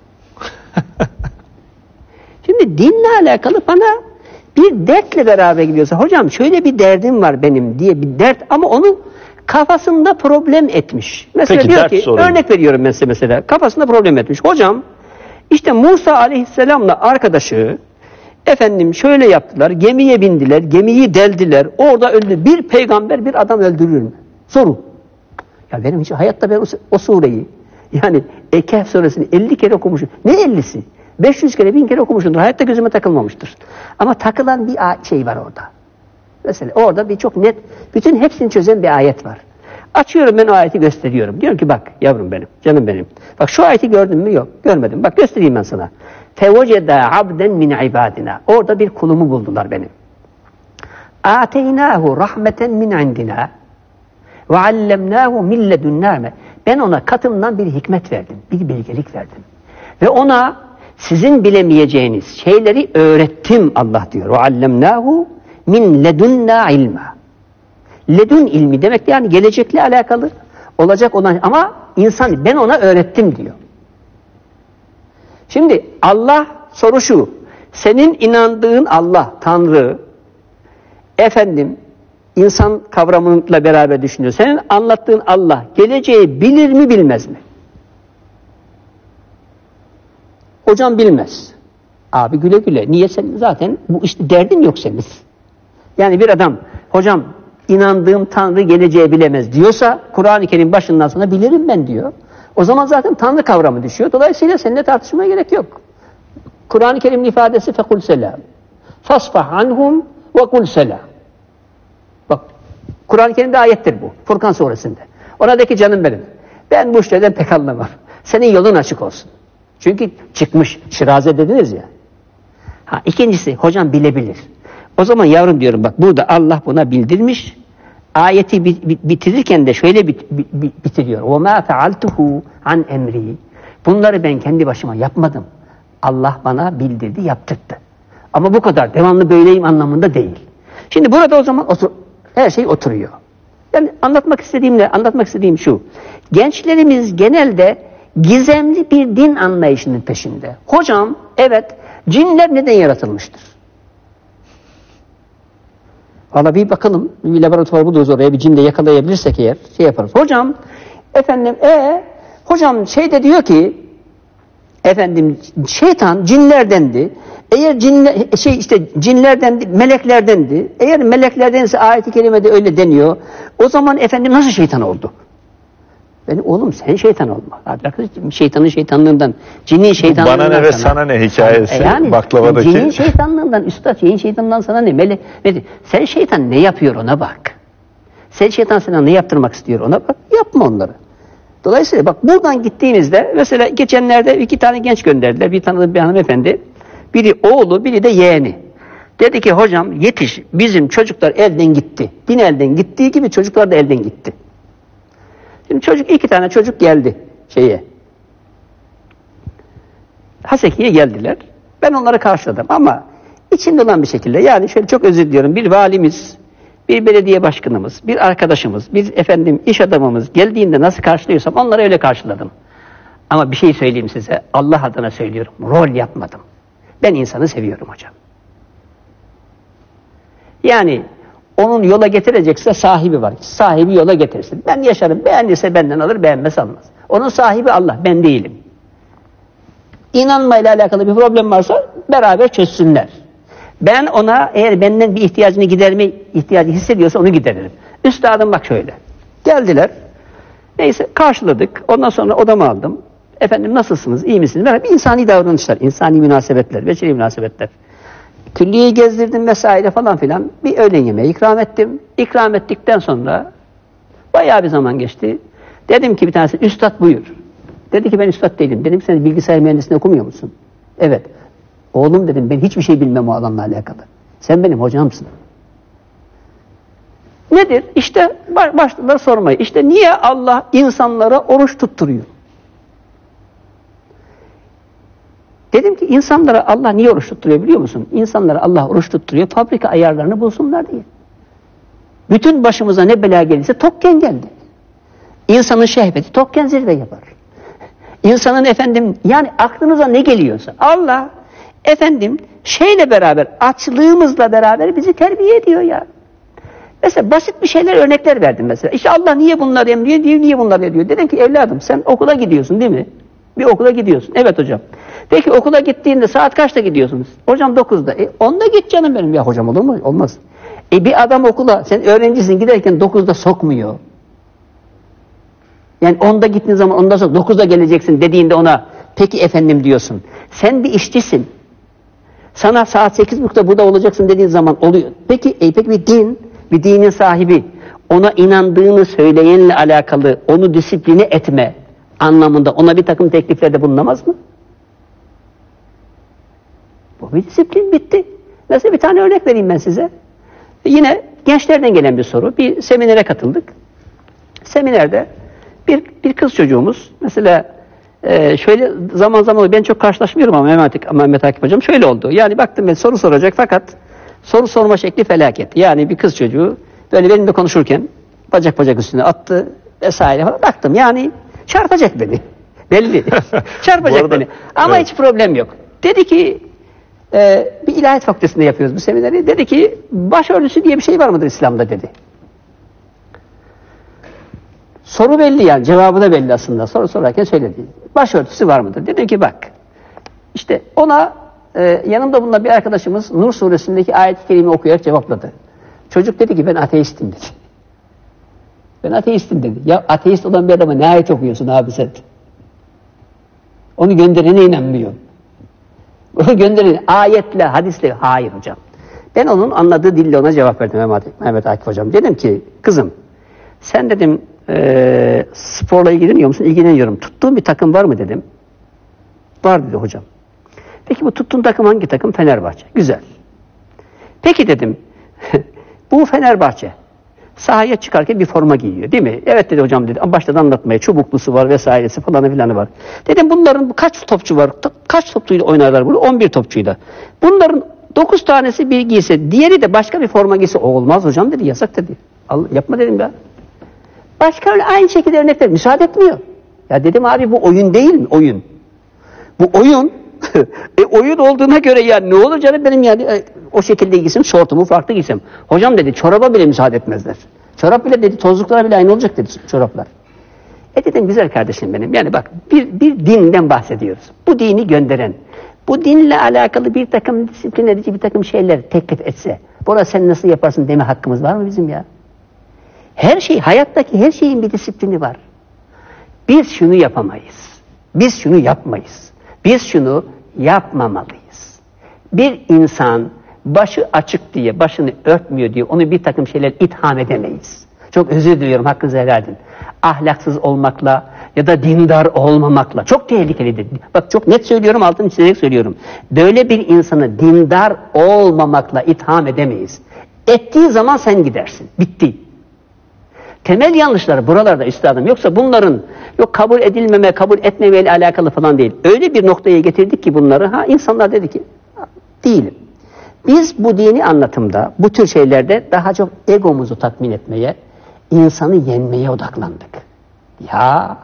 Şimdi dinle alakalı bana bir dertle beraber gidiyorsa hocam şöyle bir derdim var benim diye bir dert ama onu kafasında problem etmiş. Mesela Peki, diyor ki sorayım. örnek veriyorum ben size mesela kafasında problem etmiş. Hocam işte Musa aleyhisselamla arkadaşı efendim şöyle yaptılar gemiye bindiler gemiyi deldiler orada öldü. Bir peygamber bir adam öldürür mü? Soru. Ya benim hiç hayatta ben o, o sureyi yani Ekehf suresini elli kere okumuşum. Ne ellisi? beş yüz kere, bin kere okumuşumdur. Hayatta gözüme takılmamıştır. Ama takılan bir şey var orada. Mesela orada bir çok net, bütün hepsini çözen bir ayet var. Açıyorum ben o ayeti gösteriyorum. Diyorum ki bak yavrum benim, canım benim. Bak şu ayeti gördün mü? Yok, görmedim. Bak göstereyim ben sana. فَوَجَدَا عَبْدًا مِنْ عِبَادِنَا Orada bir kulumu buldular benim. آتَيْنَاهُ رَحْمَةً مِنْ عِنْدِنَا وَعَلَّمْنَاهُ مِنْ لَدُنَّا Ben ona katımdan bir hikmet verdim, bir bilgelik verdim. Ve ona sizin bilemeyeceğiniz şeyleri öğrettim Allah diyor. وَعَلَّمْنَاهُ مِنْ لَدُنَّا ilma. Ledun ilmi demek yani gelecekle alakalı olacak olan ama insan ben ona öğrettim diyor. Şimdi Allah soru şu. Senin inandığın Allah, Tanrı, efendim insan kavramıyla beraber düşünüyor. Senin anlattığın Allah geleceği bilir mi bilmez mi? Hocam bilmez. Abi güle güle. Niye sen zaten bu işte derdin yok senin. Yani bir adam hocam inandığım Tanrı geleceği bilemez diyorsa Kur'an-ı Kerim başından sonra bilirim ben diyor. O zaman zaten Tanrı kavramı düşüyor. Dolayısıyla seninle tartışmaya gerek yok. Kur'an-ı Kerim'in ifadesi fekul selam. Fasfah anhum ve kul selam. Bak Kur'an-ı Kerim'de ayettir bu. Furkan suresinde. Oradaki canım benim. Ben bu işlerden pek anlamam. Senin yolun açık olsun. Çünkü çıkmış. Şiraze dediniz ya. Ha, ikincisi hocam bilebilir. O zaman yavrum diyorum bak burada Allah buna bildirmiş. Ayeti bitirirken de şöyle bit, bit, bitiriyor. وَمَا فَعَلْتُهُ عَنْ emri. Bunları ben kendi başıma yapmadım. Allah bana bildirdi, yaptırdı. Ama bu kadar devamlı böyleyim anlamında değil. Şimdi burada o zaman otur, her şey oturuyor. Ben anlatmak istediğimle, anlatmak istediğim şu. Gençlerimiz genelde gizemli bir din anlayışının peşinde. Hocam, evet, cinler neden yaratılmıştır? Valla bir bakalım, bir laboratuvar buluruz oraya, bir cinde yakalayabilirsek eğer, şey yaparız. Hocam, efendim, e hocam şey de diyor ki, efendim, şeytan cinlerdendi. Eğer cinler, şey işte cinlerdendi, meleklerdendi. Eğer meleklerdense ayet-i kerimede öyle deniyor. O zaman efendim nasıl şeytan oldu? Ben oğlum sen şeytan olma. Arkadaşlar şeytanın şeytanlığından, cinin şeytanlığından bana ne ve sana, sana ne hikayesi yani, baklavadaki. Cinin şeytanlığından, üstad şeyin şeytanından sana ne? Melek, sen şeytan ne yapıyor ona bak. Sen şeytan sana ne yaptırmak istiyor ona bak. Yapma onları. Dolayısıyla bak buradan gittiğimizde mesela geçenlerde iki tane genç gönderdiler. Bir tanıdığım bir hanımefendi. Biri oğlu, biri de yeğeni. Dedi ki hocam yetiş, bizim çocuklar elden gitti. Din elden gittiği gibi çocuklar da elden gitti. Şimdi çocuk, iki tane çocuk geldi şeye. Haseki'ye geldiler. Ben onları karşıladım ama içimde olan bir şekilde, yani şöyle çok özür diliyorum, bir valimiz, bir belediye başkanımız, bir arkadaşımız, bir efendim iş adamımız geldiğinde nasıl karşılıyorsam onları öyle karşıladım. Ama bir şey söyleyeyim size, Allah adına söylüyorum, rol yapmadım. Ben insanı seviyorum hocam. Yani onun yola getirecekse sahibi var. Sahibi yola getirsin. Ben yaşarım, beğendiyse benden alır, beğenmez almaz. Onun sahibi Allah, ben değilim. İnanmayla alakalı bir problem varsa beraber çözsünler. Ben ona eğer benden bir ihtiyacını giderme ihtiyacı hissediyorsa onu gideririm. Üstadım bak şöyle. Geldiler. Neyse karşıladık. Ondan sonra odama aldım. Efendim nasılsınız? İyi misiniz? Böyle bir insani davranışlar, insani münasebetler, beşeri münasebetler. Külliyeyi gezdirdim vesaire falan filan. Bir öğlen yemeği ikram ettim. İkram ettikten sonra bayağı bir zaman geçti. Dedim ki bir tanesi, üstad buyur. Dedi ki ben üstad değilim. Dedim sen bilgisayar mühendisliğini okumuyor musun? Evet. Oğlum dedim ben hiçbir şey bilmem o alanla alakalı. Sen benim hocamsın. Nedir? İşte başladılar sormayı. İşte niye Allah insanlara oruç tutturuyor? Dedim ki insanlara Allah niye oruç tutturuyor biliyor musun? İnsanlara Allah oruç tutturuyor, fabrika ayarlarını bulsunlar diye. Bütün başımıza ne bela gelirse tokken geldi. İnsanın şehveti tokken zirve yapar. İnsanın efendim, yani aklınıza ne geliyorsa Allah efendim şeyle beraber, açlığımızla beraber bizi terbiye ediyor ya. Mesela basit bir şeyler, örnekler verdim mesela. İşte Allah niye bunları emriyor, niye, niye bunları ediyor? Dedim ki evladım sen okula gidiyorsun değil mi? Bir okula gidiyorsun. Evet hocam. Peki okula gittiğinde saat kaçta gidiyorsunuz? Hocam dokuzda. E onda git canım benim. Ya hocam olur mu? Olmaz. E bir adam okula, sen öğrencisin, giderken dokuzda sokmuyor. Yani onda gittiğin zaman ondan sonra dokuzda geleceksin dediğinde ona peki efendim diyorsun. Sen bir işçisin. Sana saat sekiz buçukta burada olacaksın dediğin zaman oluyor. Peki, e peki bir din, bir dinin sahibi ona inandığını söyleyenle alakalı onu disipline etme anlamında ona bir takım tekliflerde bulunamaz mı? Bu bir disiplin, bitti. Mesela bir tane örnek vereyim ben size. Yine gençlerden gelen bir soru. Bir seminere katıldık. Seminerde bir, bir kız çocuğumuz mesela e, şöyle zaman zaman ben çok karşılaşmıyorum ama Mehmet, Mehmet Akif hocam şöyle oldu. Yani baktım ben soru soracak fakat soru sorma şekli felaket. Yani bir kız çocuğu böyle benimle konuşurken bacak bacak üstüne attı vesaire falan. Baktım yani çarpacak beni. Belli. Çarpacak arada, beni. Ama evet, hiç problem yok. Dedi ki e, bir ilahiyat fakültesinde yapıyoruz bu semineri. Dedi ki başörtüsü diye bir şey var mıdır İslam'da dedi. Soru belli yani. Cevabı da belli aslında. Soru sorarken söyledi. Başörtüsü var mıdır? Dedim ki bak. İşte ona e, yanımda bulunan bir arkadaşımız Nur suresindeki ayet-i kerime okuyarak cevapladı. Çocuk dedi ki ben ateistim dedi. Ben ateistim dedi. Ya ateist olan bir adama ne ayet okuyorsun abi sen? Onu gönderene inanmıyor. Onu gönderene ayetle, hadisle. Hayır hocam. Ben onun anladığı dille ona cevap verdim Mehmet, Mehmet Akif hocam. Dedim ki kızım sen dedim e, sporla ilgileniyor musun? İlgileniyorum. Tuttuğun bir takım var mı dedim. Var dedi hocam. Peki bu tuttuğun takım hangi takım? Fenerbahçe. Güzel. Peki dedim bu Fenerbahçe sahaya çıkarken bir forma giyiyor değil mi? Evet dedi hocam dedi. Başladı anlatmaya. Çubuklusu var vesairesi falanı filanı var. Dedim bunların kaç topçu var? Kaç topçuyla oynarlar bunu? on bir topçuyla. Bunların dokuz tanesi bir giyse, diğeri de başka bir forma giyse o olmaz hocam dedi. Yasak dedi. Al, yapma dedim ya. Başka öyle aynı şekilde örnekler müsaade etmiyor. Ya dedim abi bu oyun değil mi? Oyun. Bu oyun. e oyun olduğuna göre ya ne olur canım benim yani e, o şekilde giysem, şortumu farklı giysem. Hocam dedi çoraba bile müsaade etmezler. Çorap bile dedi tozluklara bile aynı olacak dedi çoraplar. E dedim güzel kardeşim benim. Yani bak bir, bir dinden bahsediyoruz. Bu dini gönderen, bu dinle alakalı bir takım disiplin edici bir takım şeyler teklif etse, Bora sen nasıl yaparsın deme hakkımız var mı bizim ya? Her şey, hayattaki her şeyin bir disiplini var. Biz şunu yapamayız. Biz şunu yapmayız. Biz şunu yapmamalıyız. Bir insan başı açık diye, başını örtmüyor diye onu bir takım şeyler itham edemeyiz. Çok özür diliyorum, hakkınızı helal edin. Ahlaksız olmakla ya da dindar olmamakla çok tehlikelidir. Bak çok net söylüyorum, altını çizerek söylüyorum. Böyle bir insanı dindar olmamakla itham edemeyiz. Ettiği zaman sen gidersin. Bitti. Temel yanlışlar buralarda üstadım. Yoksa bunların yok kabul edilmeme, kabul etmemeyle alakalı falan değil. Öyle bir noktaya getirdik ki bunları. Ha insanlar dedi ki değilim. Biz bu dini anlatımda, bu tür şeylerde daha çok egomuzu tatmin etmeye, insanı yenmeye odaklandık. Ya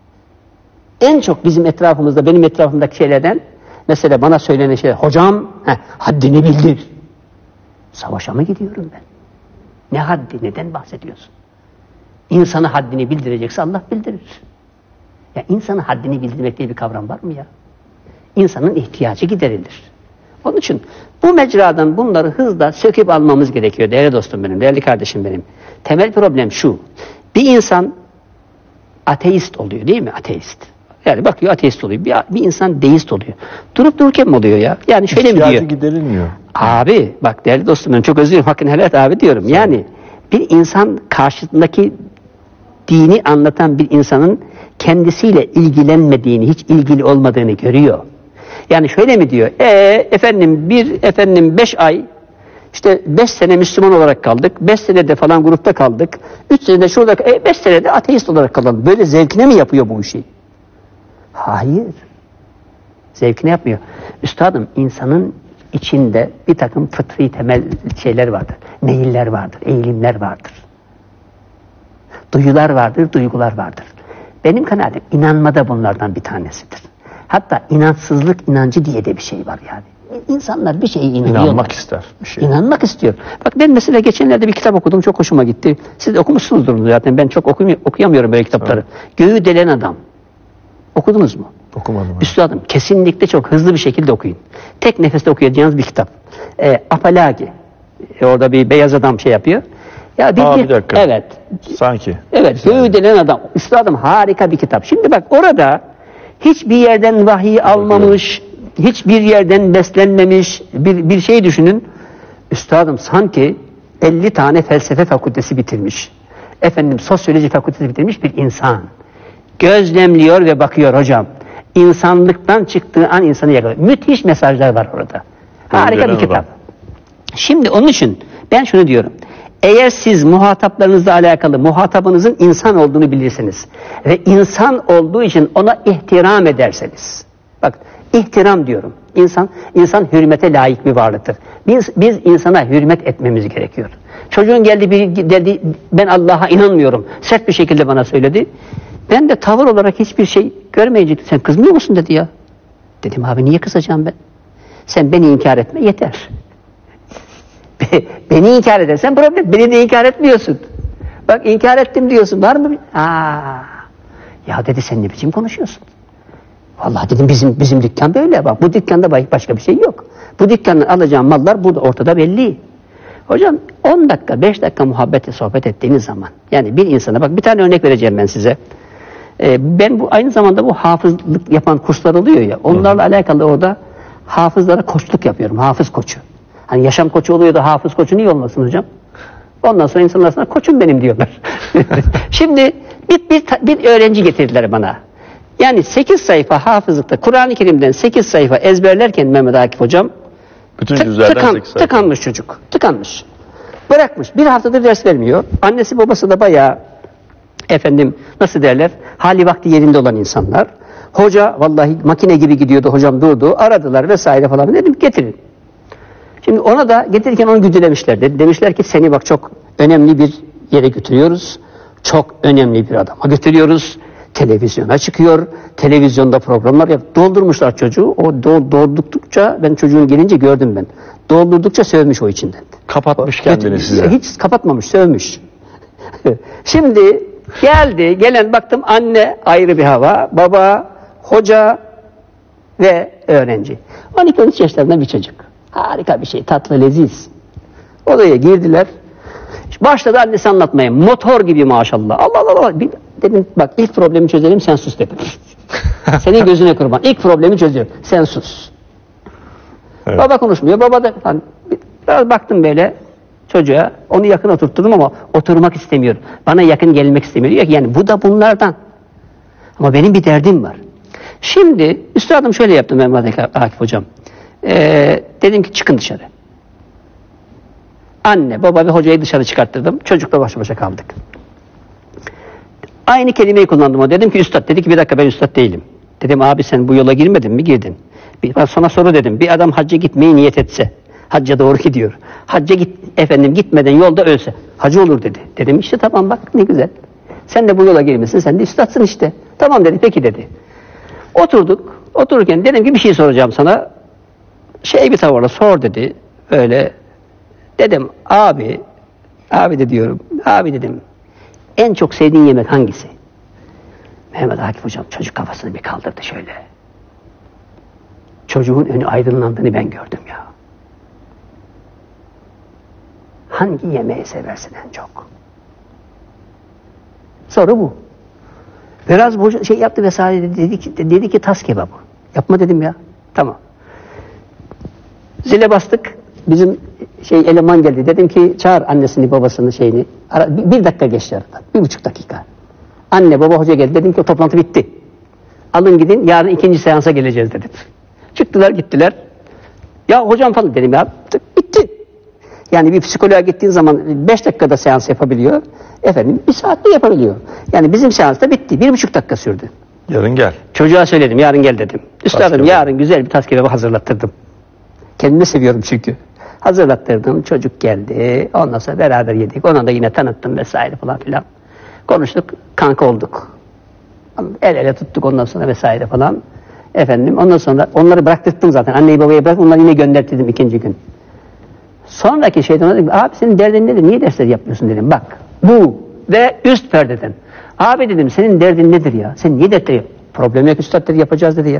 en çok bizim etrafımızda, benim etrafımdaki şeylerden mesela bana söylenen şey, hocam heh, haddini bildir. Savaşa mı gidiyorum ben? Ne haddi, neden bahsediyorsun? İnsanı haddini bildirecekse Allah bildirir. Ya insanı haddini bildirmek diye bir kavram var mı ya? İnsanın ihtiyacı giderilir. Onun için bu mecradan bunları hızla söküp almamız gerekiyor değerli dostum benim, değerli kardeşim benim. Temel problem şu, bir insan ateist oluyor değil mi? Ateist. Yani bakıyor ateist oluyor. Bir, bir insan deist oluyor. Durup dururken mi oluyor ya? Yani şöyle mi diyor? İhtiyacı giderilmiyor. Abi bak değerli dostum benim, çok özür dilerim, hakkını helal et abi diyorum. Sen. Yani bir insan karşısındaki dini anlatan bir insanın kendisiyle ilgilenmediğini, hiç ilgili olmadığını görüyor. Yani şöyle mi diyor? E efendim bir efendim beş ay işte beş sene Müslüman olarak kaldık. Beş senede falan grupta kaldık. Üç senede şurada, e beş senede ateist olarak kalalım. Böyle zevkine mi yapıyor bu işi? Hayır. Zevkine yapmıyor. Üstadım insanın içinde bir takım fıtri temel şeyler vardır. Meyiller vardır, eğilimler vardır. Duyular vardır, duygular vardır. Benim kanaatim inanma da bunlardan bir tanesidir. Hatta inançsızlık inancı diye de bir şey var yani. İnsanlar bir şeye inanıyorlar. İnanmak ister. Bir şey. İnanmak istiyor. Bak ben mesela geçenlerde bir kitap okudum, çok hoşuma gitti. Siz de okumuşsunuzdur zaten, ben çok okuyam- okuyamıyorum böyle kitapları. Evet. Göğü delen adam. Okudunuz mu? Okumadım. Üstadım kesinlikle çok hızlı bir şekilde okuyun. Tek nefeste okuyacağınız bir kitap. E, Apalagi. E, orada bir beyaz adam şey yapıyor. Ya bir, Aa, bir, bir dakika. Evet. Sanki. Evet. Göğü delen adam. Üstadım harika bir kitap. Şimdi bak orada hiçbir yerden vahiy almamış, hiçbir yerden beslenmemiş bir, bir şey düşünün. Üstadım sanki elli tane felsefe fakültesi bitirmiş. Efendim sosyoloji fakültesi bitirmiş bir insan. Gözlemliyor ve bakıyor hocam. İnsanlıktan çıktığı an insanı yakalıyor. Müthiş mesajlar var orada. Harika bir kitap. Şimdi onun için ben şunu diyorum. Eğer siz muhataplarınızla alakalı muhatabınızın insan olduğunu bilirsiniz ve insan olduğu için ona ihtiram ederseniz, bak ihtiram diyorum, insan insan hürmete layık bir varlıktır. Biz biz insana hürmet etmemiz gerekiyor. Çocuğun geldi bir dedi, ben Allah'a inanmıyorum, sert bir şekilde bana söyledi. Ben de tavır olarak hiçbir şey görmeyince sen kızmıyor musun dedi ya. Dedim abi niye kızacağım ben? Sen beni inkar etme yeter. Beni inkar edersen problem. Beni de inkar etmiyorsun. Bak inkar ettim diyorsun. Var mı? Aa, ya dedi sen ne biçim konuşuyorsun? Vallahi dedim bizim bizim dükkan böyle. Bak bu dükkanda başka bir şey yok. Bu dükkandan alacağım mallar burada ortada belli. Hocam on dakika beş dakika muhabbetle sohbet ettiğiniz zaman yani bir insana bak bir tane örnek vereceğim ben size. Ee, ben bu aynı zamanda bu hafızlık yapan kurslar oluyor ya. Onlarla Hı. alakalı orada hafızlara koçluk yapıyorum. Hafız koçu. Hani yaşam koçu oluyor da hafız koçu niye olmasın hocam? Ondan sonra insanlar sana koçum benim diyorlar. Şimdi bir, bir, bir öğrenci getirdiler bana. Yani sekiz sayfa hafızlıkta Kur'an-ı Kerim'den sekiz sayfa ezberlerken Mehmet Akif hocam bütün tık, cüzlerden tıkan, sekiz sayfa. Tıkanmış çocuk. Tıkanmış. Bırakmış. Bir haftadır ders vermiyor. Annesi babası da bayağı efendim nasıl derler? Hali vakti yerinde olan insanlar. Hoca vallahi makine gibi gidiyordu. Hocam durdu. Aradılar vesaire falan. Dedim getirin. Şimdi ona da getirirken onu güdülemişler. Demişler ki seni bak çok önemli bir yere götürüyoruz. Çok önemli bir adama götürüyoruz. Televizyona çıkıyor. Televizyonda programlar yap. Doldurmuşlar çocuğu. O do- doldurdukça ben çocuğun gelince gördüm ben. Doldurdukça sövmüş o içinden. Kapatmış O, kendini hiç, size. Hiç kapatmamış, sövmüş. Şimdi geldi, gelen baktım anne ayrı bir hava, baba, hoca ve öğrenci. on iki on üç yaşlarında bir çocuk. Harika bir şey, tatlı, leziz. Odaya girdiler. Başladı annesi anlatmaya. Motor gibi maşallah. Allah Allah Allah. Bir, dedim bak ilk problemi çözelim, sen sus dedim. Senin gözüne kurban. İlk problemi çözüyorum. Sen sus. Evet. Baba konuşmuyor. Baba da hani, biraz baktım böyle çocuğa. Onu yakın oturtturdum ama oturmak istemiyor. Bana yakın gelmek istemiyor. Diyor ki yani bu da bunlardan. Ama benim bir derdim var. Şimdi üstadım şöyle yaptım Mehmet Akif hocam. Ee, dedim ki çıkın dışarı. Anne, baba ve hocayı dışarı çıkarttırdım. Çocukla baş başa kaldık. Aynı kelimeyi kullandım o. Dedim ki üstad, dedi ki bir dakika ben üstad değilim. Dedim abi sen bu yola girmedin mi? Girdin. Bir, sana soru dedim. Bir adam hacca gitmeyi niyet etse, hacca doğru gidiyor. Hacca git, efendim gitmeden yolda ölse, hacı olur dedi. Dedim işte tamam bak ne güzel. Sen de bu yola girmişsin, sen de üstadsın işte. Tamam dedi, peki dedi. Oturduk. Otururken dedim ki bir şey soracağım sana. Şey bir tavırla sor dedi. Öyle. Dedim abi, abi de diyorum, abi dedim. En çok sevdiğin yemek hangisi? Mehmet Akif hocam çocuk kafasını bir kaldırdı şöyle. Çocuğun önü aydınlandığını ben gördüm ya. Hangi yemeği seversin en çok? Soru bu. Biraz bu şey yaptı vesaire dedi ki, dedi ki tas kebabı. Yapma dedim ya. Tamam. Zile bastık. Bizim şey eleman geldi. Dedim ki çağır annesini babasını şeyini. Ara, bir, bir dakika geçti aradan. Bir buçuk dakika. Anne baba hoca geldi. Dedim ki o toplantı bitti. Alın gidin yarın ikinci seansa geleceğiz dedim. Çıktılar gittiler. Ya hocam falan dedim ya bitti. Yani bir psikoloğa gittiğin zaman beş dakikada seans yapabiliyor. Efendim bir saatte yapabiliyor. Yani bizim seans da bitti. Bir buçuk dakika sürdü. Yarın gel. Çocuğa söyledim yarın gel dedim. Üstadım yarın güzel bir tas kebabı hazırlattırdım. Kendimi seviyorum çünkü. Hazırlattırdım. Çocuk geldi. Ondan sonra beraber yedik. Ona da yine tanıttım vesaire falan filan. Konuştuk. Kanka olduk. El ele tuttuk ondan sonra vesaire falan. Efendim ondan sonra onları bıraktırdım zaten. Anneyi babayı bırak onları yine gönderttirdim ikinci gün. Sonraki şeyden dedim abi senin derdin nedir? Niye dersleri yapmıyorsun dedim. Bak bu ve üst perdeden. Abi dedim senin derdin nedir ya? Sen niye dersleri problem yok üstadları yapacağız dedi ya.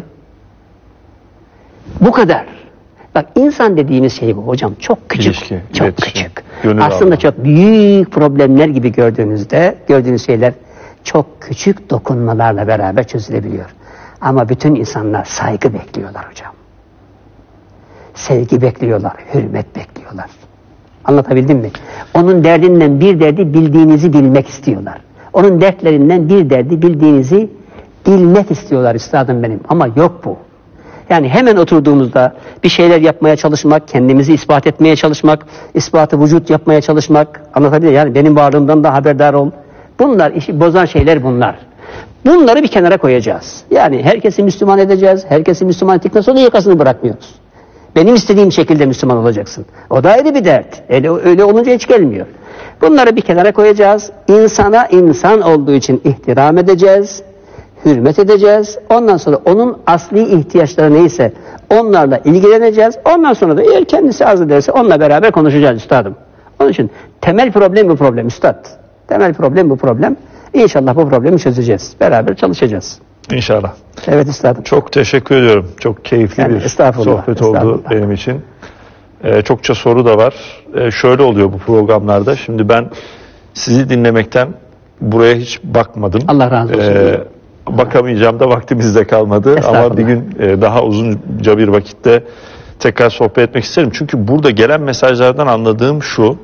Bu kadar. Bak insan dediğimiz şey bu hocam. Çok küçük. İlişki, çok iletişim, küçük. gönül Aslında alma. çok büyük problemler gibi gördüğünüzde gördüğünüz şeyler çok küçük dokunmalarla beraber çözülebiliyor. Ama bütün insanlar saygı bekliyorlar hocam. Sevgi bekliyorlar, hürmet bekliyorlar. Anlatabildim mi? Onun derdinden bir derdi bildiğinizi bilmek istiyorlar. Onun dertlerinden bir derdi bildiğinizi bilmek istiyorlar üstadım benim. Ama yok bu. Yani hemen oturduğumuzda bir şeyler yapmaya çalışmak, kendimizi ispat etmeye çalışmak, ispatı vücut yapmaya çalışmak, anlatabiliyor muyum? Yani benim varlığımdan da haberdar ol. Bunlar işi bozan şeyler bunlar. Bunları bir kenara koyacağız. Yani herkesi Müslüman edeceğiz, herkesi Müslüman ettikten sonra yakasını bırakmıyoruz. Benim istediğim şekilde Müslüman olacaksın. O da ayrı bir dert. Öyle, öyle olunca hiç gelmiyor. Bunları bir kenara koyacağız. İnsana insan olduğu için ihtiram edeceğiz. Hürmet edeceğiz. Ondan sonra onun asli ihtiyaçları neyse onlarla ilgileneceğiz. Ondan sonra da eğer kendisi arzu ederse onunla beraber konuşacağız üstadım. Onun için temel problem bu problem üstad. Temel problem bu problem. İnşallah bu problemi çözeceğiz. Beraber çalışacağız. İnşallah. Evet üstadım. Çok teşekkür ediyorum. Çok keyifli Yani bir estağfurullah, sohbet oldu estağfurullah. benim için. Ee, çokça soru da var. Ee, şöyle oluyor bu programlarda. Şimdi ben sizi dinlemekten buraya hiç bakmadım. Allah razı olsun. Ee, bakamayacağım da vaktimiz de kalmadı. Ama bir gün e, daha uzunca bir vakitte tekrar sohbet etmek isterim. Çünkü burada gelen mesajlardan anladığım şu.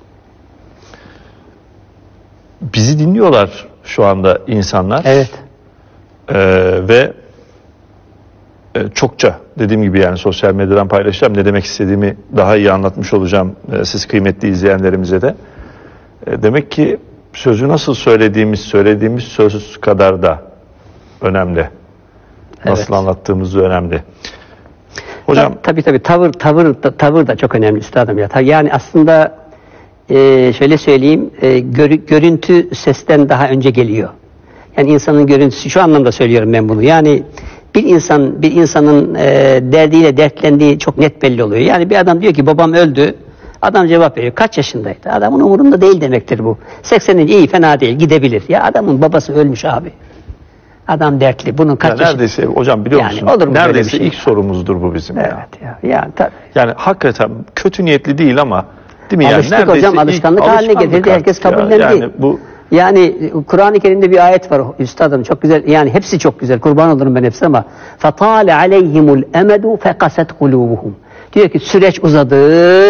Bizi dinliyorlar şu anda insanlar. Evet. Ee, ve e, çokça dediğim gibi yani sosyal medyadan paylaşacağım. Ne demek istediğimi daha iyi anlatmış olacağım e, siz kıymetli izleyenlerimize de. E, demek ki sözü nasıl söylediğimiz, söylediğimiz söz kadar da önemli. Nasıl Evet. anlattığımız da önemli. Hocam tabii tabii tavır tavır da, tavır da çok önemli üstadım ya. Yani aslında e, şöyle söyleyeyim, e, gör- görüntü sesten daha önce geliyor. Yani insanın görüntüsü, şu anlamda söylüyorum ben bunu. Yani bir insan bir insanın e, derdiyle dertlendiği çok net belli oluyor. Yani bir adam diyor ki babam öldü. Adam cevap veriyor. Kaç yaşındaydı? Adamın umurunda değil demektir bu. sekseninci iyi, fena değil, gidebilir. Ya adamın babası ölmüş abi. Adam dertli. Bunun kaç Ya neredeyse hocam biliyor Yani musun? olur mu böyle Neredeyse bir şey? ilk sorumuzdur bu bizim Evet ya. ya. Ya tabii. Yani hakikaten kötü niyetli değil ama değil mi? Alıştık yani neredeyse hocam, ilk- alışkanlık haline getirdi, artık herkes ya. kabullendi. Yani bu Yani Kur'an-ı Kerim'de bir ayet var üstadım, çok güzel, yani hepsi çok güzel, kurban olurum ben hepsi ama فَطَالَ عَلَيْهِمُ الْاَمَدُ فَقَسَتْ قُلُوبُهُم diyor ki süreç uzadı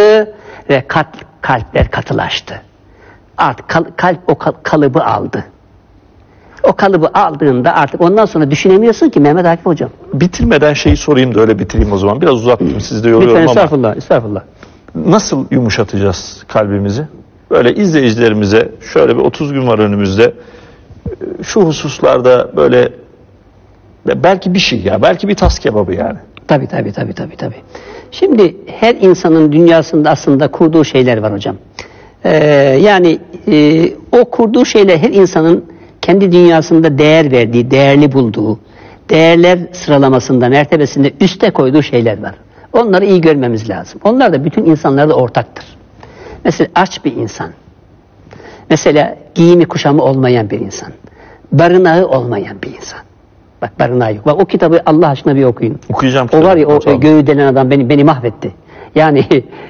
ve kalp, kalpler katılaştı. Artık kal, kalp o kal, kalıbı aldı. O kalıbı aldığında artık ondan sonra düşünemiyorsun ki Mehmet Akif hocam. bitirmeden şeyi sorayım da öyle bitireyim o zaman. Biraz uzattım, sizi de yoruyorum Lütfen ama estağfurullah, estağfurullah. nasıl yumuşatacağız kalbimizi? Böyle izleyicilerimize şöyle bir otuz gün var önümüzde. Şu hususlarda böyle belki bir şey ya, belki bir tas kebabı yani. Tabii tabii tabii tabii tabii. Şimdi her insanın dünyasında aslında kurduğu şeyler var hocam. Ee, yani e, o kurduğu şeyler her insanın kendi dünyasında değer verdiği, değerli bulduğu, değerler sıralamasında, mertebesinde üste koyduğu şeyler var. Onları iyi görmemiz lazım. Onlar da bütün insanlarda ortaktır. Mesela aç bir insan. Mesela giyimi kuşamı olmayan bir insan. Barınağı olmayan bir insan. Bak barınağı yok. Bak o kitabı Allah aşkına bir okuyun. Okuyacağım. O var ya, o Hocam. göğü delen adam beni beni mahvetti. Yani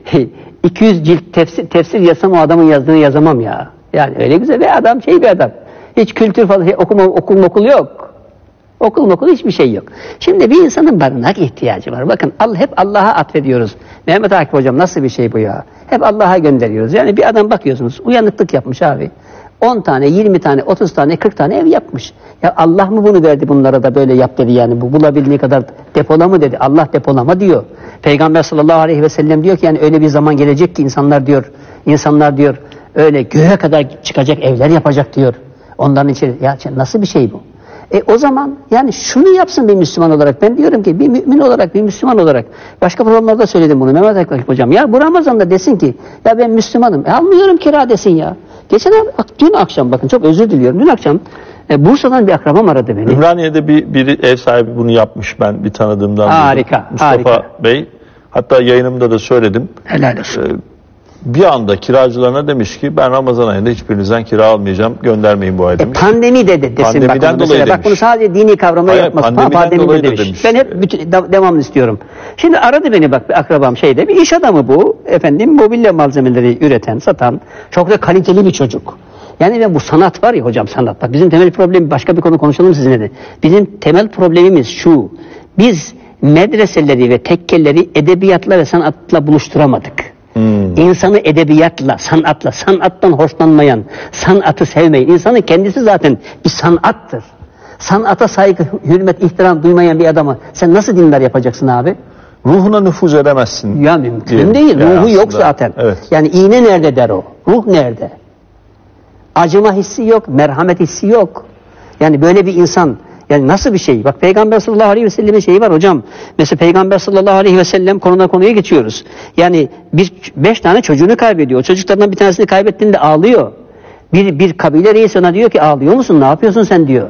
iki yüz cilt tefsir, tefsir yazsam o adamın yazdığını yazamam ya. Yani öyle güzel bir adam, şey bir adam. Hiç kültür falan, şey, okuma, okul okul yok. Okul okul hiçbir şey yok. Şimdi bir insanın barınak ihtiyacı var. Bakın Allah, hep Allah'a atfediyoruz. Mehmet Akif hocam nasıl bir şey bu ya? Hep Allah'a gönderiyoruz. Yani bir adam bakıyorsunuz uyanıklık yapmış abi. on tane, yirmi tane, otuz tane, kırk tane ev yapmış. Ya Allah mı bunu verdi bunlara da böyle yap dedi yani. Bu bulabildiği kadar depolama dedi. Allah depolama diyor. Peygamber sallallahu aleyhi ve sellem diyor ki yani öyle bir zaman gelecek ki insanlar diyor, insanlar diyor öyle göğe kadar çıkacak evler yapacak diyor. Onların için ya nasıl bir şey bu? E o zaman yani şunu yapsın bir Müslüman olarak. Ben diyorum ki bir mümin olarak, bir Müslüman olarak. Başka programlarda söyledim bunu Mehmet Akif hocam. Ya bu Ramazan'da desin ki ya ben Müslümanım. E almıyorum kira desin ya. Geçen dün akşam, bakın çok özür diliyorum. Dün akşam e, Bursa'dan bir akrabam aradı beni. Ümraniye'de bir, bir ev sahibi bunu yapmış, ben bir tanıdığımdan duydum. Harika, Mustafa harika. Bey. Hatta yayınımda da söyledim. Helal olsun. Ee, bir anda kiracılarına demiş ki ben Ramazan ayında hiçbirinizden kira almayacağım, göndermeyin bu ay E, demiş. pandemi de, de desin Pandemiden bak, dolayı mesela. Bak bunu demiş. sadece dini kavramla Hayır, yapmasın. pandemiden Pandemide dolayı da demiş. demiş. Ben hep bütün, da, devamlı istiyorum. Şimdi aradı beni bak bir akrabam şeyde, bir iş adamı bu. Efendim mobilya malzemeleri üreten, satan, çok da kaliteli bir çocuk. Yani ben bu sanat var ya hocam, sanat. Bak bizim temel problemi, başka bir konu konuşalım sizinle de. Bizim temel problemimiz şu. Biz medreseleri ve tekkeleri edebiyatla ve sanatla buluşturamadık. Hmm. İnsanı edebiyatla, sanatla, sanattan hoşlanmayan, sanatı sevmeyen, insanın kendisi zaten bir sanattır. Sanata saygı, hürmet, ihtiram duymayan bir adamı sen nasıl dindar yapacaksın abi? Ruhuna nüfuz edemezsin. Ya mümkün diyelim. değil, Yani ruhu aslında. yok zaten. Evet. Yani iğne nerede der o? Ruh nerede? Acıma hissi yok, merhamet hissi yok. Yani böyle bir insan, yani nasıl bir şey? Bak Peygamber sallallahu aleyhi ve sellem'in şeyi var hocam. Mesela Peygamber sallallahu aleyhi ve sellem, konudan konuya geçiyoruz. Yani bir, beş tane çocuğunu kaybediyor. O çocuklardan bir tanesini kaybettiğinde ağlıyor. Bir, bir kabile reisi ona diyor ki ağlıyor musun? Ne yapıyorsun sen diyor.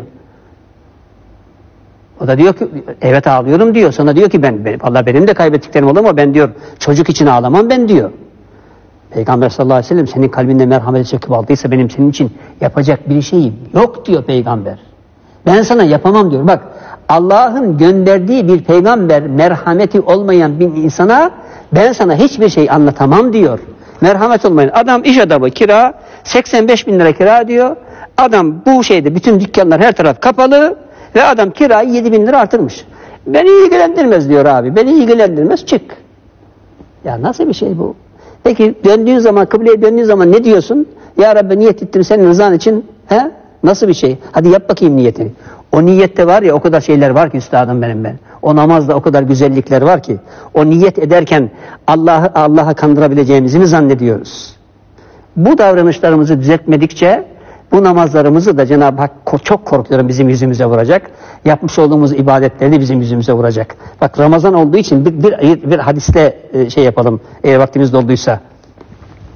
O da diyor ki evet ağlıyorum diyor. Sonra diyor ki ben, ben vallahi benim de kaybettiklerim oldu ama ben diyor çocuk için ağlamam ben diyor. Peygamber sallallahu aleyhi ve sellem senin kalbinde merhameti çöküp aldıysa benim senin için yapacak bir şeyim yok diyor peygamber. Ben sana yapamam diyor. Bak Allah'ın gönderdiği bir peygamber merhameti olmayan bir insana ben sana hiçbir şey anlatamam diyor. Merhamet olmayan adam, iş adamı, kira seksen beş bin lira kira diyor. Adam bu şeyde bütün dükkanlar her taraf kapalı ve adam kirayı yedi bin lira artırmış. Beni ilgilendirmez diyor abi. Beni ilgilendirmez, çık. Ya nasıl bir şey bu? Peki döndüğün zaman, kıbleye döndüğün zaman ne diyorsun? Ya Rabbi niyet ettim senin rızan için. He? Nasıl bir şey? Hadi yap bakayım niyetini. O niyette var ya o kadar şeyler var ki üstadım benim ben. O namazda o kadar güzellikler var ki. O niyet ederken Allah'ı Allah'a kandırabileceğimizi mi zannediyoruz? Bu davranışlarımızı düzeltmedikçe bu namazlarımızı da Cenab-ı Hak çok korkuyorum bizim yüzümüze vuracak. Yapmış olduğumuz ibadetleri de bizim yüzümüze vuracak. Bak Ramazan olduğu için bir, bir, bir hadisle şey yapalım eğer vaktimiz dolduysa.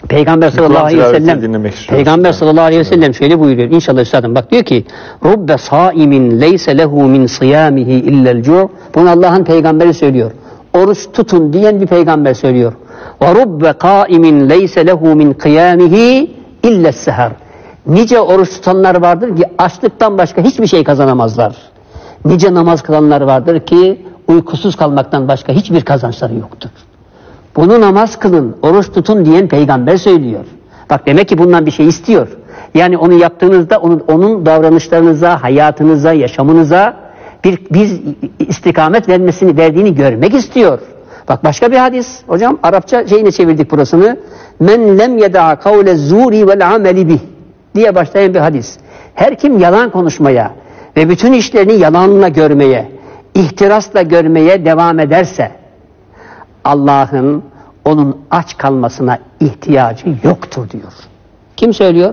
Peygamber sallallahu Kur'an aleyhi ve tilavetini sellem dinlemek istiyoruz. Peygamber Yani. sallallahu aleyhi ve sellem şöyle buyuruyor. İnşallah üstadım bak diyor ki Rubbe saimin leyse lehu min siyamihi illel cu'. Bunu Allah'ın peygamberi söylüyor. Oruç tutun diyen bir peygamber söylüyor. Ve rubbe kaimin leyse lehu min kıyamihi illes seher. Nice oruç tutanlar vardır ki açlıktan başka hiçbir şey kazanamazlar. Nice namaz kılanlar vardır ki uykusuz kalmaktan başka hiçbir kazançları yoktur. Bunu namaz kılın, oruç tutun diyen peygamber söylüyor. Bak demek ki bundan bir şey istiyor. Yani onu yaptığınızda onun, onun davranışlarınıza, hayatınıza, yaşamınıza bir, bir istikamet vermesini, verdiğini görmek istiyor. Bak başka bir hadis. Hocam Arapça şeyine çevirdik burasını. Men lem yeda kavle zuri vel ameli bih diye başlayan bir hadis. Her kim yalan konuşmaya ve bütün işlerini yalanla görmeye, ihtirasla görmeye devam ederse Allah'ın onun aç kalmasına ihtiyacı yoktur diyor. Kim söylüyor?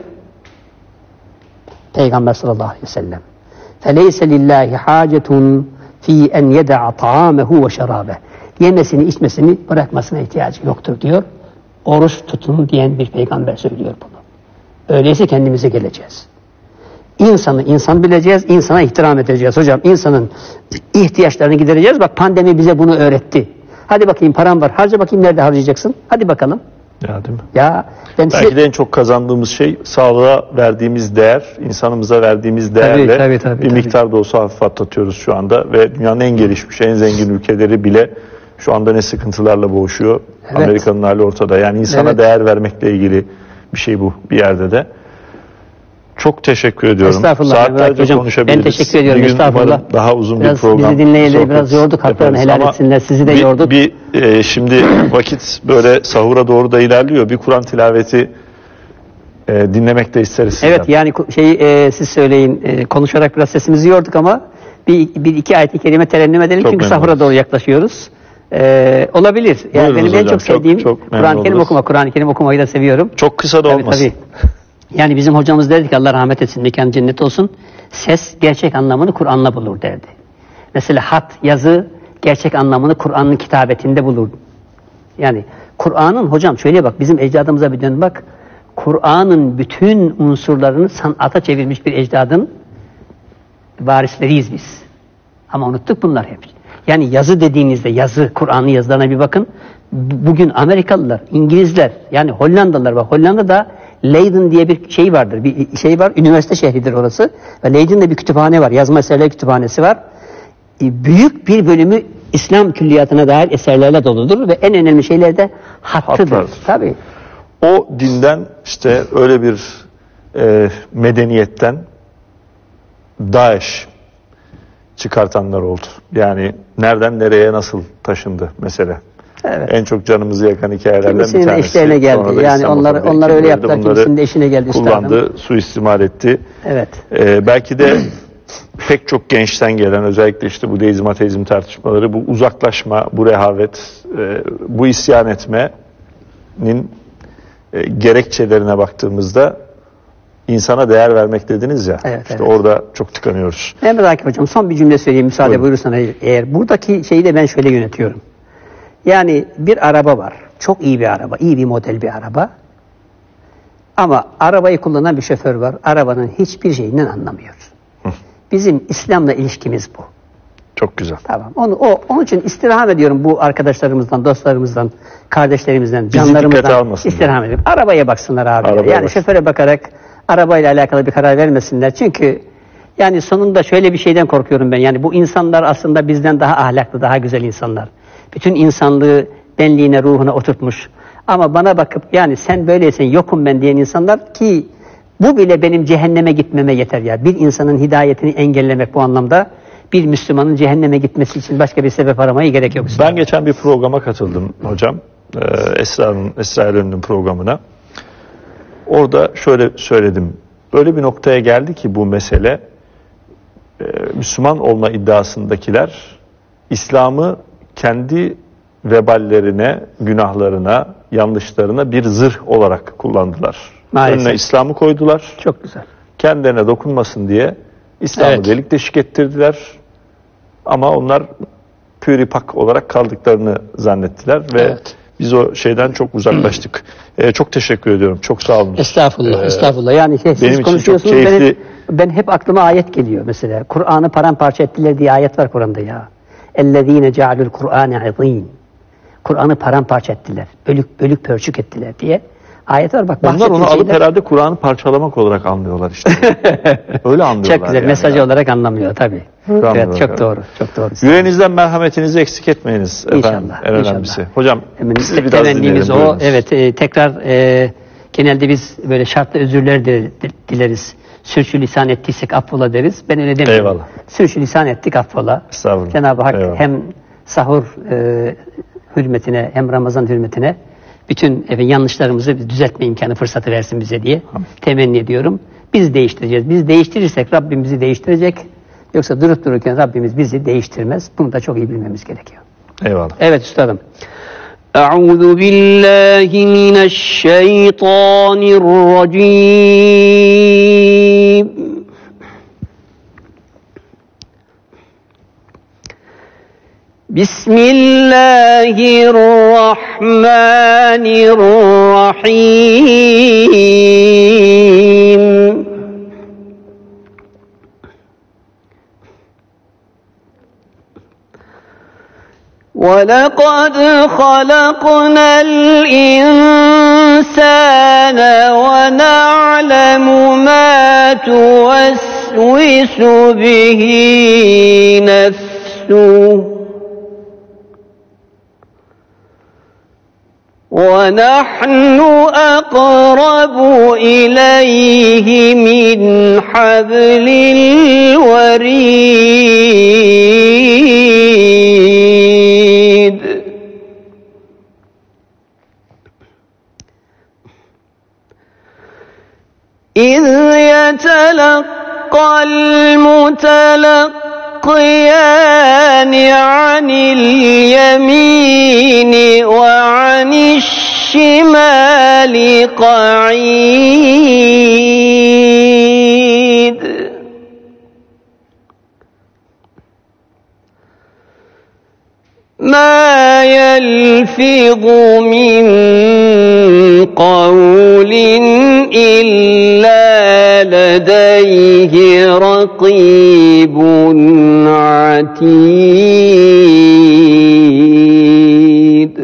Peygamber sallallahu aleyhi ve sellem. فَلَيْسَ لِلّٰهِ حَاجَةٌ ف۪ي اَنْ يَدَعَ طَعَامَهُ وَشَرَابَهُ. Yemesini içmesini bırakmasına ihtiyacı yoktur diyor. Oruç tutun diyen bir peygamber söylüyor bunu. Öyleyse kendimize geleceğiz. İnsanı insan bileceğiz, insana ihtiram edeceğiz. Hocam insanın ihtiyaçlarını gidereceğiz. Bak pandemi bize bunu öğretti. Hadi bakayım param var, harca bakayım nerede harcayacaksın? Hadi bakalım. Ya değil mi? Ya ben Belki size... de en çok kazandığımız şey sağlığa verdiğimiz değer, insanımıza verdiğimiz değerle Tabii, tabii, tabii, bir tabii. miktar da olsa hafif atlatıyoruz şu anda ve dünyanın en gelişmiş, en zengin ülkeleri bile şu anda ne sıkıntılarla boğuşuyor. Evet. Amerika'nın hali ortada. Yani insana Evet. değer vermekle ilgili bir şey bu bir yerde de. Çok teşekkür ediyorum. Estağfurullah. Saatlerce Hocam, konuşabiliriz. ben teşekkür ediyorum. Bir gün Estağfurullah. umarım daha uzun Biraz bir program. bizi dinleyenleri sohbet biraz yorduk. Haklarını yaparız. helal Ama etsinler. Sizi de bir, yorduk. Bir, e, şimdi vakit böyle sahura doğru da ilerliyor. Bir Kur'an tilaveti e, dinlemek de isteriz sizden. Evet yani şey e, siz söyleyin e, konuşarak biraz sesimizi yorduk ama bir, bir iki ayet-i kerime terennüm edelim Çok çünkü memnun sahura oluruz. doğru yaklaşıyoruz. E, olabilir. Yani Buyurunuz benim en hocam, çok sevdiğim çok- çok memnun Kur'an-ı Kerim oluruz. okuma. Kur'an-ı Kerim okumayı da seviyorum. Çok kısa da Tabii, olmasın. tabii. Yani bizim hocamız derdi ki Allah rahmet etsin, mekan cennet olsun. Ses gerçek anlamını Kur'an'la bulur derdi. Mesela hat, yazı gerçek anlamını Kur'an'ın kitabetinde bulur. Yani Kur'an'ın hocam şöyle bak bizim ecdadımıza bir dön bak. Kur'an'ın bütün unsurlarını sanata çevirmiş bir ecdadın varisleriyiz biz. Ama unuttuk bunlar hep. Yani yazı dediğinizde yazı, Kur'an'ın yazılarına bir bakın. B- Bugün Amerikalılar, İngilizler, yani Hollandalılar var. Hollanda'da Leiden diye bir şey vardır. Bir şey var, üniversite şehridir orası. Ve Leiden'de bir kütüphane var. Yazma eserler kütüphanesi var. E, büyük bir bölümü İslam külliyatına dair eserlerle doludur ve en önemli şeyler de hattıdır. Hatlardır. Tabii. O dinden işte öyle bir e, medeniyetten DAEŞ çıkartanlar oldu. Yani nereden nereye nasıl taşındı mesele. Evet. En çok canımızı yakan hikayelerden Kimisinin bir de tanesi. işlerine geldi. Sonra da Yani İslam onlar- Ortadoğu onlar öyle ülkeleri de yaptılar, bunları kimisinin de işine geldi kullandı, üstadım. suistimal etti. Evet. Ee, belki de pek çok gençten gelen özellikle işte bu deizm ateizm tartışmaları, bu uzaklaşma, bu rehavet, e, bu isyan etmenin e, gerekçelerine baktığımızda insana değer vermek dediniz ya. Evet, işte evet. orada çok tıkanıyoruz. Emre Akif Hocam son bir cümle söyleyeyim müsaade Buyurun. buyurursan eğer. Buradaki şeyi de ben şöyle yönetiyorum. Yani bir araba var. Çok iyi bir araba. İyi bir model bir araba. Ama arabayı kullanan bir şoför var. Arabanın hiçbir şeyinden anlamıyor. Bizim İslam'la ilişkimiz bu. Çok güzel. Tamam. Onu, o, onun için istirham ediyorum bu arkadaşlarımızdan, dostlarımızdan, kardeşlerimizden, Bizi canlarımızdan. dikkate almasınlar. İstirham ediyorum. Arabaya baksınlar abi. Arabaya yani baksın. şoföre bakarak arabayla alakalı bir karar vermesinler. Çünkü yani sonunda şöyle bir şeyden korkuyorum ben. Yani bu insanlar aslında bizden daha ahlaklı, daha güzel insanlar. Bütün insanlığı benliğine, ruhuna oturtmuş. Ama bana bakıp yani sen böyleysen yokum ben diyen insanlar ki bu bile benim cehenneme gitmeme yeter ya. Bir insanın hidayetini engellemek bu anlamda bir Müslümanın cehenneme gitmesi için başka bir sebep aramaya gerek yok. Ben geçen bir programa katıldım hocam. Ee, Esra'nın, Esra Erön'ün programına. Orada şöyle söyledim. Öyle bir noktaya geldi ki bu mesele, e, Müslüman olma iddiasındakiler İslam'ı kendi veballerine, günahlarına, yanlışlarına bir zırh olarak kullandılar. Maalesef. Önüne İslam'ı koydular. Çok güzel. Kendilerine dokunmasın diye İslam'ı Evet. delik deşik ettirdiler. Ama onlar püripak olarak kaldıklarını zannettiler ve Evet. Biz o şeyden çok uzaklaştık. Ee, çok teşekkür ediyorum. Çok sağ olun. Estağfurullah, Ee, estağfurullah. Yani şey, benim siz için konuşuyorsunuz, çok keyifli. ben, ben hep aklıma ayet geliyor mesela. Kur'an'ı paramparça ettiler diye ayet var Kur'an'da ya. اَلَّذ۪ينَ جَعَلُوا الْقُرْآنَ عِظ۪ينَ Kur'an'ı paramparça ettiler, bölük bölük pörçük ettiler diye ayet var. Bak, onlar onu alıp şeyler... herhalde Kur'an'ı parçalamak olarak anlıyorlar işte. Öyle anlıyorlar. Çok güzel, yani mesajı ya. olarak anlamıyor tabii. Evet, çok doğru, çok doğru. Yüreğinizden merhametinizi eksik etmeyiniz efendim. İnşallah, En önemlisi. inşallah. Hocam Hemen sizi biraz temennimiz dinleyelim. o. Buyurunuz. Evet, e, tekrar e, genelde biz böyle şartlı özürler de, de, dileriz. Sürçülisan ettiysek affola deriz. Ben öyle demiyorum. Eyvallah. Sürçülisan ettik, affola. Estağfurullah. Cenab-ı Hak Eyvallah. hem sahur e, hürmetine hem Ramazan hürmetine bütün efendim, yanlışlarımızı düzeltme imkanı, fırsatı versin bize diye temenni ediyorum. Biz değiştireceğiz. Biz değiştirirsek Rabbim bizi değiştirecek. Yoksa durup dururken Rabbimiz bizi değiştirmez. Bunu da çok iyi bilmemiz gerekiyor. Eyvallah. Evet üstadım. Euzu billahi mineşşeytanirracim. Bismillahirrahmanirrahim. وَلَقَدْ خَلَقْنَا الْإِنسَانَ وَنَعْلَمُ مَا تُوَسْوِسُ بِهِ نَفْسُهُ وَنَحْنُ أَقْرَبُ إِلَيْهِ مِنْ حَبْلِ الْوَرِيدِ إِذْ يَتَلَقَّى الْمُتَلَقِّيَانِ عَنِ الْيَمِينِ وَعَنِ الشِّمَالِ قَعِيدٌ مَا يَلْفِظُ مِنْ قَوْلٍ إِلَّا لَدَيْهِ رَقِيبٌ عَتِيدٌ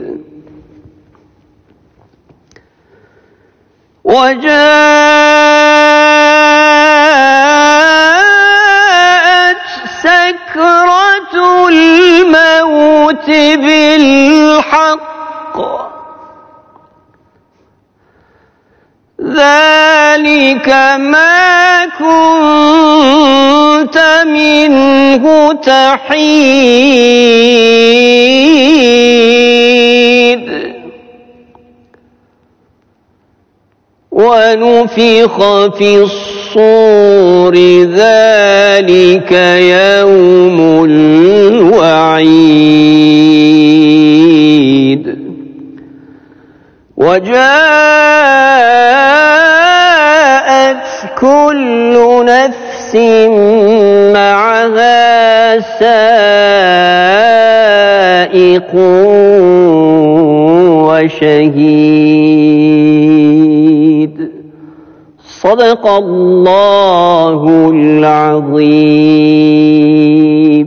وَجَاءَتْ سَكْرَةُ الْمَوْتِ بِالْحَقِّ ذَلِكَ مَا كُنْتَ مِنْهُ تَحِيدُ وَنُفِخَ فِي الصُّورِ ذَلِكَ يَوْمُ الْوَعِيدِ وَجَاءَتْ كُلُّ نَفْسٍ مَعَهَا سَائِقٌ وَشَهِيدٌ صَدَقَ اللّٰهُ الْعَظِيمُ.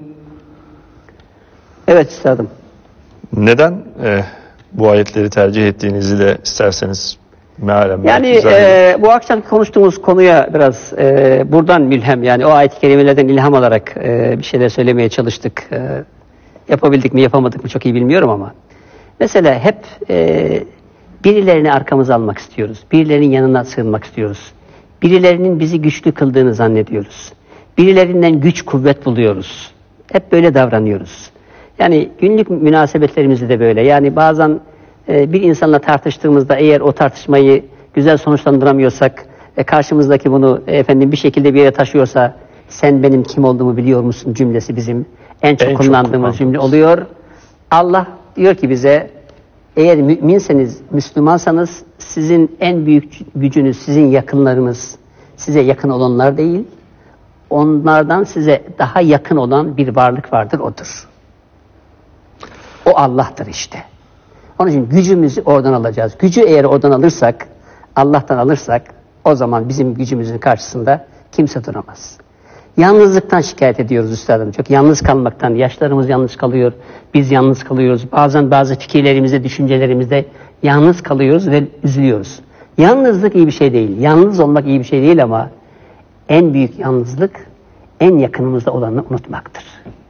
Evet üstadım. Neden e, bu ayetleri tercih ettiğinizi de isterseniz mealen Yani e, bu akşam konuştuğumuz konuya biraz e, buradan mülhem, yani o ayet-i kerimelerden ilham alarak e, bir şeyler söylemeye çalıştık. E, yapabildik mi yapamadık mı çok iyi bilmiyorum ama mesela hep e, birilerini arkamıza almak istiyoruz. Birilerinin yanına sığınmak istiyoruz. Birilerinin bizi güçlü kıldığını zannediyoruz. Birilerinden güç kuvvet buluyoruz. Hep böyle davranıyoruz. Yani günlük münasebetlerimizde de böyle. Yani bazen e, bir insanla tartıştığımızda eğer o tartışmayı güzel sonuçlandıramıyorsak ve karşımızdaki bunu e, efendim bir şekilde bir yere taşıyorsa, sen benim kim olduğumu biliyor musun cümlesi bizim en çok En çok kullandığımız kullandığımız. cümle oluyor. Allah diyor ki bize, eğer müminseniz, Müslümansanız sizin en büyük gücünüz sizin yakınlarınız, size yakın olanlar değil, onlardan size daha yakın olan bir varlık vardır, odur. O Allah'tır işte. Onun için gücümüzü oradan alacağız. Gücü eğer oradan alırsak, Allah'tan alırsak, o zaman bizim gücümüzün karşısında kimse duramaz. Yalnızlıktan şikayet ediyoruz üstadım. Çok yalnız kalmaktan. Yaşlarımız yalnız kalıyor. Biz yalnız kalıyoruz. Bazen bazı fikirlerimizde, düşüncelerimizde yalnız kalıyoruz ve üzülüyoruz. Yalnızlık iyi bir şey değil. Yalnız olmak iyi bir şey değil ama en büyük yalnızlık en yakınımızda olanı unutmaktır.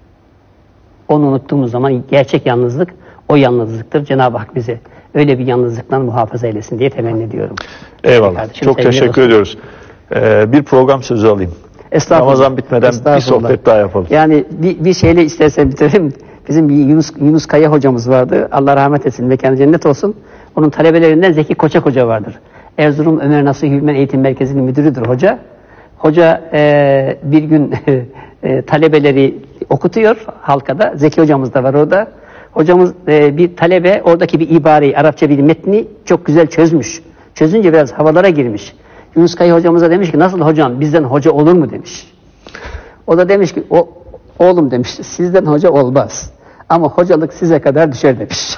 Onu unuttuğumuz zaman gerçek yalnızlık o yalnızlıktır. Cenab-ı Hak bize öyle bir yalnızlıktan muhafaza eylesin diye temenni ediyorum. Eyvallah. Kardeşim, çok sevgili teşekkür dostum. ediyoruz. Ee, bir program sözü alayım. Estağfurullah. Ramazan bitmeden bir Estağfurullah. sohbet daha yapalım. Yani bir, bir şeyle istersen bitirelim. Bizim bir Yunus, Yunus Kaya hocamız vardı. Allah rahmet etsin, mekanı cennet olsun. Onun talebelerinden Zeki Koçak Hoca vardır. Erzurum Ömer Nasuh Hülmen Eğitim Merkezi'nin müdürüdür hoca. Hoca e, bir gün e, talebeleri okutuyor halkada. Zeki hocamız da var orada. Hocamız e, bir talebe oradaki bir ibareyi, Arapça bir metni çok güzel çözmüş. Çözünce biraz havalara girmiş. Yunus Kaya hocamıza demiş ki nasıl hocam bizden hoca olur mu demiş. O da demiş ki o, oğlum demiş sizden hoca olmaz. Ama hocalık size kadar düşer demiş.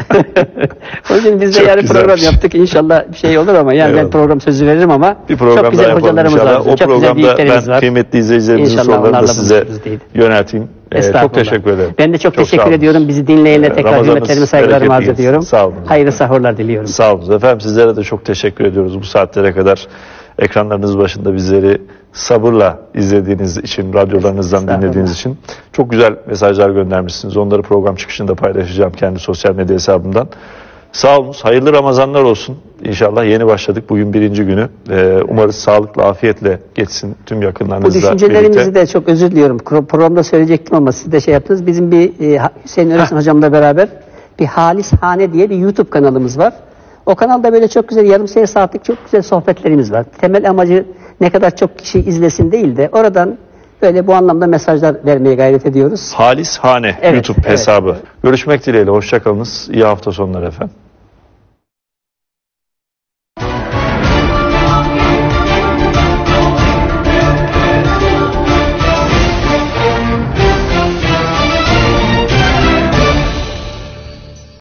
Onun için biz de Çok yarın güzelmiş. program yaptık. İnşallah bir şey olur ama yani Eyvallah. ben program sözü veririm ama Bir program çok güzel daha yapalım hocalarımız inşallah. var. O Çok güzel programda büyüklerimiz ben var. kıymetli izleyicilerimizin İnşallah sorularını da onlarla size buluşuruz diye. yönelteyim. Ee, çok Estağfurullah. teşekkür ederim. Ben de çok, sağ teşekkür olun. ediyorum. Bizi dinleyene Ee, tekrar Ramazanınız hürmetlerimi, saygılarımı arz bereketli ediyorum. geçsin. Sağ olun. Hayırlı sahurlar diliyorum. Sağ olun efendim. Sizlere de çok teşekkür ediyoruz. Bu saatlere kadar ekranlarınız başında bizleri sabırla izlediğiniz için, radyolarınızdan Estağfurullah. dinlediğiniz için çok güzel mesajlar göndermişsiniz. Onları program çıkışında paylaşacağım kendi sosyal medya hesabımdan. Sağ olun. Hayırlı Ramazanlar olsun. İnşallah yeni başladık. Bugün birinci günü. Ee, umarız sağlıkla, afiyetle geçsin tüm Bu yakınlarınızla düşüncelerimizi birlikte. de çok özür diliyorum. Pro- Programda söyleyecektim ama siz de şey yaptınız. Bizim bir e, Hüseyin Öres'in hocamla beraber bir Halis Hane diye bir YouTube kanalımız var. O kanalda böyle çok güzel yarım saatlik çok güzel sohbetlerimiz var. Temel amacı ne kadar çok kişi izlesin değil de oradan böyle bu anlamda mesajlar vermeye gayret ediyoruz. Halis Hane Evet, YouTube evet. hesabı. Görüşmek dileğiyle. Hoşçakalınız. İyi hafta sonları efendim.